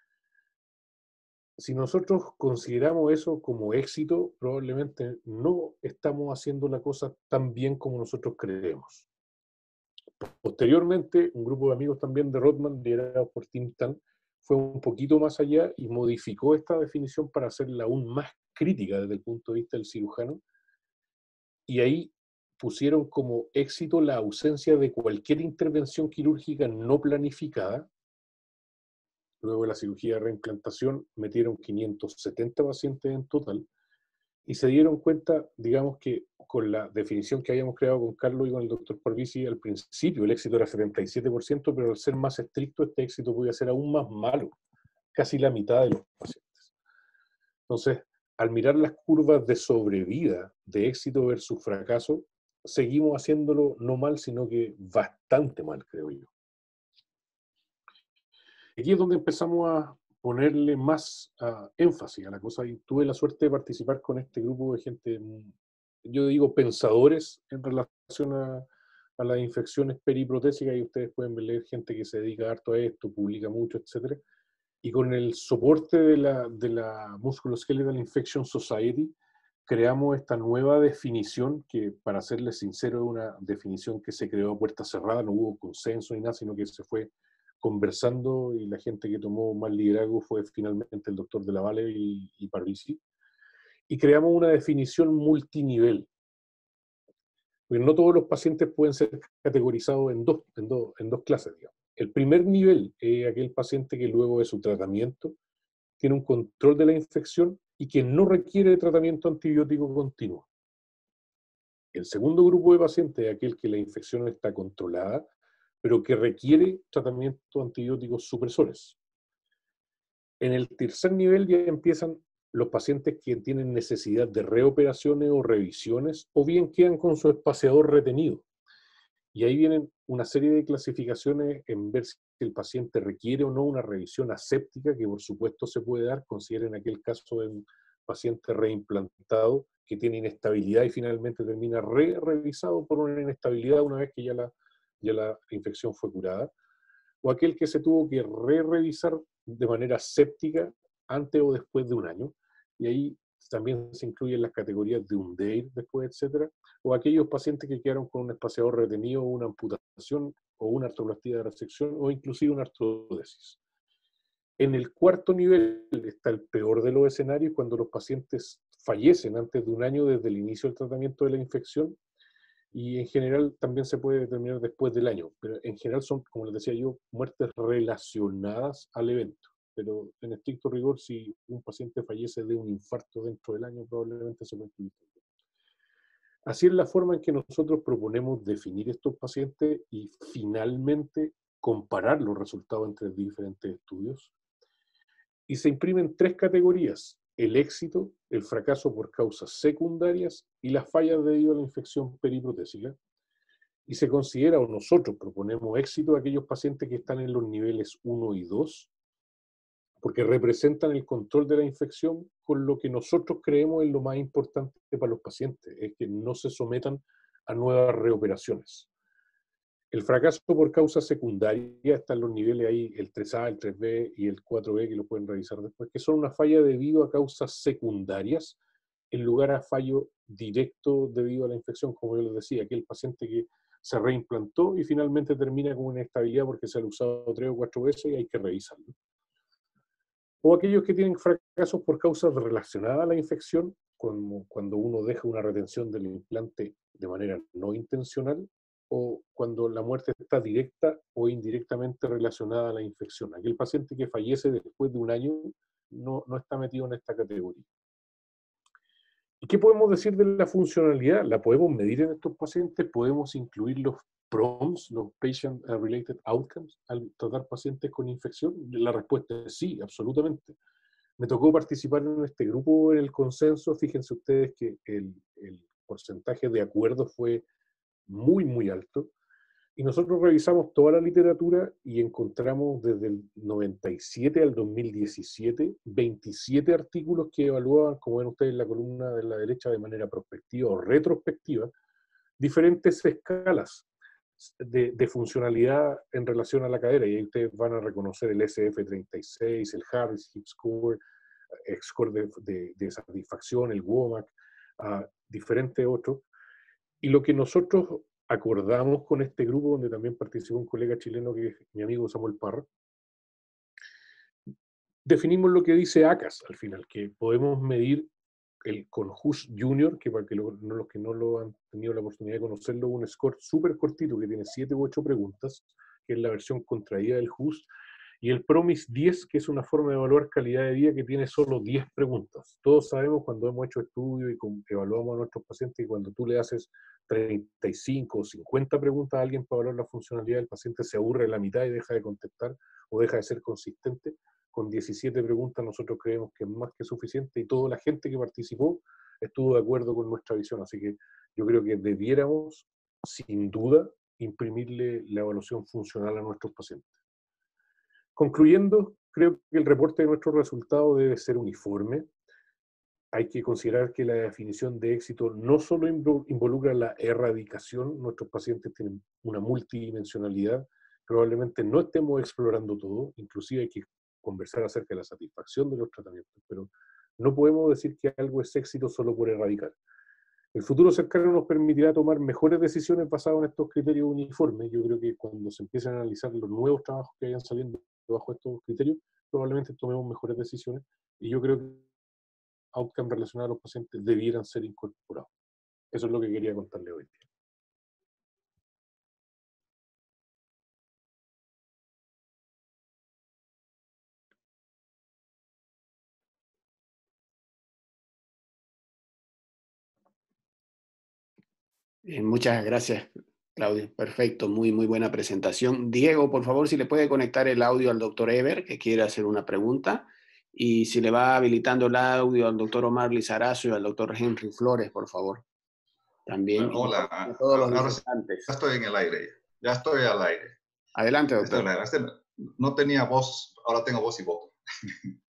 Si nosotros consideramos eso como éxito, probablemente no estamos haciendo la cosa tan bien como nosotros creemos. Posteriormente, un grupo de amigos también de Rothman, liderado por Tim Tan, fue un poquito más allá y modificó esta definición para hacerla aún más crítica desde el punto de vista del cirujano, y ahí pusieron como éxito la ausencia de cualquier intervención quirúrgica no planificada. Luego de la cirugía de reimplantación metieron 570 pacientes en total, y se dieron cuenta, digamos, que con la definición que habíamos creado con Carlos y con el doctor Parvisi al principio, el éxito era 77%, pero al ser más estricto, este éxito podía ser aún más malo, casi la mitad de los pacientes. Entonces, al mirar las curvas de sobrevida de éxito versus fracaso, seguimos haciéndolo no mal, sino que bastante mal, creo yo. Aquí es donde empezamos a ponerle más énfasis a la cosa, y tuve la suerte de participar con este grupo de gente, yo digo pensadores en relación a las infecciones periprotésicas, y ustedes pueden leer gente que se dedica harto a esto, publica mucho, etc. Y con el soporte de la Musculoskeletal Infection Society, creamos esta nueva definición que, para serles sincero, es una definición que se creó a puerta cerrada, no hubo consenso ni nada, sino que se fue conversando, y la gente que tomó más liderazgo fue finalmente el doctor de la Valle y Parvisi, y creamos una definición multinivel. Porque no todos los pacientes pueden ser categorizados en dos clases, digamos. El primer nivel es aquel paciente que luego de su tratamiento tiene un control de la infección y que no requiere tratamiento antibiótico continuo. El segundo grupo de pacientes es aquel que la infección está controlada, pero que requiere tratamiento antibióticos supresores. En el tercer nivel ya empiezan los pacientes que tienen necesidad de reoperaciones o revisiones, o bien quedan con su espaciador retenido. Y ahí vienen una serie de clasificaciones en ver si el paciente requiere o no una revisión aséptica, que por supuesto se puede dar. Consideren aquel caso de un paciente reimplantado que tiene inestabilidad y finalmente termina revisado por una inestabilidad una vez que ya la infección fue curada, o aquel que se tuvo que revisar de manera séptica antes o después de un año, y ahí también se incluyen las categorías de un DEIR después, etcétera, o aquellos pacientes que quedaron con un espaciador retenido, una amputación, o una artroplastía de resección, o inclusive una artrodesis. En el cuarto nivel está el peor de los escenarios, cuando los pacientes fallecen antes de un año desde el inicio del tratamiento de la infección, y en general también se puede determinar después del año, pero en general son, como les decía yo, muertes relacionadas al evento. Pero en estricto rigor, si un paciente fallece de un infarto dentro del año, probablemente se puede incluir. Así es la forma en que nosotros proponemos definir estos pacientes y finalmente comparar los resultados entre diferentes estudios. Y se imprimen tres categorías: el éxito, el fracaso por causas secundarias y las fallas debido a la infección periprotésica. Y se considera, o nosotros proponemos éxito a aquellos pacientes que están en los niveles 1 y 2, porque representan el control de la infección, con lo que nosotros creemos es lo más importante para los pacientes, es que no se sometan a nuevas reoperaciones. El fracaso por causa secundaria está en los niveles ahí, el 3A, el 3B y el 4B, que lo pueden revisar después, que son una falla debido a causas secundarias, en lugar a fallo directo debido a la infección, como yo les decía, aquel paciente que se reimplantó y finalmente termina con una inestabilidad porque se ha usado 3 o 4 veces y hay que revisarlo. O aquellos que tienen fracasos por causas relacionadas a la infección, como cuando uno deja una retención del implante de manera no intencional, o cuando la muerte está directa o indirectamente relacionada a la infección. Aquel paciente que fallece después de un año no está metido en esta categoría. ¿Y qué podemos decir de la funcionalidad? ¿La podemos medir en estos pacientes? ¿Podemos incluir los PROMs, los Patient Related Outcomes, al tratar pacientes con infección? La respuesta es sí, absolutamente. Me tocó participar en este grupo en el consenso. Fíjense ustedes que el porcentaje de acuerdo fue muy, muy alto. Y nosotros revisamos toda la literatura y encontramos desde el 97 al 2017 27 artículos que evaluaban, como ven ustedes en la columna de la derecha, de manera prospectiva o retrospectiva, diferentes escalas de funcionalidad en relación a la cadera. Y ahí ustedes van a reconocer el SF36, el Harris Hip Score, el score de satisfacción, el WOMAC, diferentes otros. Y lo que nosotros acordamos con este grupo, donde también participó un colega chileno que es mi amigo Samuel Parra, definimos lo que dice ACAS al final, que podemos medir con HUS Junior, que para que los que no lo han tenido la oportunidad de conocerlo, un score súper cortito que tiene 7 u 8 preguntas, que es la versión contraída del HUS, y el PROMIS 10, que es una forma de evaluar calidad de vida que tiene solo 10 preguntas. Todos sabemos cuando hemos hecho estudios y evaluamos a nuestros pacientes, y cuando tú le haces 35 o 50 preguntas a alguien para evaluar la funcionalidad, el paciente se aburre en la mitad y deja de contestar o deja de ser consistente. Con 17 preguntas nosotros creemos que es más que suficiente, y toda la gente que participó estuvo de acuerdo con nuestra visión. Así que yo creo que debiéramos, sin duda, imprimirle la evaluación funcional a nuestros pacientes. Concluyendo, creo que el reporte de nuestros resultados debe ser uniforme. Hay que considerar que la definición de éxito no solo involucra la erradicación, nuestros pacientes tienen una multidimensionalidad, probablemente no estemos explorando todo, inclusive hay que conversar acerca de la satisfacción de los tratamientos, pero no podemos decir que algo es éxito solo por erradicar. El futuro cercano nos permitirá tomar mejores decisiones basadas en estos criterios uniformes. Yo creo que cuando se empiecen a analizar los nuevos trabajos que vayan saliendo bajo estos criterios, probablemente tomemos mejores decisiones, y yo creo que outcomes relacionados a los pacientes debieran ser incorporados. Eso es lo que quería contarle hoy. Muchas gracias, Claudio. Perfecto, muy buena presentación. Diego, por favor, si le puede conectar el audio al doctor Eber, que quiere hacer una pregunta, y si le va habilitando el audio al doctor Omar Lizarazo y al doctor Henry Flores, por favor. También. Hola, a todos los ahora visitantes. ya estoy en el aire, ya estoy al aire. Adelante, doctor. No tenía voz, ahora tengo voz y voto.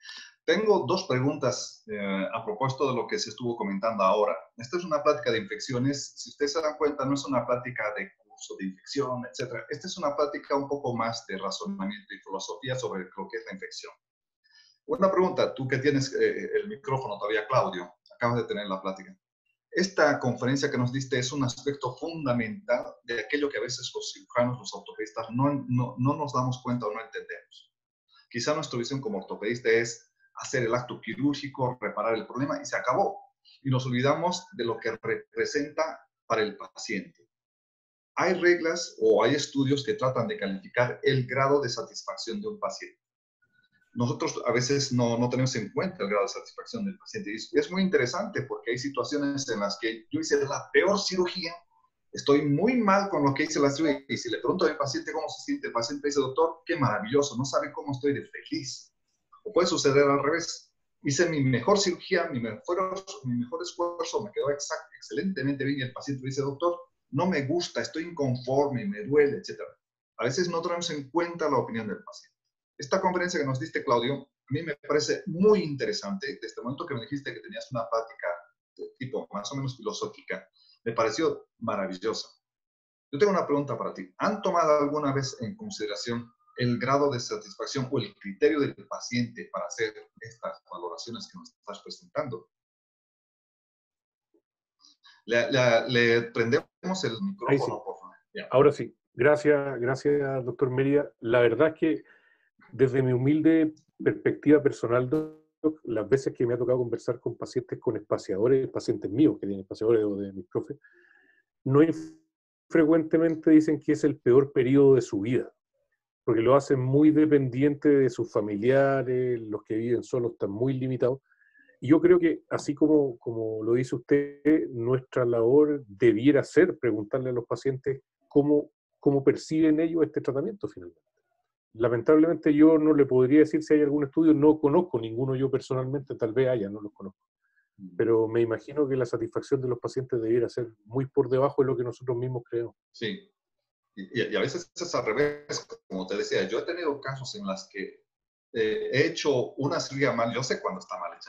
Tengo dos preguntas a propósito de lo que se estuvo comentando ahora. Esta es una plática de infecciones. Si ustedes se dan cuenta, no es una plática de curso de infección, etc. Esta es una plática un poco más de razonamiento y filosofía sobre lo que es la infección. Una pregunta, tú que tienes el micrófono todavía, Claudio, acabas de tener la plática. Esta conferencia que nos diste es un aspecto fundamental de aquello que a veces los cirujanos, los ortopedistas, no nos damos cuenta o no entendemos. Quizá nuestra visión como ortopedista es hacer el acto quirúrgico, reparar el problema y se acabó. Y nos olvidamos de lo que representa para el paciente. Hay reglas o hay estudios que tratan de calificar el grado de satisfacción de un paciente. Nosotros a veces no tenemos en cuenta el grado de satisfacción del paciente. Y es muy interesante porque hay situaciones en las que yo hice la peor cirugía, estoy muy mal con lo que hice la cirugía, y si le pregunto a mi paciente cómo se siente, el paciente dice, doctor, qué maravilloso, no sabe cómo estoy de feliz. O puede suceder al revés. Hice mi mejor cirugía, mi mejor esfuerzo, me quedó excelentemente bien, y el paciente dice, doctor, no me gusta, estoy inconforme, me duele, etc. A veces no tenemos en cuenta la opinión del paciente. Esta conferencia que nos diste, Claudio, a mí me parece muy interesante. Desde el momento que me dijiste que tenías una plática de tipo más o menos filosófica, me pareció maravillosa. Yo tengo una pregunta para ti. ¿Han tomado alguna vez en consideración el grado de satisfacción o el criterio del paciente para hacer estas valoraciones que nos estás presentando? Le prendemos el micrófono, Sí. por favor. Ya. Ahora sí. Gracias, doctor Mérida. La verdad es que desde mi humilde perspectiva personal, Doc, las veces que me ha tocado conversar con pacientes con espaciadores, pacientes míos que tienen espaciadores o de mis profes, no frecuentemente dicen que es el peor periodo de su vida, porque lo hacen muy dependiente de sus familiares, los que viven solos están muy limitados. Y yo creo que, así como lo dice usted, nuestra labor debiera ser preguntarle a los pacientes cómo perciben ellos este tratamiento finalmente. Lamentablemente yo no le podría decir si hay algún estudio, no conozco ninguno yo personalmente, tal vez haya, no los conozco. Pero me imagino que la satisfacción de los pacientes debiera ser muy por debajo de lo que nosotros mismos creemos. Sí, y a veces es al revés, como te decía, yo he tenido casos en los que he hecho una cirugía mal, yo sé cuándo está mal hecha.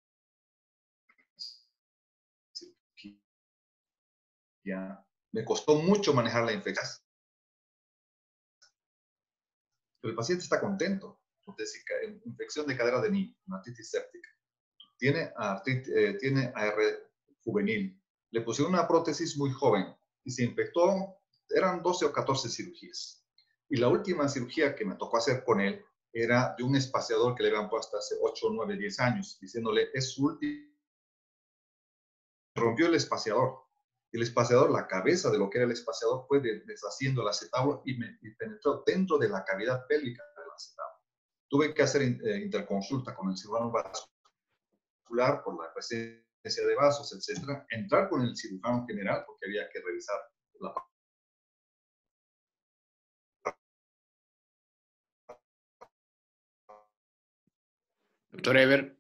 Ya, me costó mucho manejar la infección. Pero el paciente está contento. Entonces, infección de cadera de niño, una artritis séptica. Tiene AR juvenil. Le pusieron una prótesis muy joven y se infectó, eran 12 o 14 cirugías. Y la última cirugía que me tocó hacer con él era de un espaciador que le habían puesto hace 8, 9, 10 años, diciéndole, es su último. Rompió el espaciador. El espaciador, la cabeza de lo que era el espaciador, fue deshaciendo el acetábulo y penetró dentro de la cavidad pélvica del acetábulo. Tuve que hacer interconsulta con el cirujano vascular por la presencia de vasos, etc. Entrar con el cirujano general porque había que revisar la Doctor Eber.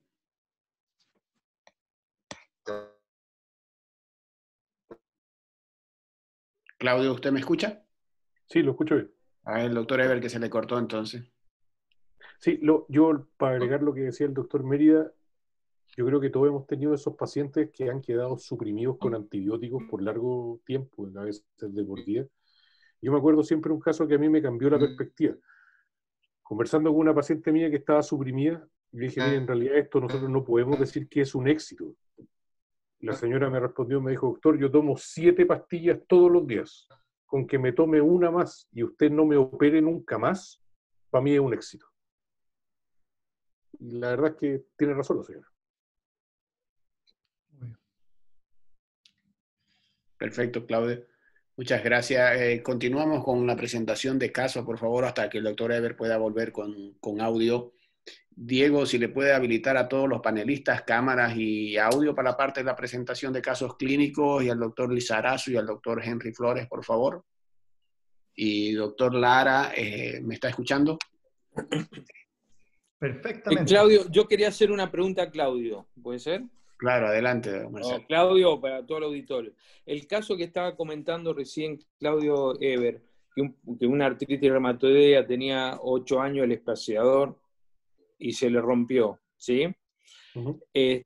Claudio, ¿usted me escucha? Sí, lo escucho bien. A ver, el doctor Eber que se le cortó entonces. Sí, yo para agregar lo que decía el doctor Mérida, yo creo que todos hemos tenido esos pacientes que han quedado suprimidos con antibióticos por largo tiempo, a veces de por día. Yo me acuerdo siempre un caso que a mí me cambió la perspectiva. Conversando con una paciente mía que estaba suprimida, le dije, mire, en realidad esto nosotros no podemos decir que es un éxito. La señora me respondió, me dijo, doctor, yo tomo 7 pastillas todos los días. Con que me tome una más y usted no me opere nunca más, para mí es un éxito. Y la verdad es que tiene razón la señora. Perfecto, Claudio. Muchas gracias. Continuamos con la presentación de casos, por favor, hasta que el doctor Eber pueda volver con audio. Diego, si le puede habilitar a todos los panelistas cámaras y audio para la parte de la presentación de casos clínicos, y al doctor Lizarazu y al doctor Henry Flores, por favor. Y doctor Lara, ¿me está escuchando? Perfectamente. Claudio, yo quería hacer una pregunta a Claudio, ¿puede ser? Claro, adelante, Marcelo. Claudio, para todo el auditorio. El caso que estaba comentando recién Claudio Eber, que una artritis reumatoidea tenía 8 años el espaciador y se le rompió. ¿sí? Ujú.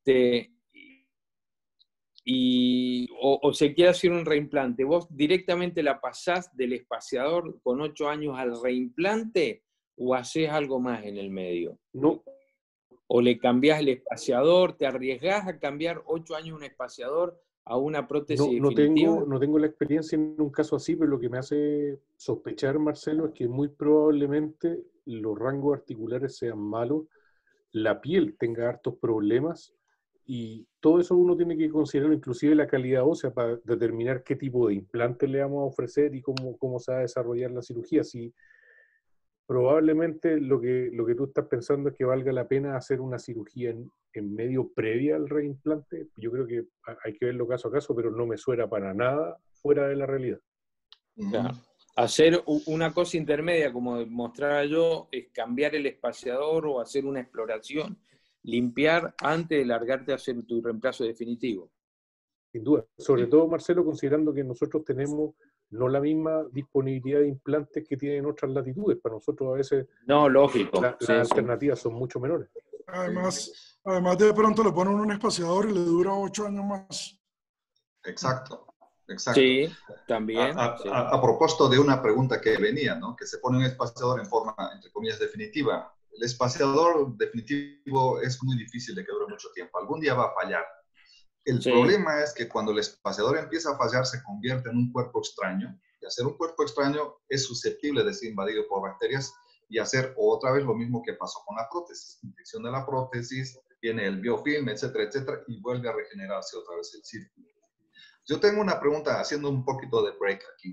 O se quiere hacer un reimplante, ¿vos directamente la pasás del espaciador con 8 años al reimplante o hacés algo más en el medio? No, ¿O le cambiás el espaciador? ¿Te arriesgás a cambiar 8 años un espaciador a una prótesis definitiva? no tengo la experiencia en un caso así, pero lo que me hace sospechar, Marcelo, es que muy probablemente los rangos articulares sean malos, la piel tenga hartos problemas, y todo eso uno tiene que considerar, inclusive la calidad ósea, para determinar qué tipo de implante le vamos a ofrecer y cómo se va a desarrollar la cirugía. Si probablemente lo que tú estás pensando es que valga la pena hacer una cirugía en medio previa al reimplante, yo creo que hay que verlo caso a caso, pero no me suena para nada fuera de la realidad. Claro. Hacer una cosa intermedia, como mostraba yo, es cambiar el espaciador o hacer una exploración, limpiar antes de largarte a hacer tu reemplazo definitivo. Sin duda. Sobre todo, Marcelo, considerando que nosotros tenemos no la misma disponibilidad de implantes que tienen otras latitudes. Para nosotros a veces No, lógico. las alternativas son mucho menores. Además de pronto le ponen un espaciador y le dura 8 años más. Exacto, exacto. Sí, también. A propósito de una pregunta que venía, ¿no? Que se pone un espaciador en forma, entre comillas, definitiva. El espaciador definitivo es muy difícil de que dure mucho tiempo. Algún día va a fallar. El problema es que cuando el espaciador empieza a fallar, se convierte en un cuerpo extraño. Y hacer un cuerpo extraño es susceptible de ser invadido por bacterias y hacer otra vez lo mismo que pasó con la prótesis. Infección de la prótesis, viene el biofilm, etcétera, etcétera, y vuelve a regenerarse otra vez el círculo. Yo tengo una pregunta, haciendo un poquito de break aquí.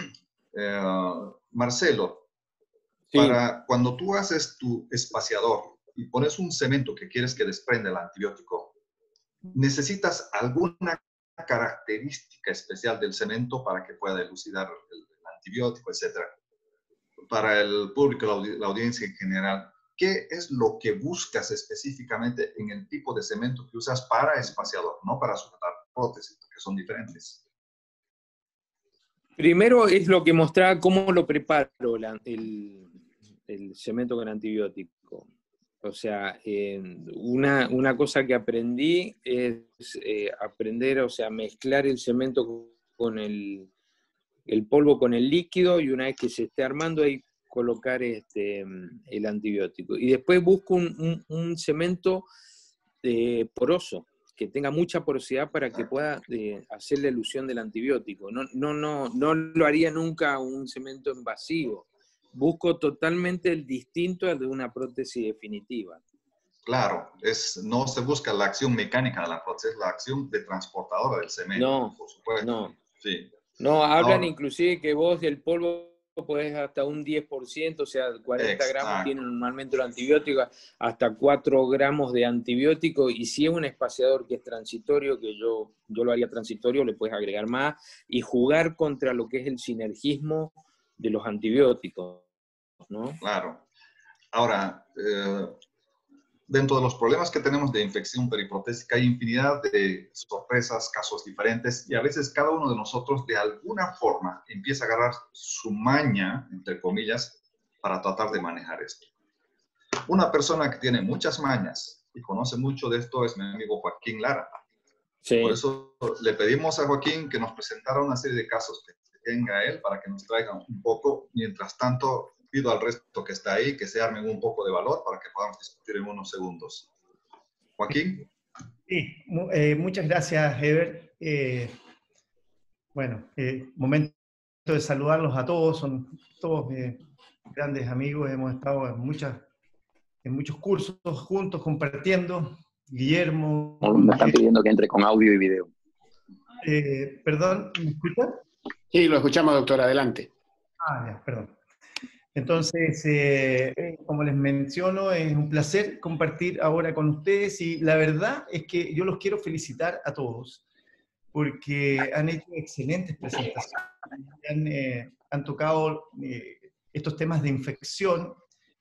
Marcelo, para cuando tú haces tu espaciador y pones un cemento que quieres que desprenda el antibiótico, ¿necesitas alguna característica especial del cemento para que pueda elucidar el antibiótico, etcétera? Para el público, la audiencia en general, ¿qué es lo que buscas específicamente en el tipo de cemento que usas para espaciador, no para sujetar prótesis, que son diferentes? Primero es lo que mostraba cómo lo preparo el cemento con antibiótico. O sea, una cosa que aprendí es aprender, o sea, mezclar el cemento con el polvo con el líquido, y una vez que se esté armando ahí colocar el antibiótico. Y después busco un cemento poroso, que tenga mucha porosidad para que pueda hacer la elusión del antibiótico. No lo haría nunca un cemento invasivo. Busco totalmente el distinto al de una prótesis definitiva. Claro, no se busca la acción mecánica de la prótesis, es la acción de transportadora del cemento, no, por supuesto. No. Sí. No, hablan inclusive que vos del polvo podés hasta un 10%, o sea, 40 gramos tiene normalmente el antibiótico, hasta 4 gramos de antibiótico, y si es un espaciador que es transitorio, que yo lo haría transitorio, le puedes agregar más, y jugar contra lo que es el sinergismo de los antibióticos, ¿no? Claro. Ahora, dentro de los problemas que tenemos de infección periprotésica hay infinidad de sorpresas, casos diferentes, y a veces cada uno de nosotros de alguna forma empieza a agarrar su maña, entre comillas, para tratar de manejar esto. Una persona que tiene muchas mañas y conoce mucho de esto es mi amigo Joaquín Lara. Sí. Por eso le pedimos a Joaquín que nos presentara una serie de casos que tenga él para que nos traigan un poco. Mientras tanto, pido al resto que está ahí que se armen un poco de valor para que podamos discutir en unos segundos. Joaquín. Sí, muchas gracias, Ever. Momento de saludarlos a todos, son todos grandes amigos, hemos estado en muchos cursos juntos compartiendo. Guillermo. Me están pidiendo que entre con audio y video. Perdón, ¿me escuchan? Sí, lo escuchamos, doctor, adelante. Ya, perdón. Entonces, como les menciono, es un placer compartir ahora con ustedes, y la verdad es que yo los quiero felicitar a todos, porque han hecho excelentes presentaciones, han tocado estos temas de infección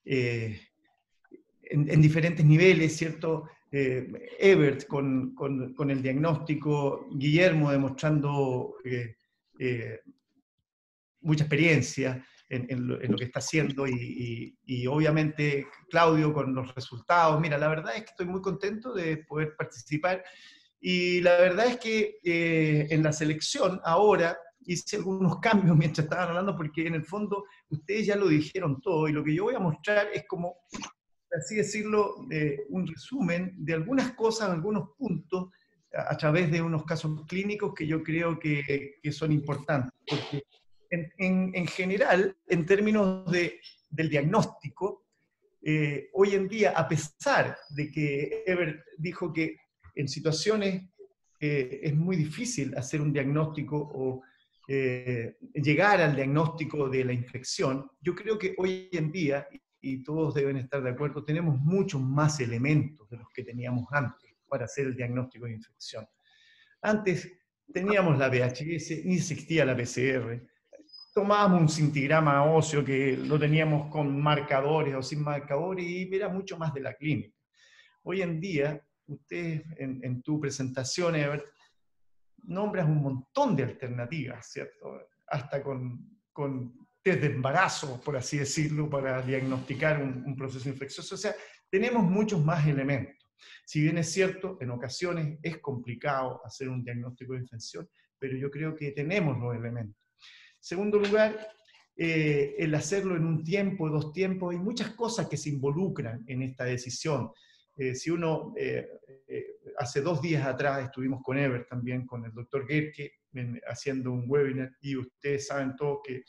en diferentes niveles, ¿cierto? Ebert con el diagnóstico, Guillermo demostrando mucha experiencia, en lo que está haciendo y obviamente Claudio con los resultados. Mira, la verdad es que estoy muy contento de poder participar y la verdad es que en la selección ahora hice algunos cambios mientras estaban hablando porque en el fondo ustedes ya lo dijeron todo y lo que yo voy a mostrar es como, por así decirlo, un resumen de algunas cosas, algunos puntos a través de unos casos clínicos que yo creo que son importantes. Porque en general, en términos del diagnóstico, hoy en día, a pesar de que Ever dijo que en situaciones es muy difícil hacer un diagnóstico o llegar al diagnóstico de la infección, yo creo que hoy en día, y todos deben estar de acuerdo, tenemos muchos más elementos de los que teníamos antes para hacer el diagnóstico de infección. Antes teníamos la VHS, ni existía la PCR, tomábamos un cintigrama óseo que lo teníamos con marcadores o sin marcadores y era mucho más de la clínica. Hoy en día, usted en tu presentación, Ebert, nombras un montón de alternativas, ¿cierto? Hasta con test de embarazo, por así decirlo, para diagnosticar un proceso infeccioso. O sea, tenemos muchos más elementos. Si bien es cierto, en ocasiones es complicado hacer un diagnóstico de infección, pero yo creo que tenemos los elementos. Segundo lugar, el hacerlo en un tiempo, 2 tiempos, hay muchas cosas que se involucran en esta decisión. Si uno, hace 2 días atrás estuvimos con Ever también, con el doctor Gerke, haciendo un webinar, y ustedes saben todos que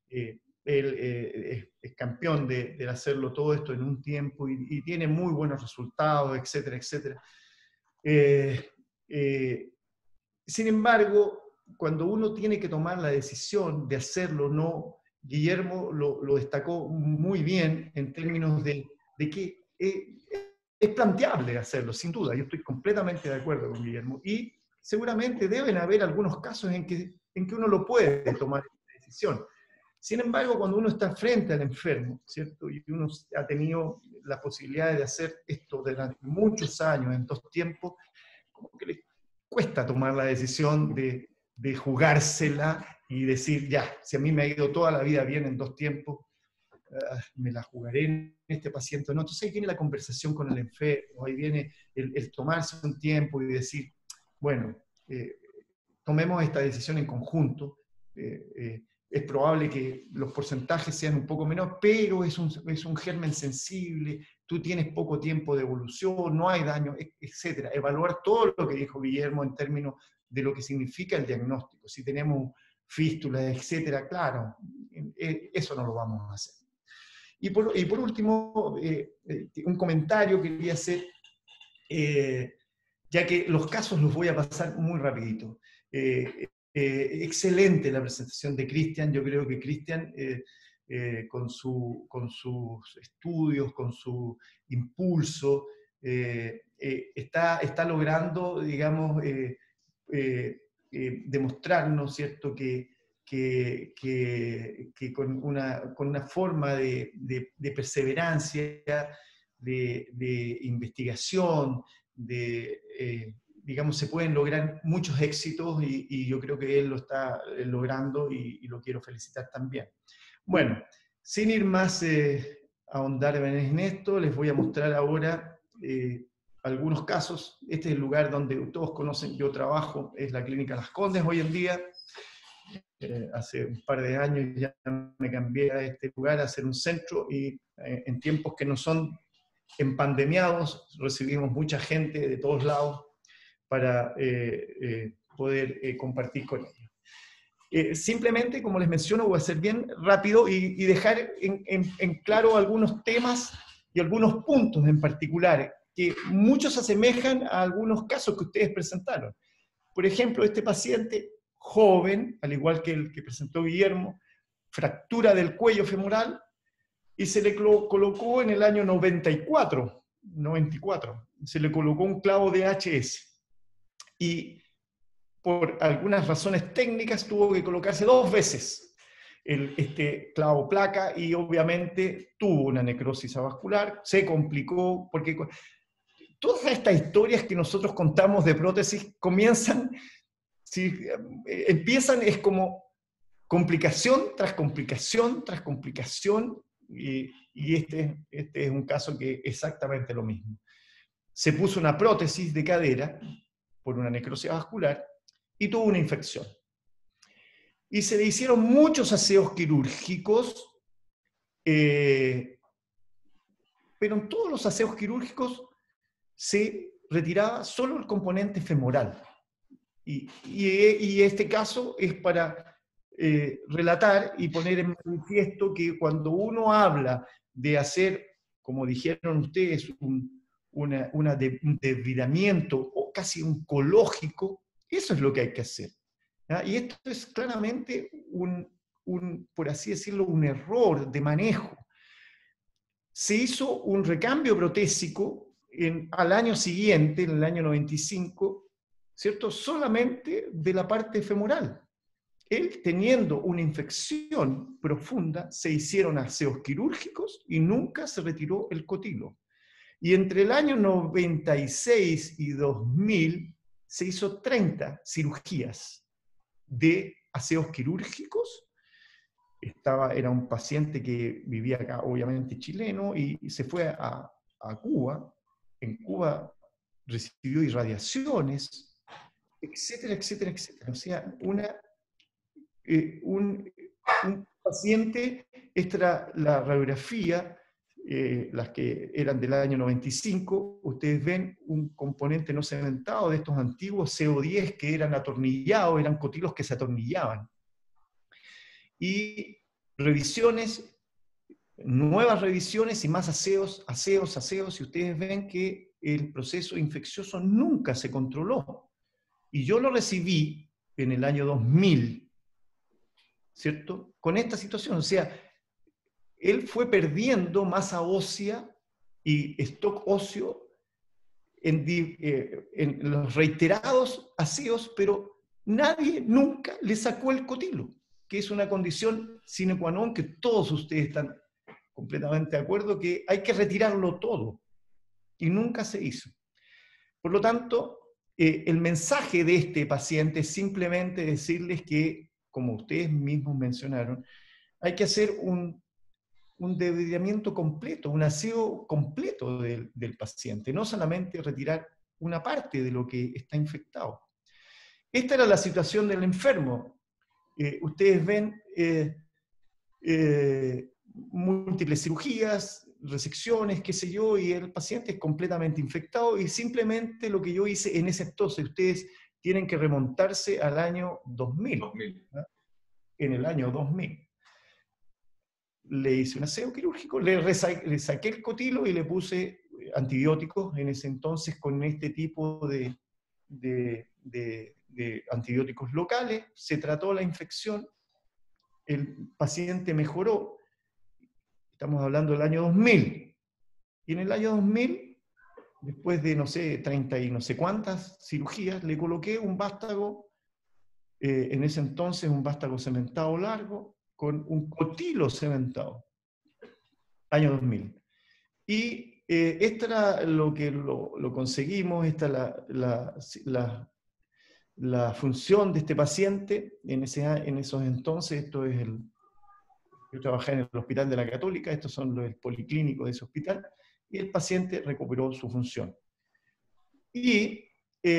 él es campeón de hacerlo todo esto en un tiempo y tiene muy buenos resultados, etcétera, etcétera. Sin embargo, cuando uno tiene que tomar la decisión de hacerlo, no, Guillermo lo destacó muy bien en términos de que es planteable hacerlo, sin duda. Yo estoy completamente de acuerdo con Guillermo. Y seguramente deben haber algunos casos en que uno lo puede tomar esa decisión. Sin embargo, cuando uno está frente al enfermo, ¿cierto? Y uno ha tenido la posibilidad de hacer esto durante muchos años, en 2 tiempos, como que le cuesta tomar la decisión de jugársela y decir, ya, si a mí me ha ido toda la vida bien en 2 tiempos, me la jugaré en este paciente, ¿no? Entonces ahí viene la conversación con el enfermo, ahí viene el tomarse un tiempo y decir, bueno, tomemos esta decisión en conjunto, es probable que los porcentajes sean un poco menores, pero es un germen sensible, tú tienes poco tiempo de evolución, no hay daño, etc. Evaluar todo lo que dijo Guillermo en términos de lo que significa el diagnóstico. Si tenemos fístulas, etc., claro, eso no lo vamos a hacer. Y por último, un comentario que quería hacer, ya que los casos los voy a pasar muy rapidito. Excelente la presentación de Cristian. Yo creo que Cristian, con sus estudios, con su impulso, está logrando, digamos, demostrarnos, ¿cierto?, que con una forma de perseverancia, de investigación, digamos, se pueden lograr muchos éxitos y yo creo que él lo está logrando y lo quiero felicitar también. Bueno, sin ir más a ahondar en esto, les voy a mostrar ahora algunos casos. Este es el lugar donde todos conocen, yo trabajo, es la Clínica Las Condes hoy en día. Hace un par de años ya me cambié a este lugar a hacer un centro y en tiempos que no son empandemiados recibimos mucha gente de todos lados para poder compartir con ellos. Simplemente, como les menciono, voy a ser bien rápido y dejar en claro algunos temas y algunos puntos en particular que muchos se asemejan a algunos casos que ustedes presentaron. Por ejemplo, este paciente joven, al igual que el que presentó Guillermo, fractura del cuello femoral, y se le colocó en el año 94, se le colocó un clavo de HS. Y por algunas razones técnicas tuvo que colocarse 2 veces este clavo placa y obviamente tuvo una necrosis avascular, se complicó, porque todas estas historias que nosotros contamos de prótesis empiezan, es como complicación tras complicación tras complicación, y este es un caso que es exactamente lo mismo. Se puso una prótesis de cadera por una necrosis vascular y tuvo una infección. Y se le hicieron muchos aseos quirúrgicos, pero en todos los aseos quirúrgicos se retiraba solo el componente femoral. Y este caso es para relatar y poner en manifiesto que cuando uno habla de hacer, como dijeron ustedes, un desvidamiento o casi oncológico, eso es lo que hay que hacer. ¿Ya? Y esto es claramente por así decirlo, un error de manejo. Se hizo un recambio protésico al año siguiente, en el año 95, ¿cierto? Solamente de la parte femoral. Él, teniendo una infección profunda, se hicieron aseos quirúrgicos y nunca se retiró el cotilo. Y entre el año 96 y 2000 se hizo 30 cirugías de aseos quirúrgicos. Era un paciente que vivía acá, obviamente chileno, y se fue a Cuba. En Cuba recibió irradiaciones, etcétera, etcétera, etcétera. O sea, un paciente, esta era la radiografía, las que eran del año 95, ustedes ven un componente no cementado de estos antiguos CO10 que eran atornillados, eran cotilos que se atornillaban. Y revisiones, nuevas revisiones y más aseos, y ustedes ven que el proceso infeccioso nunca se controló. Y yo lo recibí en el año 2000, ¿cierto? Con esta situación, o sea, él fue perdiendo masa ósea y stock óseo en los reiterados aseos, pero nadie nunca le sacó el cotilo, que es una condición sine qua non que todos ustedes están completamente de acuerdo que hay que retirarlo todo, y nunca se hizo. Por lo tanto, el mensaje de este paciente es simplemente decirles que, como ustedes mismos mencionaron, hay que hacer un desvidamiento completo, un aseo completo del paciente, no solamente retirar una parte de lo que está infectado. Esta era la situación del enfermo. Ustedes ven múltiples cirugías, resecciones, qué sé yo, y el paciente es completamente infectado, y simplemente lo que yo hice en ese entonces, ustedes tienen que remontarse al año 2000. ¿no? En el año 2000. Le hice un aseo quirúrgico, le saqué el cotilo y le puse antibióticos en ese entonces con este tipo de antibióticos locales, se trató la infección, el paciente mejoró, estamos hablando del año 2000, y en el año 2000, después de, no sé, 30 y no sé cuántas cirugías, le coloqué un vástago, en ese entonces un vástago cementado largo, con un cotilo cementado, año 2000. Y esto era lo que lo conseguimos, esta la función de este paciente en esos entonces. Yo trabajé en el Hospital de la Católica, estos son los policlínicos de ese hospital, y el paciente recuperó su función. Y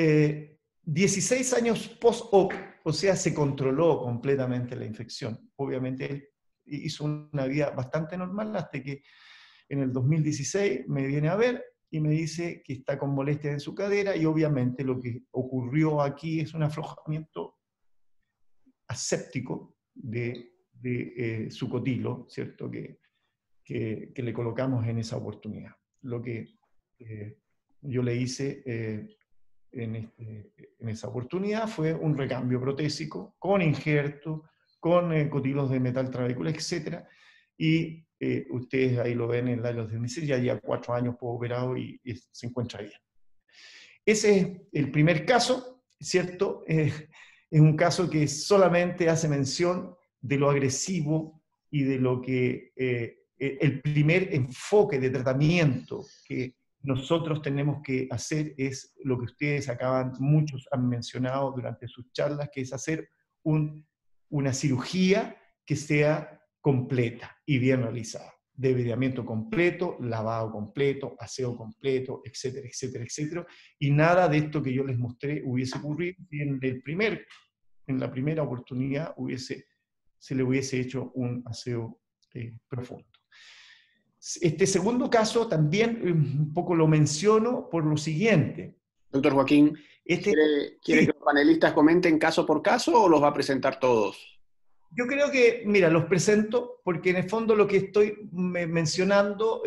16 años post-op, o sea, se controló completamente la infección. Obviamente él hizo una vida bastante normal hasta que en el 2016 me viene a ver y me dice que está con molestias en su cadera, y obviamente lo que ocurrió aquí es un aflojamiento aséptico de su cotilo, ¿cierto? Que le colocamos en esa oportunidad. Lo que yo le hice en esa oportunidad fue un recambio protésico con injerto, con cotilos de metal trabecular, etc. Y ustedes ahí lo ven en la miseria, ya 4 años operado y se encuentra bien. Ese es el primer caso, ¿cierto? Es un caso que solamente hace mención de lo agresivo y de lo que el primer enfoque de tratamiento que nosotros tenemos que hacer es lo que ustedes muchos han mencionado durante sus charlas, que es hacer un una cirugía que sea completa y bien realizada. Debridamiento completo, lavado completo, aseo completo, etcétera, etcétera, etcétera. Y nada de esto que yo les mostré hubiese ocurrido si en la primera oportunidad se le hubiese hecho un aseo profundo. Este segundo caso también un poco lo menciono por lo siguiente. Doctor Joaquín, ¿quiere sí, que los panelistas comenten caso por caso o los va a presentar todos? Yo creo que, mira, los presento porque en el fondo lo que estoy mencionando,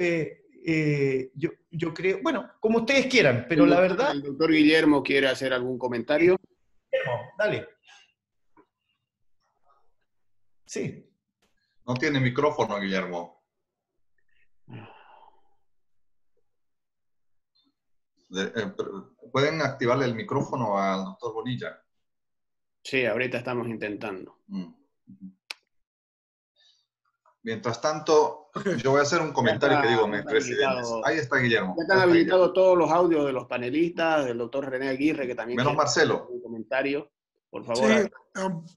yo creo, bueno, como ustedes quieran, pero la verdad... ¿El doctor Guillermo quiere hacer algún comentario? Dale. Sí. No tiene micrófono, Guillermo. ¿Pueden activarle el micrófono al doctor Bonilla? Sí, ahorita estamos intentando. Mientras tanto, yo voy a hacer un comentario que digo, mis presidentes. Ahí está Guillermo. Ya están habilitados todos los audios de los panelistas, del doctor René Aguirre, que también menos Marcelo. Un comentario, por favor. Sí,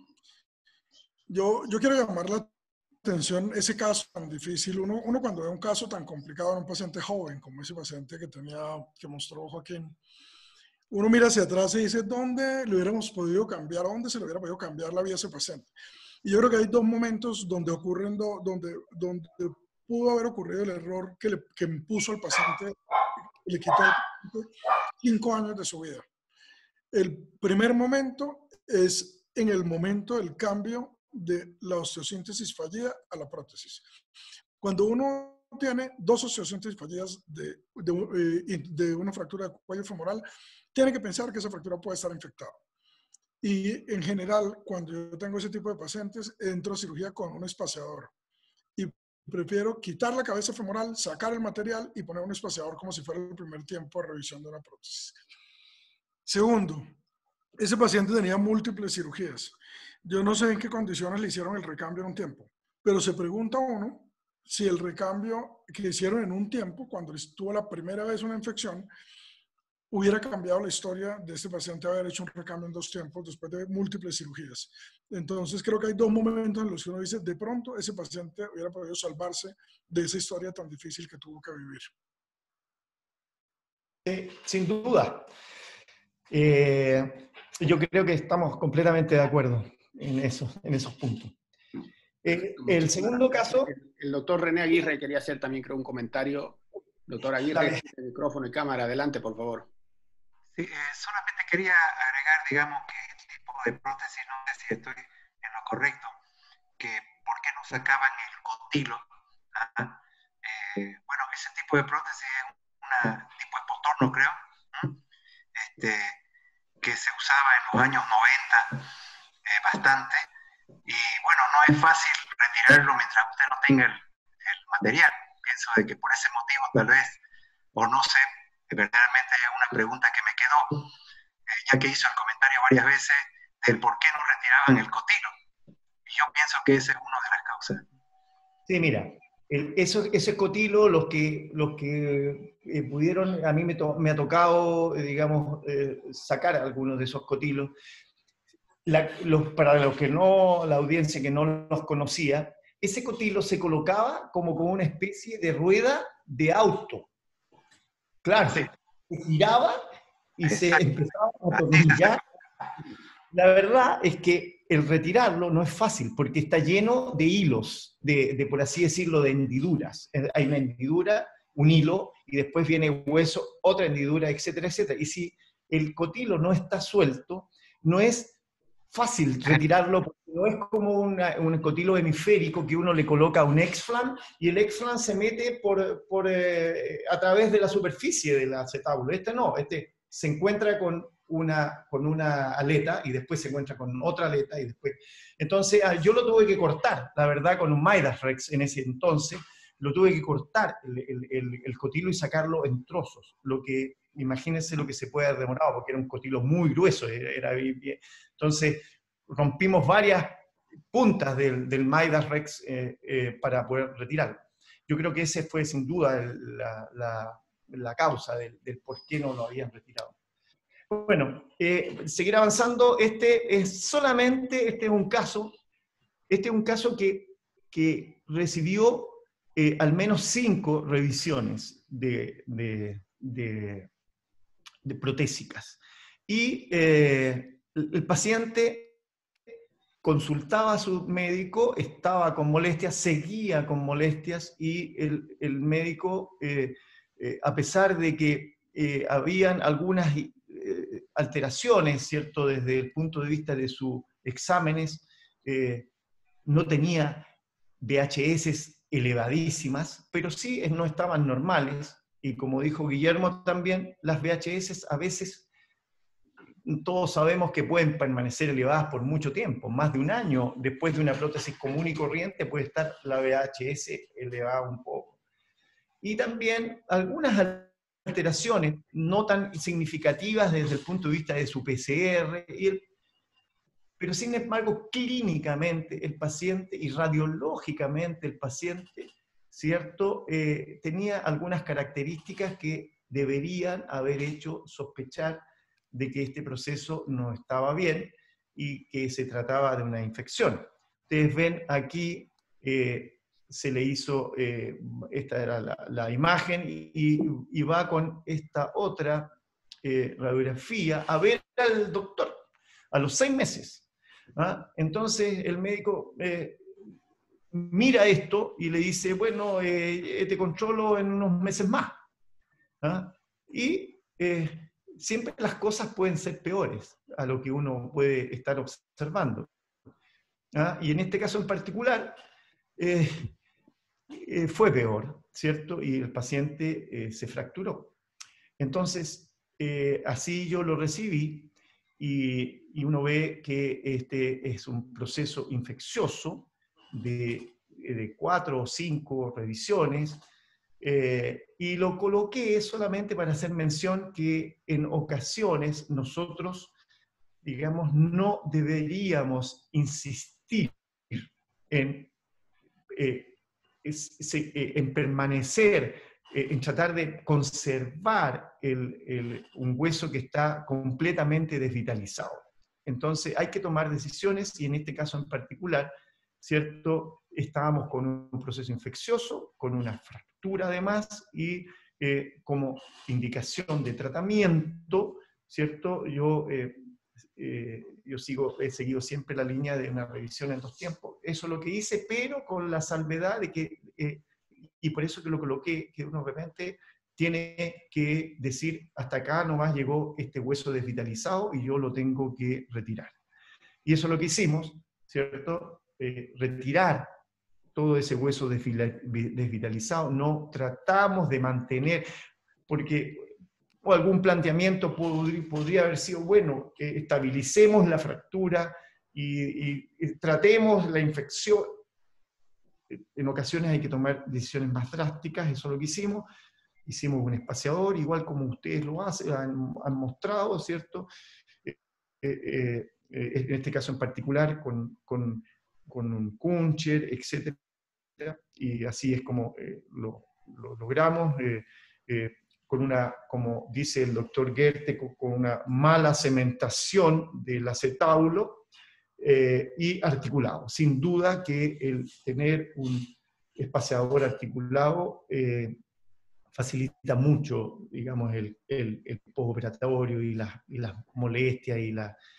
yo quiero llamar la atención ese caso tan difícil. Uno cuando ve un caso tan complicado en un paciente joven, como ese paciente que mostró Joaquín, uno mira hacia atrás y dice, ¿dónde le hubiéramos podido cambiar? ¿Dónde se le hubiera podido cambiar la vida a ese paciente? Y yo creo que hay dos momentos donde donde pudo haber ocurrido el error que impuso al paciente, le quitó 5 años de su vida. El primer momento es en el momento del cambio de la osteosíntesis fallida a la prótesis. Cuando uno tiene 2 osteosíntesis fallidas de una fractura de cuello femoral, tiene que pensar que esa fractura puede estar infectada. Y en general, cuando yo tengo ese tipo de pacientes, entro a cirugía con un espaciador. Y prefiero quitar la cabeza femoral, sacar el material y poner un espaciador como si fuera el primer tiempo de revisión de una prótesis. Segundo, ese paciente tenía múltiples cirugías. Yo no sé en qué condiciones le hicieron el recambio en un tiempo, pero se pregunta uno si el recambio que hicieron en un tiempo, cuando tuvo la primera vez una infección, hubiera cambiado la historia de este paciente haber hecho un recambio en 2 tiempos después de múltiples cirugías. Entonces creo que hay 2 momentos en los que uno dice, de pronto ese paciente hubiera podido salvarse de esa historia tan difícil que tuvo que vivir. Sin duda. Yo creo que estamos completamente de acuerdo en esos puntos. El segundo caso... El doctor René Aguirre quería hacer también, creo, un comentario. Doctor Aguirre, micrófono y cámara, adelante, por favor. Sí, solamente quería agregar, digamos, que este tipo de prótesis, no sé si estoy en lo correcto, que por qué no sacaban el cotilo. Bueno, ese tipo de prótesis es un tipo de potorno, creo, que se usaba en los años 90 bastante, y bueno, no es fácil retirarlo mientras usted no tenga el material. Pienso de que por ese motivo tal vez, o no sé, verdaderamente hay una pregunta que me quedó, ya que hizo el comentario varias veces del por qué no retiraban el cotilo. Y yo pienso que esa es una de las causas. Sí, mira, ese cotilo, los que pudieron, a mí me ha tocado, digamos, sacar algunos de esos cotilos. Para los que no, la audiencia que no los conocía, ese cotilo se colocaba como con una especie de rueda de auto. Claro, se giraba y se empezaba a atornillar. La verdad es que el retirarlo no es fácil, porque está lleno de hilos, por así decirlo, de hendiduras. Hay una hendidura, un hilo, y después viene hueso, otra hendidura, etcétera, etcétera. Y si el cotilo no está suelto, no es fácil retirarlo, porque no es como un cotilo hemisférico que uno le coloca un X-flan, y el X-flan se mete a través de la superficie del acetábulo. Este no, este se encuentra con una aleta y después se encuentra con otra aleta y después... Entonces yo lo tuve que cortar, la verdad, con un Midas Rex en ese entonces, lo tuve que cortar el cotilo y sacarlo en trozos, lo que, imagínense lo que se puede haber demorado, porque era un cotilo muy grueso, entonces rompimos varias puntas del Midas Rex para poder retirarlo. Yo creo que ese fue sin duda la causa del por qué no lo habían retirado. Bueno, seguir avanzando. Este es un caso que recibió al menos 5 revisiones de protésicas. Y el paciente consultaba a su médico, estaba con molestias, seguía con molestias, y el médico, a pesar de que habían algunas alteraciones, ¿cierto?, desde el punto de vista de sus exámenes, no tenía VHS elevadísimas, pero sí no estaban normales, y como dijo Guillermo también, las VHS a veces, todos sabemos que pueden permanecer elevadas por mucho tiempo, más de un año después de una prótesis común y corriente puede estar la VHS elevada un poco. Y también algunas alteraciones no tan significativas desde el punto de vista de su PCR, pero sin embargo clínicamente el paciente y radiológicamente el paciente, ¿cierto?, tenía algunas características que deberían haber hecho sospechar de que este proceso no estaba bien y que se trataba de una infección. Ustedes ven aquí, se le hizo, esta era la imagen, y va con esta otra radiografía a ver al doctor a los 6 meses. ¿Ah? Entonces el médico mira esto y le dice, bueno, te controlo en unos meses más. ¿Ah? Y siempre las cosas pueden ser peores a lo que uno puede estar observando. ¿Ah? Y en este caso en particular fue peor, ¿cierto? Y el paciente se fracturó. Entonces, así yo lo recibí, y uno ve que este es un proceso infeccioso de 4 o 5 revisiones, y lo coloqué solamente para hacer mención que en ocasiones nosotros, digamos, no deberíamos insistir en, en permanecer, en tratar de conservar un hueso que está completamente desvitalizado. Entonces hay que tomar decisiones, y en este caso en particular, ¿cierto?, estábamos con un proceso infeccioso, con una fractura además, y como indicación de tratamiento, ¿cierto?, yo he seguido siempre la línea de una revisión en 2 tiempos. Eso es lo que hice, pero con la salvedad de que, y por eso que lo coloqué, que uno de repente tiene que decir, hasta acá nomás llegó este hueso desvitalizado y yo lo tengo que retirar. Y eso es lo que hicimos, ¿cierto? Retirar todo ese hueso desvitalizado. No tratamos de mantener, porque o algún planteamiento podría haber sido, bueno, estabilicemos la fractura y tratemos la infección. En ocasiones hay que tomar decisiones más drásticas, eso es lo que hicimos. Hicimos un espaciador, igual como ustedes lo han mostrado, ¿cierto? En este caso en particular, con un Kuncher, etc. Y así es como lo logramos. Con una, como dice el doctor Goethe, con una mala cementación del acetábulo y articulado. Sin duda que el tener un espaciador articulado facilita mucho, digamos, el postoperatorio y las molestias y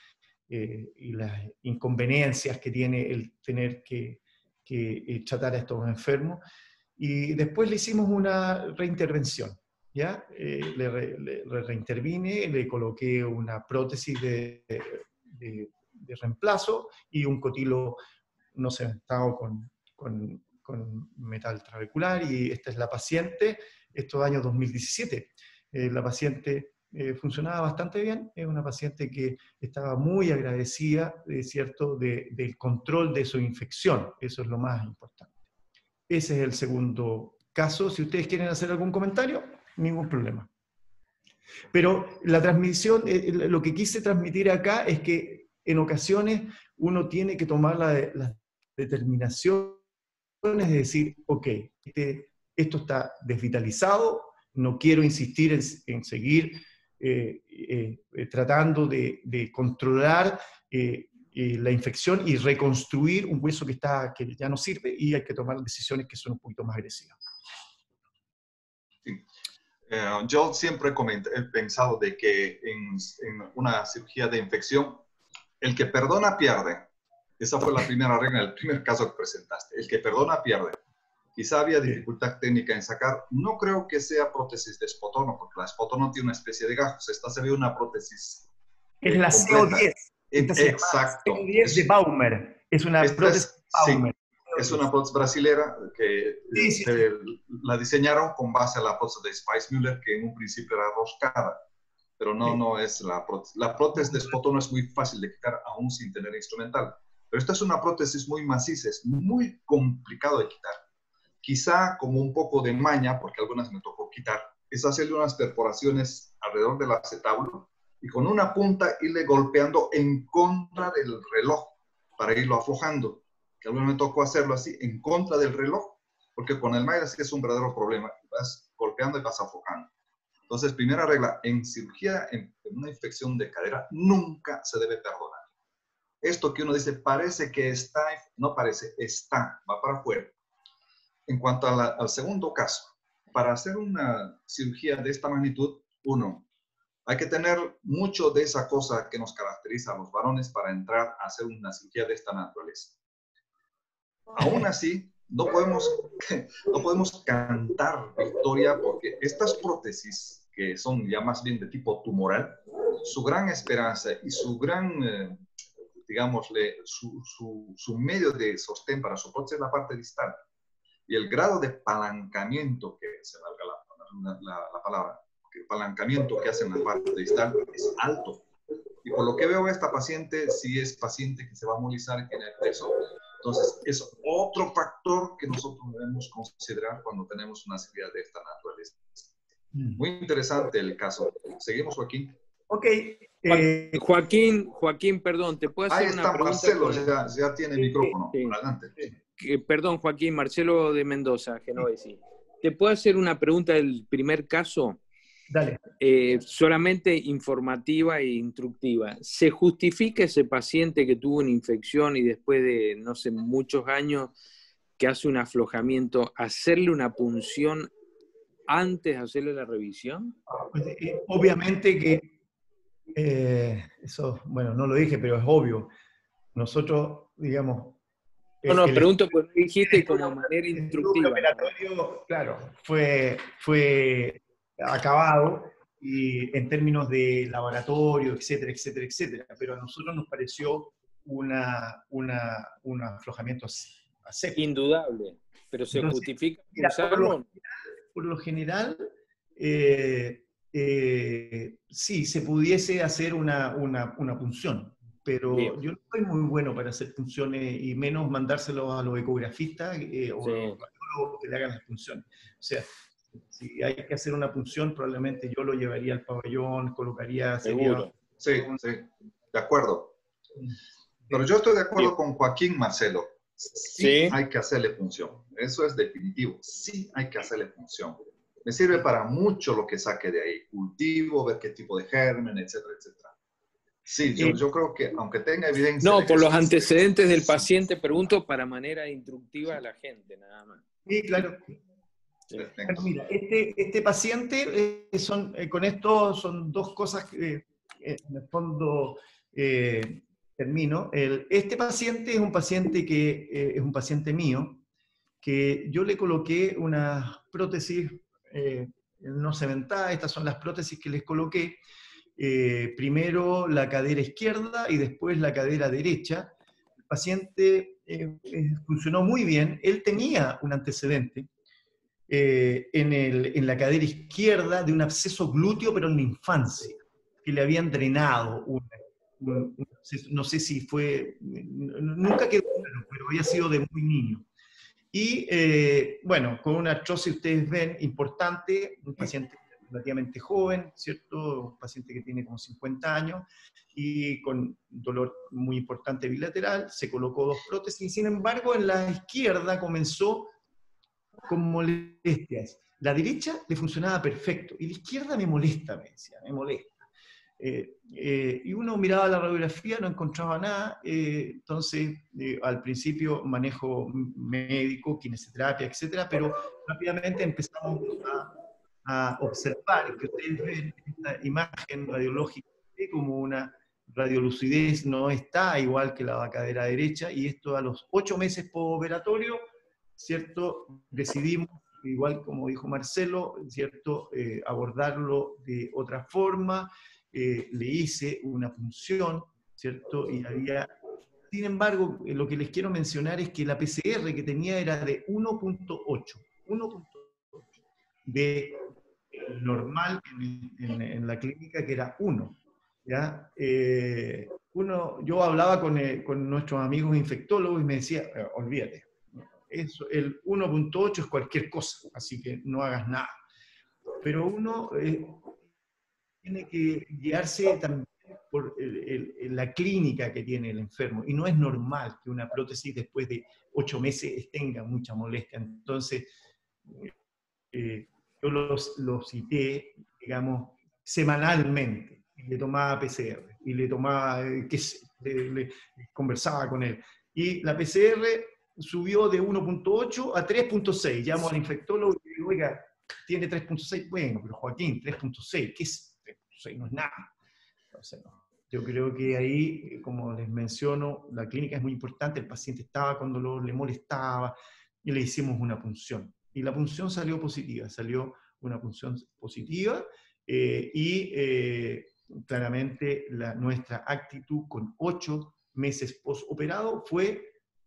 las inconveniencias que tiene el tener que tratar a estos enfermos. Y después le hicimos una reintervención. ¿Ya? Le reintervine, le coloqué una prótesis de reemplazo y un cotilo no cementado con metal trabecular, y esta es la paciente, esto es año 2017. La paciente funcionaba bastante bien, es una paciente que estaba muy agradecida, ¿cierto?, del control de su infección, eso es lo más importante. Ese es el segundo caso. Si ustedes quieren hacer algún comentario, ningún problema. Pero la transmisión, lo que quise transmitir acá es que en ocasiones uno tiene que tomar las determinaciones de decir, ok, esto está desvitalizado, no quiero insistir en seguir tratando de controlar la infección y reconstruir un hueso que ya no sirve, y hay que tomar decisiones que son un poquito más agresivas. Sí. Yo siempre he pensado de que en una cirugía de infección, el que perdona pierde. Esa fue la primera regla, el primer caso que presentaste. El que perdona pierde. Quizá había dificultad técnica en sacar. No creo que sea prótesis de espotono, porque la espotono tiene una especie de gajos. Esta se ve una prótesis es la completa. CO10. Exacto. CO10 de Baumer. Es una prótesis Baumer. Sí, es una prótesis brasilera que la diseñaron con base a la prótesis de Spice-Müller, que en un principio era roscada. Pero no es la prótesis. La prótesis de espotono es muy fácil de quitar aún sin tener instrumental. Pero esta es una prótesis muy maciza, es muy complicado de quitar. Quizá como un poco de maña, porque algunas me tocó quitar, es hacerle unas perforaciones alrededor del acetábulo y con una punta irle golpeando en contra del reloj para irlo aflojando. Que alguna me tocó hacerlo así, en contra del reloj, porque con el Mayra sí es un verdadero problema. Vas golpeando y vas aflojando. Entonces, primera regla, en cirugía, en una infección de cadera, nunca se debe perdonar. Esto que uno dice, parece que está, no parece, está, va para afuera. En cuanto al segundo caso, para hacer una cirugía de esta magnitud, hay que tener mucho de esa cosa que nos caracteriza a los varones para entrar a hacer una cirugía de esta naturaleza. Aún así, no podemos cantar victoria, porque estas prótesis, que son ya más bien de tipo tumoral, su gran esperanza y su gran, digámosle, su medio de sostén para su prótesis es la parte distal. Y el grado de apalancamiento, que se valga la palabra, el apalancamiento que hace en la parte distal es alto. Y por lo que veo, esta paciente sí es paciente que se va a molizar y tiene peso. Entonces, es otro factor que nosotros debemos considerar cuando tenemos una cirugía de esta naturaleza. Muy interesante el caso. ¿Seguimos, Joaquín? Ok. Joaquín, perdón, ¿te puedo hacer una pregunta? Marcelo, ya tiene micrófono. Sí. Adelante. Perdón, Joaquín, Marcelo de Mendoza, Genovesi. ¿Te puedo hacer una pregunta del primer caso? Dale. Solamente informativa e instructiva. ¿Se justifica ese paciente que tuvo una infección y después de, no sé, muchos años que hace un aflojamiento, hacerle una punción antes de hacerle la revisión? Pues, obviamente que eso, bueno, no lo dije, pero es obvio. Nosotros, digamos... No, pregunto porque dijiste como manera instructiva. El operatorio, claro, fue acabado y en términos de laboratorio, etcétera, etcétera, etcétera. Pero a nosotros nos pareció un aflojamiento a seco. Indudable, pero ¿se justifica usarlo? Por lo general, sí, se pudiese hacer una punción. Pero bien, yo no soy muy bueno para hacer punciones y menos mandárselos a los ecografistas o a los radiólogos que le hagan las punciones. O sea, si hay que hacer una punción, probablemente yo lo llevaría al pabellón, colocaría... Seguro. Sí, de acuerdo. Pero yo estoy de acuerdo con Joaquín, Marcelo. Sí hay que hacerle punción. Eso es definitivo. Sí hay que hacerle punción. Me sirve para mucho lo que saque de ahí. Cultivo, ver qué tipo de germen, etcétera, etcétera. Sí, yo creo que aunque tenga evidencia... No, por los antecedentes del paciente, pregunto para manera instructiva a la gente, nada más. Sí, claro. Bueno, mira, este paciente, con esto son dos cosas que en el fondo termino. Este paciente es un paciente que es un paciente mío, que yo le coloqué una prótesis no cementada. Estas son las prótesis que les coloqué. Primero la cadera izquierda y después la cadera derecha. El paciente funcionó muy bien. Él tenía un antecedente en la cadera izquierda de un absceso glúteo, pero en la infancia, que le habían drenado no sé si fue, nunca quedó claro, pero había sido de muy niño. Y bueno, con una artrosis, ustedes ven, importante, un paciente relativamente joven, ¿cierto? Un paciente que tiene como 50 años y con dolor muy importante bilateral, se colocó 2 prótesis, y sin embargo en la izquierda comenzó con molestias. La derecha le funcionaba perfecto, y la izquierda me molesta, me decía, me molesta. Y uno miraba la radiografía, no encontraba nada, entonces al principio manejo médico, kinesioterapia, etcétera, pero rápidamente empezamos a observar que ustedes ven esta imagen radiológica como una radiolucidez no está igual que la cadera derecha, y esto a los 8 meses postoperatorio, ¿cierto? Decidimos, igual como dijo Marcelo, ¿cierto? Abordarlo de otra forma. Le hice una punción, ¿cierto? Y había, sin embargo, lo que les quiero mencionar es que la PCR que tenía era de 1.8, de normal en la clínica, que era 1. ¿Ya? Yo hablaba con nuestros amigos infectólogos y me decía, olvídate, eso, el 1.8 es cualquier cosa, así que no hagas nada. Pero uno tiene que guiarse también por la clínica que tiene el enfermo, y no es normal que una prótesis después de 8 meses tenga mucha molestia. Entonces, yo los cité, digamos, semanalmente, y le tomaba PCR, y le tomaba, le conversaba con él. Y la PCR subió de 1.8 a 3.6. Llamo al infectólogo y digo, oiga, tiene 3.6, bueno, pero Joaquín, 3.6, ¿qué es 3.6? No es nada. Entonces, no. Yo creo que ahí, como les menciono, la clínica es muy importante, el paciente estaba con dolor, le molestaba, y le hicimos una punción. Y la punción salió positiva, salió una punción positiva, claramente nuestra actitud con 8 meses postoperado fue,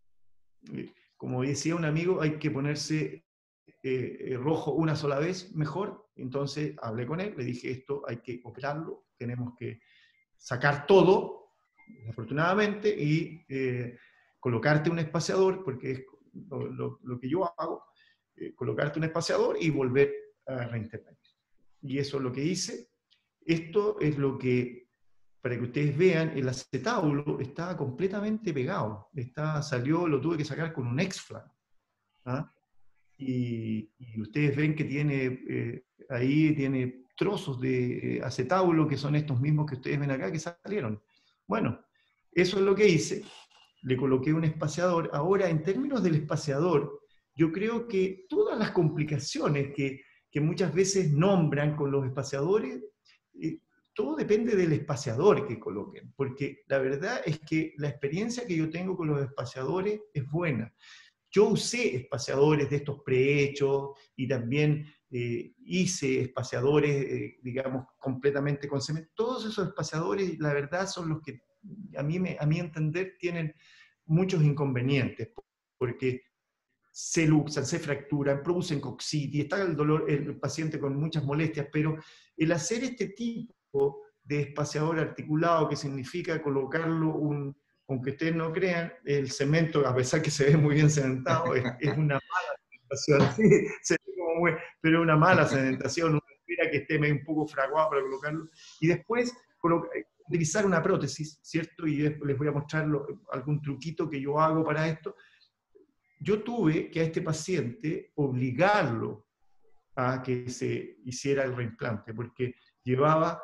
como decía un amigo, hay que ponerse rojo una sola vez, mejor. Entonces hablé con él, le dije, esto hay que operarlo, tenemos que sacar todo, afortunadamente, y colocarte un espaciador, porque es lo que yo hago, colocarte un espaciador y volver a reintervenir. Y eso es lo que hice. Esto es lo que, para que ustedes vean, el acetábulo estaba completamente pegado. Salió, lo tuve que sacar con un X-Flan. ¿Ah? Y ustedes ven que tiene, ahí tiene trozos de acetábulo, que son estos mismos que ustedes ven acá, que salieron. Bueno, eso es lo que hice. Le coloqué un espaciador. Ahora, en términos del espaciador, yo creo que todas las complicaciones que muchas veces nombran con los espaciadores, todo depende del espaciador que coloquen, porque la verdad es que la experiencia que yo tengo con los espaciadores es buena. Yo usé espaciadores de estos prehechos y también hice espaciadores, digamos, completamente con cemento. Todos esos espaciadores, la verdad, son los que a mi entender tienen muchos inconvenientes, porque se luxan, se fracturan, producen coxitis, está el dolor, el paciente con muchas molestias, pero el hacer este tipo de espaciador articulado, que significa colocarlo, aunque ustedes no crean, el cemento, a pesar que se ve muy bien cementado, es una mala cementación, sí, se ve como muy, pero una mala cementación, uno espera que esté medio un poco fraguado para colocarlo, y después utilizar una prótesis, ¿cierto? Y después les voy a mostrar algún truquito que yo hago para esto. Yo tuve que a este paciente obligarlo a que se hiciera el reimplante, porque llevaba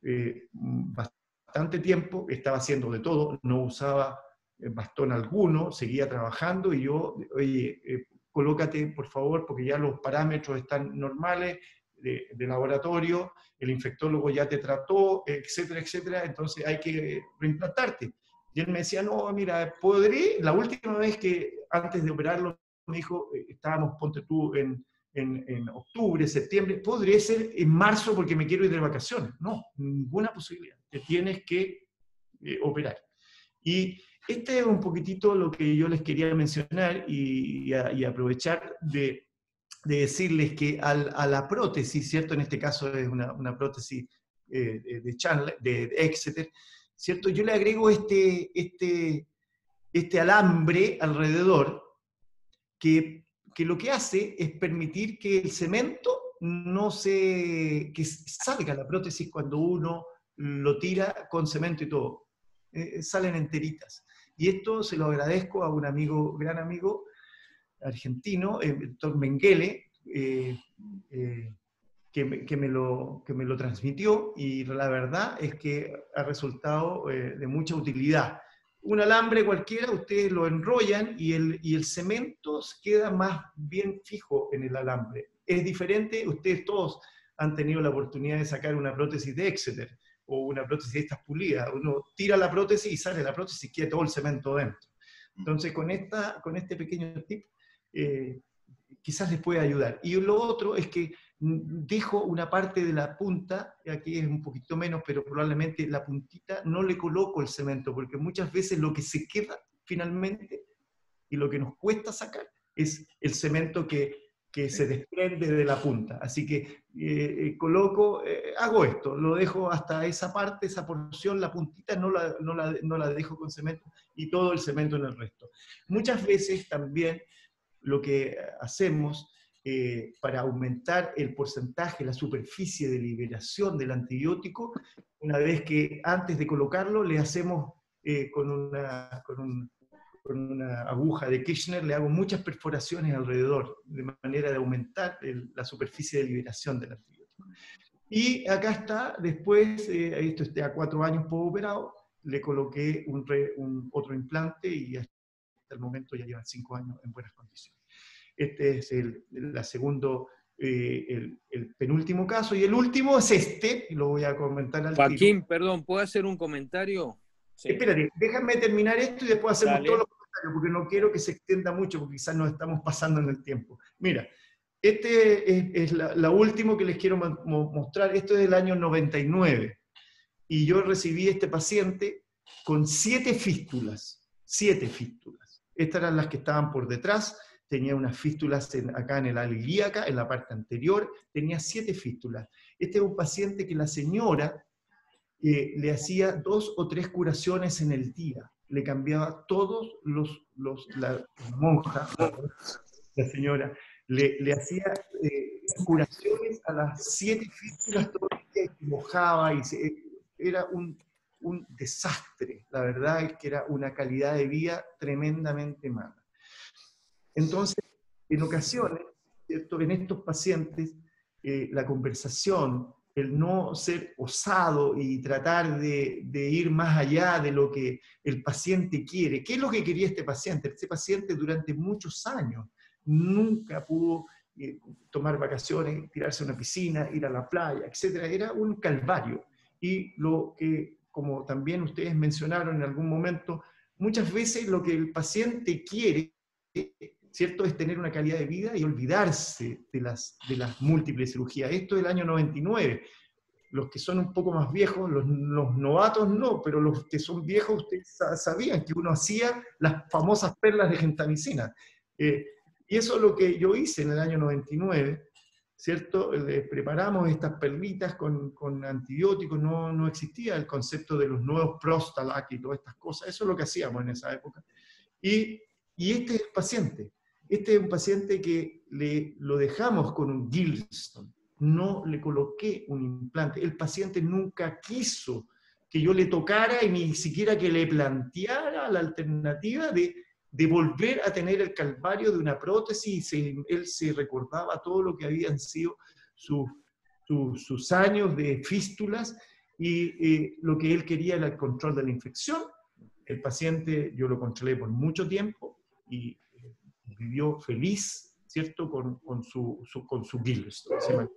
bastante tiempo, estaba haciendo de todo, no usaba bastón alguno, seguía trabajando, y yo, oye, colócate por favor, porque ya los parámetros están normales de laboratorio, el infectólogo ya te trató, etcétera, etcétera, entonces hay que reimplantarte. Y él me decía, no, mira, podré, la última vez que antes de operarlo, me dijo, estábamos, ponte tú, en octubre, septiembre, podría ser en marzo porque me quiero ir de vacaciones. No, ninguna posibilidad. Te tienes que operar. Y este es un poquitito lo que yo les quería mencionar y aprovechar de decirles que a la prótesis, ¿cierto? En este caso es una prótesis de Chandler, de Exeter, ¿cierto? Yo le agrego este alambre alrededor que lo que hace es permitir que el cemento que salga la prótesis cuando uno lo tira con cemento y todo. Salen enteritas. Y esto se lo agradezco a un amigo, gran amigo argentino, el doctor Mengele, que que me lo transmitió, y la verdad es que ha resultado de mucha utilidad. Un alambre cualquiera, ustedes lo enrollan y el cemento queda más bien fijo en el alambre. Es diferente, ustedes todos han tenido la oportunidad de sacar una prótesis de Exeter o una prótesis de estas pulidas. Uno tira la prótesis y sale la prótesis y queda todo el cemento dentro. Entonces, con este pequeño tip, quizás les pueda ayudar. Y lo otro es que dejo una parte de la punta, aquí es un poquito menos, pero probablemente la puntita no le coloco el cemento, porque muchas veces lo que se queda finalmente y lo que nos cuesta sacar es el cemento que se desprende de la punta. Así que hago esto, lo dejo hasta esa parte, esa porción, la puntita no la dejo con cemento y todo el cemento en el resto. Muchas veces también lo que hacemos para aumentar el porcentaje, la superficie de liberación del antibiótico, una vez que antes de colocarlo le hacemos con una aguja de Kirchner, le hago muchas perforaciones alrededor, de manera de aumentar la superficie de liberación del antibiótico. Y acá está, después, esto está a 4 años postoperado, le coloqué otro implante y hasta el momento ya llevan 5 años en buenas condiciones. Este es el penúltimo caso, y el último es este, y lo voy a comentar al Joaquín, tiro. perdón, ¿puedo hacer un comentario? Sí. Espérate, déjame terminar esto y después hacemos Dale. todos los comentarios, porque no quiero que se extienda mucho, porque quizás nos estamos pasando en el tiempo. Mira, este es la última que les quiero mostrar. Esto es del año 99, y yo recibí este paciente con 7 fístulas. 7 fístulas. Estas eran las que estaban por detrás. Tenía unas fístulas acá en el ala ilíaca, en la parte anterior, tenía 7 fístulas. Este es un paciente que la señora le hacía 2 o 3 curaciones en el día, le cambiaba todos la monja, la señora, le hacía curaciones a las 7 fístulas todo el día, y mojaba, y era un desastre. La verdad es que era una calidad de vida tremendamente mala. Entonces, en ocasiones, ¿cierto?, en estos pacientes, la conversación, el no ser osado y tratar de ir más allá de lo que el paciente quiere. ¿Qué es lo que quería este paciente? Este paciente durante muchos años nunca pudo tomar vacaciones, tirarse a una piscina, ir a la playa, etc. Era un calvario. Y lo que, como también ustedes mencionaron en algún momento, muchas veces lo que el paciente quiere, ¿cierto?, es tener una calidad de vida y olvidarse de las múltiples cirugías. Esto del año 99. Los que son un poco más viejos, los novatos no, pero los que son viejos, ustedes sabían que uno hacía las famosas perlas de gentamicina. Y eso es lo que yo hice en el año 99, ¿cierto? Preparamos estas perlitas con antibióticos, no existía el concepto de los nuevos Prostalac y todas estas cosas. Eso es lo que hacíamos en esa época. Y este es el paciente. Este es un paciente que lo dejamos con un Gilstone. No le coloqué un implante. El paciente nunca quiso que yo le tocara y ni siquiera que le planteara la alternativa de volver a tener el calvario de una prótesis. Él se recordaba todo lo que habían sido sus años de fístulas, y lo que él quería era el control de la infección. El paciente yo lo controlé por mucho tiempo y vivió feliz, ¿cierto?, con su Gilstone.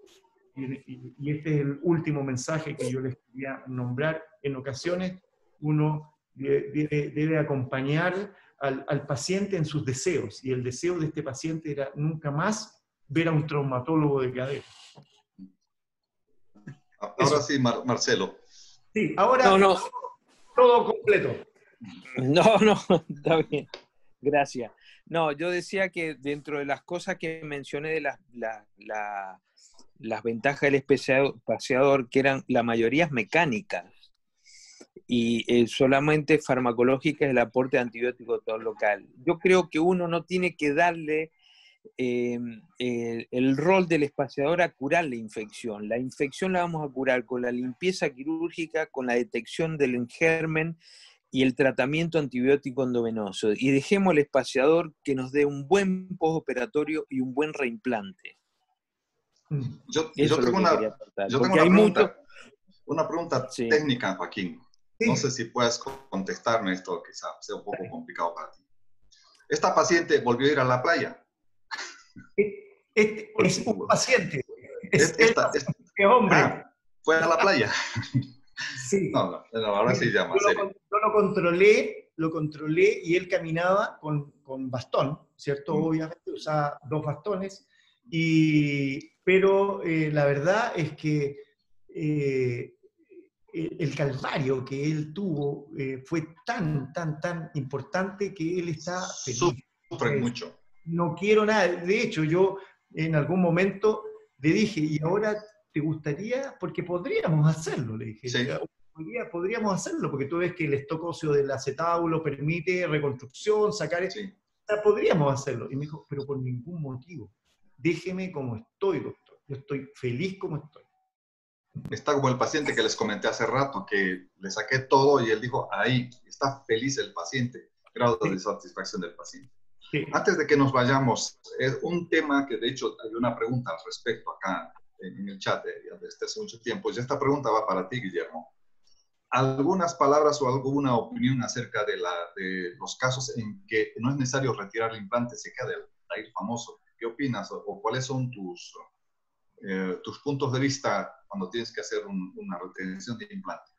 Y este es el último mensaje que yo les quería nombrar. En ocasiones uno debe acompañar al paciente en sus deseos, y el deseo de este paciente era nunca más ver a un traumatólogo de cadera. Ahora sí, Marcelo. Sí, ahora No. todo completo. No, está bien. Gracias. No, yo decía que dentro de las cosas que mencioné de las ventajas del espaciador, que eran la mayoría mecánicas, y solamente farmacológica es el aporte de antibiótico todo local. Yo creo que uno no tiene que darle el rol del espaciador a curar la infección. La infección la vamos a curar con la limpieza quirúrgica, con la detección del germen y el tratamiento antibiótico endovenoso. Y dejemos al espaciador que nos dé un buen postoperatorio y un buen reimplante. Yo Eso es lo tengo que una, quería tratar. yo tengo Porque hay mucho... una pregunta Sí. técnica, Joaquín. Sí. No sé si puedes contestarme esto, quizá sea un poco complicado para ti. Esta paciente volvió a ir a la playa. Es un paciente. Es el paciente, hombre. Fue a la playa. Sí. No, ahora sí llama, serio. Yo lo controlé y él caminaba con bastón, ¿cierto? Obviamente usaba 2 bastones, pero la verdad es que el calvario que él tuvo fue tan importante que él está feliz. Sufren mucho. No quiero nada. De hecho, yo en algún momento le dije, ¿y ahora te gustaría? Porque podríamos hacerlo, le dije. Sí. Podríamos hacerlo, porque tú ves que el stock óseo del acetábulo permite reconstrucción, sacar... Sí. O sea, podríamos hacerlo. Y me dijo, pero por ningún motivo. Déjeme como estoy, doctor. Yo estoy feliz como estoy. Está como el paciente que les comenté hace rato, que le saqué todo y él dijo, ahí, está feliz el paciente. Grado de satisfacción del paciente. Sí. Antes de que nos vayamos, es un tema que de hecho hay una pregunta al respecto acá en el chat desde hace mucho tiempo. Y esta pregunta va para ti, Guillermo. ¿Algunas palabras o alguna opinión acerca de los casos en que no es necesario retirar el implante, se queda el Dair famoso? ¿Qué opinas o cuáles son tus puntos de vista cuando tienes que hacer una retención de implante?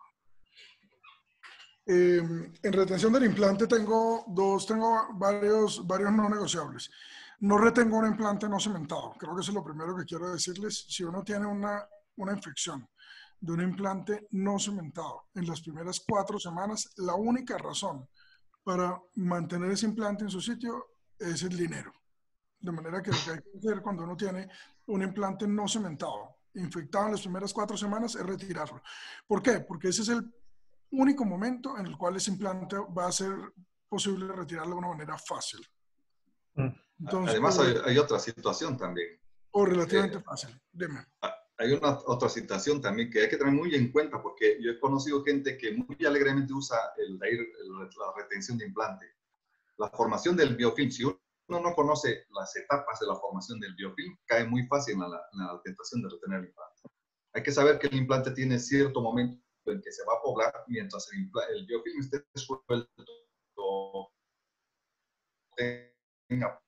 En retención del implante tengo varios no negociables. No retengo un implante no cementado. Creo que eso es lo primero que quiero decirles. Si uno tiene una infección de un implante no cementado en las primeras 4 semanas, la única razón para mantener ese implante en su sitio es el dinero. De manera que lo que hay que hacer cuando uno tiene un implante no cementado, infectado en las primeras 4 semanas, es retirarlo. ¿Por qué? Porque ese es el único momento en el cual ese implante va a ser posible retirarlo de una manera fácil. Entonces, además, hay otra situación también. O relativamente fácil. Dime. Hay otra situación también que hay que tener muy en cuenta, porque yo he conocido gente que muy alegremente usa la retención de implante. La formación del biofilm, si uno no conoce las etapas de la formación del biofilm, cae muy fácil en la tentación de retener el implante. Hay que saber que el implante tiene cierto momento en que se va a poblar mientras el biofilm esté suelto, tenga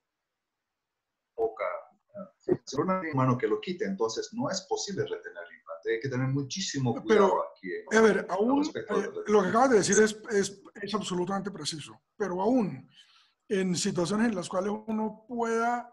poca una mano que lo quite, entonces no es posible retener el implante. Hay que tener muchísimo cuidado. Pero, aquí. A ver, aún lo que acabas de decir es absolutamente preciso, pero aún en situaciones en las cuales uno pueda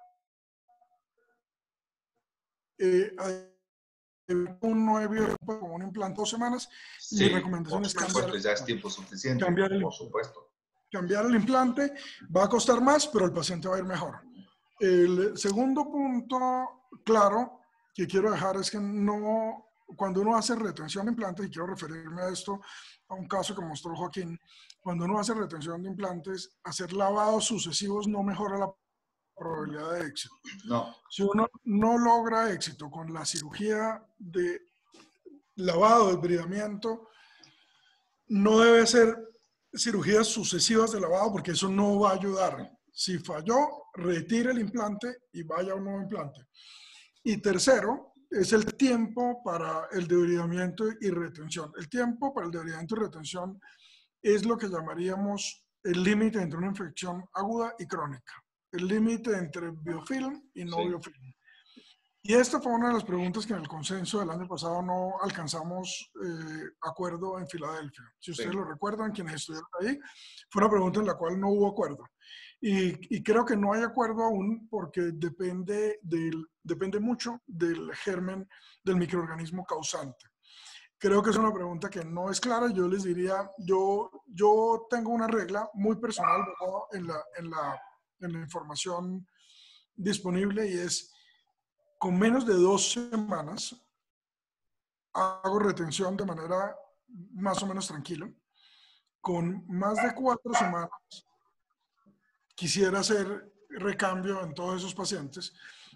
un 9 con un implante 2 semanas, sí, mi recomendación es cambiar. Ya es tiempo suficiente, por supuesto. Cambiar el implante va a costar más, pero el paciente va a ir mejor. El segundo punto claro que quiero dejar es que cuando uno hace retención de implantes, y quiero referirme a esto, a un caso que mostró Joaquín, cuando uno hace retención de implantes, hacer lavados sucesivos no mejora la probabilidad de éxito. No. Si uno no logra éxito con la cirugía de lavado, desbridamiento, no debe ser cirugías sucesivas de lavado porque eso no va a ayudar. Si falló, retire el implante y vaya a un nuevo implante. Y tercero, es el tiempo para el debridamiento y retención. El tiempo para el debridamiento y retención es lo que llamaríamos el límite entre una infección aguda y crónica. El límite entre biofilm y no biofilm. Y esta fue una de las preguntas que en el consenso del año pasado no alcanzamos acuerdo en Filadelfia. Si ustedes lo recuerdan, quienes estuvieron ahí, fue una pregunta en la cual no hubo acuerdo. Y creo que no hay acuerdo aún porque depende mucho del germen del microorganismo causante. Creo que es una pregunta que no es clara. Yo les diría, yo tengo una regla muy personal en la información disponible y es: con menos de 2 semanas hago retención de manera más o menos tranquila. Con más de 4 semanas quisiera hacer recambio en todos esos pacientes,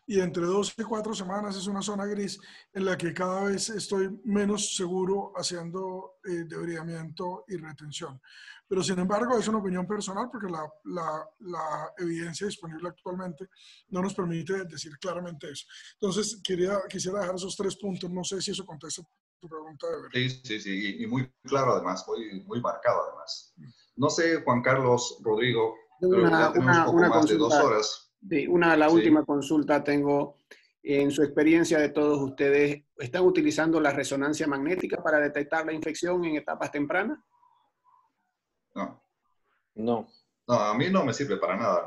y entre 2 y 4 semanas es una zona gris en la que cada vez estoy menos seguro haciendo debridamiento y retención. Pero sin embargo es una opinión personal porque la evidencia disponible actualmente no nos permite decir claramente eso. Entonces quisiera dejar esos 3 puntos, no sé si eso contesta tu pregunta de verdad. Sí, y muy claro además, muy marcado además. No sé, Juan Carlos, Rodrigo, creo que ya tenemos poco más de 2 horas. Sí, la última consulta tengo. En su experiencia de todos ustedes, ¿están utilizando la resonancia magnética para detectar la infección en etapas tempranas? No, a mí no me sirve para nada.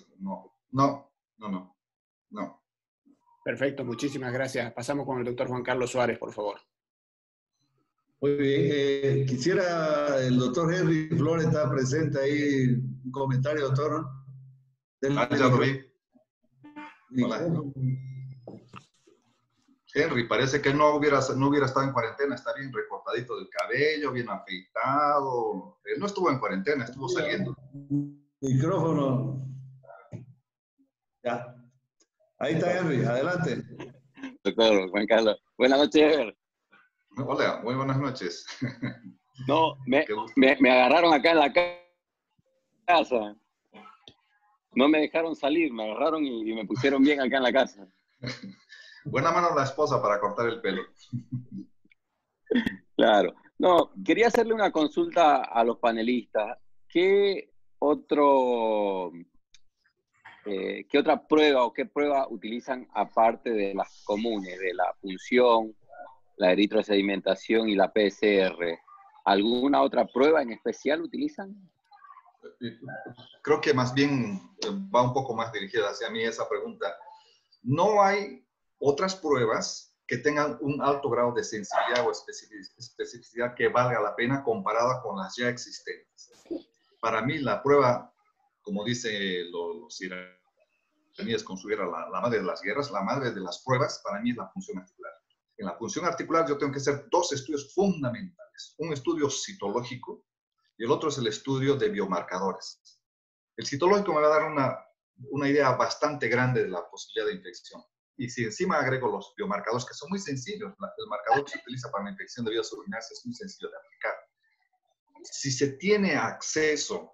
No. Perfecto, muchísimas gracias. Pasamos con el doctor Juan Carlos Suárez, por favor. Muy bien, quisiera, el doctor Henry Flores está presente ahí, un comentario, doctor. Ya lo vi. Henry, parece que no hubiera estado en cuarentena, está bien recortadito del cabello, bien afeitado. Él no estuvo en cuarentena, estuvo saliendo. Micrófono. Ya. Ahí está Henry, adelante. Doctor Juan Carlos. Buenas noches, Ever. Hola, muy buenas noches. No, me agarraron acá en la casa. No me dejaron salir, me agarraron y me pusieron bien acá en la casa. Buena mano la esposa para cortar el pelo. Claro. No, quería hacerle una consulta a los panelistas. ¿Qué otra prueba o qué prueba utilizan aparte de las comunes, de la punción, la eritrosedimentación y la PCR? ¿Alguna otra prueba en especial utilizan? Creo que más bien va un poco más dirigida hacia mí esa pregunta. No hay otras pruebas que tengan un alto grado de sensibilidad o especificidad que valga la pena comparada con las ya existentes. Para mí la prueba, como dicen los iraníes con su guerra, la madre de las guerras, la madre de las pruebas, para mí es la función articular. En la función articular yo tengo que hacer 2 estudios fundamentales. Un estudio citológico y el otro es el estudio de biomarcadores. El citológico me va a dar una idea bastante grande de la posibilidad de infección. Y si encima agrego los biomarcadores, que son muy sencillos, el marcador que se utiliza para la infección de vías urinarias es muy sencillo de aplicar. Si se tiene acceso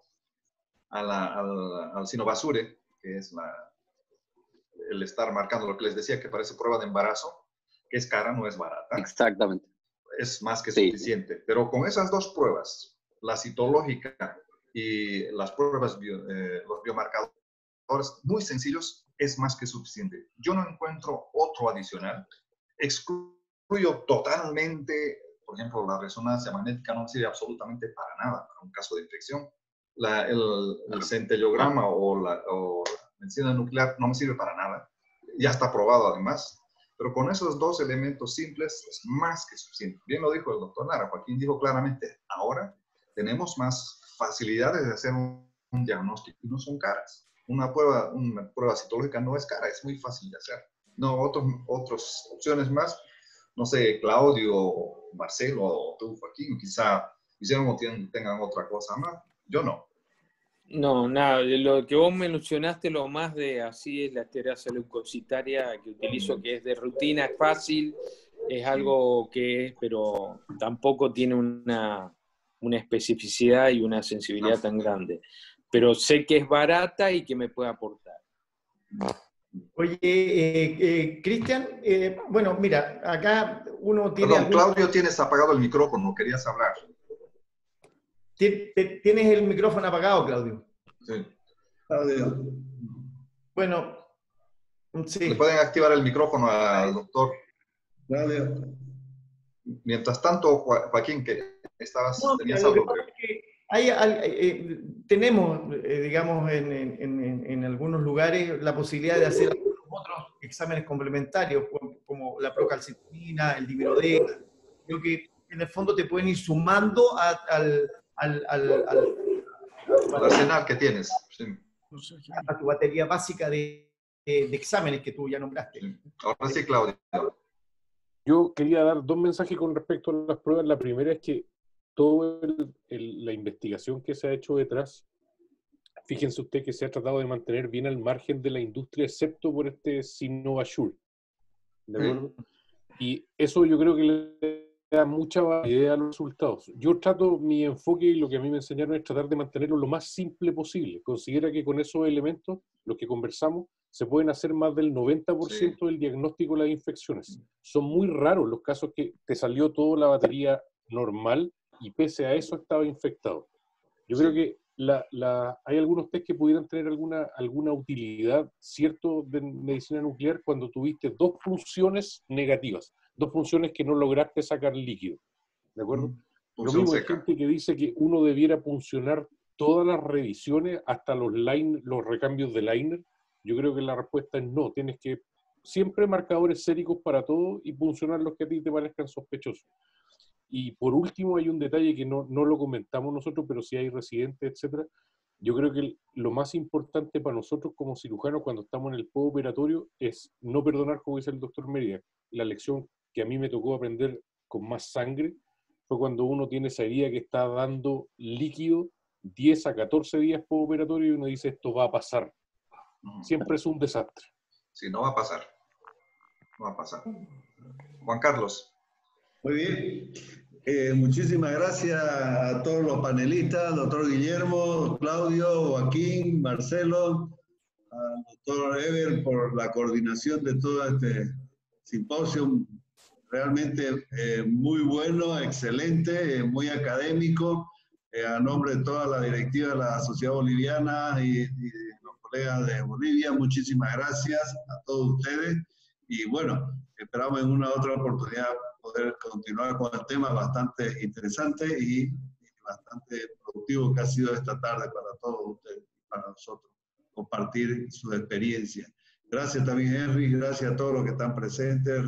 al Sinovasure, que es el estar marcando lo que les decía, que parece prueba de embarazo, que es cara, no es barata. Exactamente. Es más que suficiente. Pero con esas 2 pruebas, la citológica y las pruebas, los biomarcadores muy sencillos, es más que suficiente. Yo no encuentro otro adicional. Excluyo totalmente, por ejemplo, la resonancia magnética no sirve absolutamente para nada para un caso de infección. El centellograma o la medicina nuclear no me sirve para nada. Ya está probado además. Pero con esos 2 elementos simples es más que suficiente. Bien lo dijo el doctor Nara. Joaquín dijo claramente, ahora tenemos más facilidades de hacer un diagnóstico y no son caras. Una prueba citológica no es cara, es muy fácil de hacer. No, otras opciones más, no sé, Claudio, Marcelo o tú, Joaquín, quizá tengan otra cosa más. Yo no. No, nada, lo que vos mencionaste, lo más de así es la esterasa leucocitaria que utilizo, que es de rutina, es fácil, es algo que es, pero tampoco tiene una especificidad y una sensibilidad tan grande. Pero sé que es barata y que me puede aportar. Oye, Cristian, bueno, mira, acá uno tiene... Perdón, Claudio, tienes apagado el micrófono, querías hablar. ¿Tienes el micrófono apagado, Claudio? Sí. Claudio. Bueno, sí. ¿Le pueden activar el micrófono al doctor? Claudio. Mientras tanto, Joaquín, que tenías lo que algo pasa es que tenemos, digamos, en algunos lugares la posibilidad de hacer otros exámenes complementarios, como la procalcitonina, el dimirodec. Creo que en el fondo te pueden ir sumando al arsenal que tienes. Sí. A tu batería básica de exámenes que tú ya nombraste. Sí. Ahora sí, Claudio. Yo quería dar 2 mensajes con respecto a las pruebas. La primera es que toda la investigación que se ha hecho detrás fíjense usted que se ha tratado de mantener bien al margen de la industria, excepto por este Sinovasure. ¿De acuerdo? Y eso yo creo que le da mucha validez a los resultados. Yo trato, mi enfoque y lo que a mí me enseñaron es tratar de mantenerlo lo más simple posible. Considera que con esos elementos, los que conversamos, se pueden hacer más del 90% del diagnóstico de las infecciones. Son muy raros los casos que te salió toda la batería normal y pese a eso estaba infectado. Yo creo que hay algunos test que pudieran tener alguna utilidad, cierto, de medicina nuclear cuando tuviste dos funciones negativas, dos funciones que no lograste sacar líquido, ¿de acuerdo? Lo mismo hay gente que dice que uno debiera puncionar todas las revisiones, hasta los recambios de liner. Yo creo que la respuesta es no, tienes que siempre marcadores séricos para todo y puncionar los que a ti te parezcan sospechosos. Y por último hay un detalle que no lo comentamos nosotros, pero sí hay residentes, etcétera. Yo creo que lo más importante para nosotros como cirujanos cuando estamos en el postoperatorio es no perdonar, como dice el doctor Mérida. La lección que a mí me tocó aprender con más sangre fue cuando uno tiene esa herida que está dando líquido 10 a 14 días postoperatorio y uno dice esto va a pasar. Siempre es un desastre. Sí, no va a pasar. No va a pasar. Juan Carlos. Muy bien. Muchísimas gracias a todos los panelistas, doctor Guillermo, Claudio, Joaquín, Marcelo, al doctor Ever por la coordinación de todo este simposio. Realmente muy bueno, excelente, muy académico. A nombre de toda la directiva de la Sociedad Boliviana y los colegas de Bolivia, muchísimas gracias a todos ustedes. Y bueno, esperamos en una otra oportunidad poder continuar con el tema bastante interesante y bastante productivo que ha sido esta tarde para todos ustedes, para nosotros, compartir su experiencia. Gracias también, Henry, gracias a todos los que están presentes.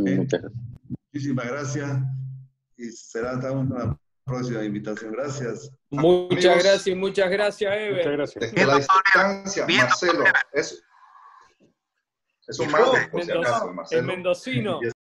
Muchísimas gracias y será hasta una próxima invitación. Gracias. Muchas gracias, Ever. Muchas gracias. Desde la distancia, Marcelo, es un mago, por si acaso, Marcelo. El mendocino.